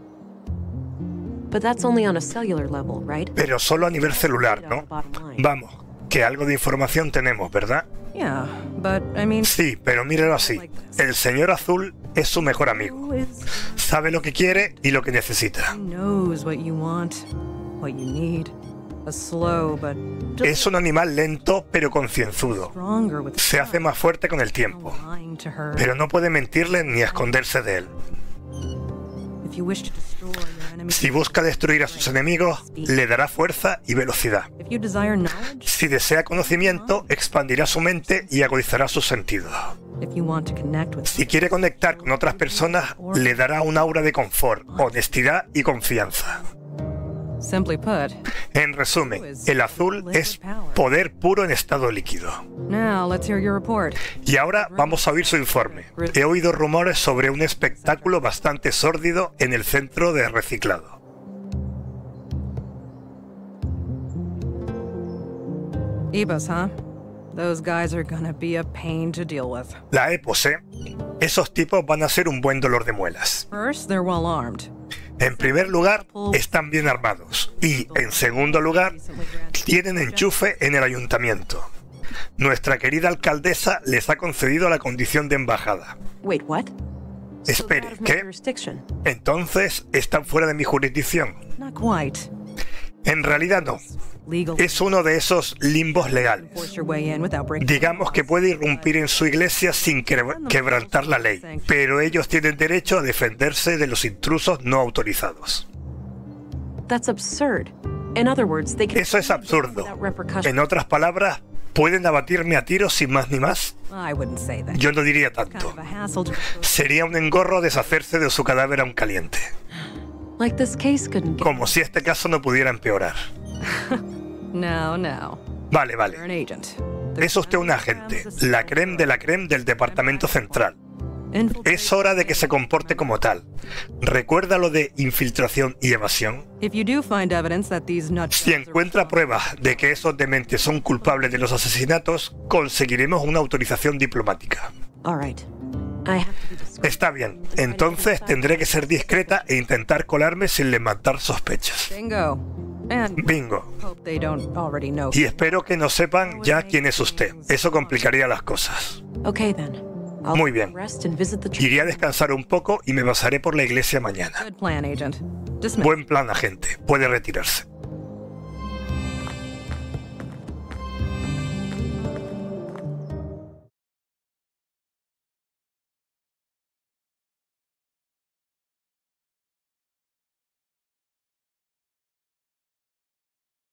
But that's only on a cellular level, right? Pero solo a nivel celular, ¿no? Vamos, que algo de información tenemos, ¿verdad? Yeah, but I mean, Sí, pero míralo así. El señor azul es su mejor amigo. Sabe lo que quiere y lo que necesita. he knows what you want, what you need. A slow but just Es un animal lento pero concienzudo. stronger with Se hace más fuerte con el tiempo, lying to her. pero no puede mentirle ni esconderse de él. If you wish to destroy your enemy, Si busca destruir a sus enemigos, le dará fuerza y velocidad. if you desire knowledge, Si desea conocimiento, expandirá su mente y agudizará sus sentidos. if you want to connect with Si quiere conectar con otras personas, le dará un aura de confort, honestidad y confianza. simply put, En resumen, el azul es poder puro en estado líquido. now let's hear your report. Y ahora vamos a oír su informe. He oído rumores sobre un espectáculo bastante sórdido en el centro de reciclado. E B U S, huh? Those guys are gonna be a pain to deal with. La E P O S, ¿eh? Esos tipos van a ser un buen dolor de muelas. First, they're well armed. En primer lugar, están bien armados. Y, en segundo lugar, tienen enchufe en el ayuntamiento. Nuestra querida alcaldesa les ha concedido la condición de embajada. Wait, what? Espere, So they're out of my ¿qué? jurisdiction. Entonces, están fuera de mi jurisdicción. Not quite. En realidad no. Legal. Es uno de esos limbos legales. Force your way in without breaking. Digamos que puede irrumpir en su iglesia sin que- quebrantar la ley, pero ellos tienen derecho a defenderse de los intrusos no autorizados. That's absurd. In other words, they can Eso es absurdo. without repercussion. En otras palabras, ¿pueden abatirme a tiros sin más ni más? I wouldn't say that. Yo no diría Kind tanto. of a hassle to Sería un engorro deshacerse de su cadáver aún caliente. Like this case couldn't get Como si este caso no pudiera empeorar. No, no. Vale, You're vale. an agent. Es usted un agente, la creme de la creme del departamento central. Es hora de que se comporte como tal. ¿Recuerda lo de infiltración y evasión? If you do find evidence that these nuts Si encuentra pruebas de que esos dementes son culpables de los asesinatos, conseguiremos una autorización diplomática. All right. I have to be discreet. Está bien, entonces tendré que ser discreta e intentar colarme sin levantar sospechas. Bingo. And Bingo. hope they don't already know. Y espero que no sepan ya quién es usted. Eso complicaría las cosas. Okay then. I'll Muy bien. rest and visit the church. Iré a descansar un poco y me pasaré por la iglesia mañana. Good plan, agent. Dismiss. Buen plan, agente. Puede retirarse.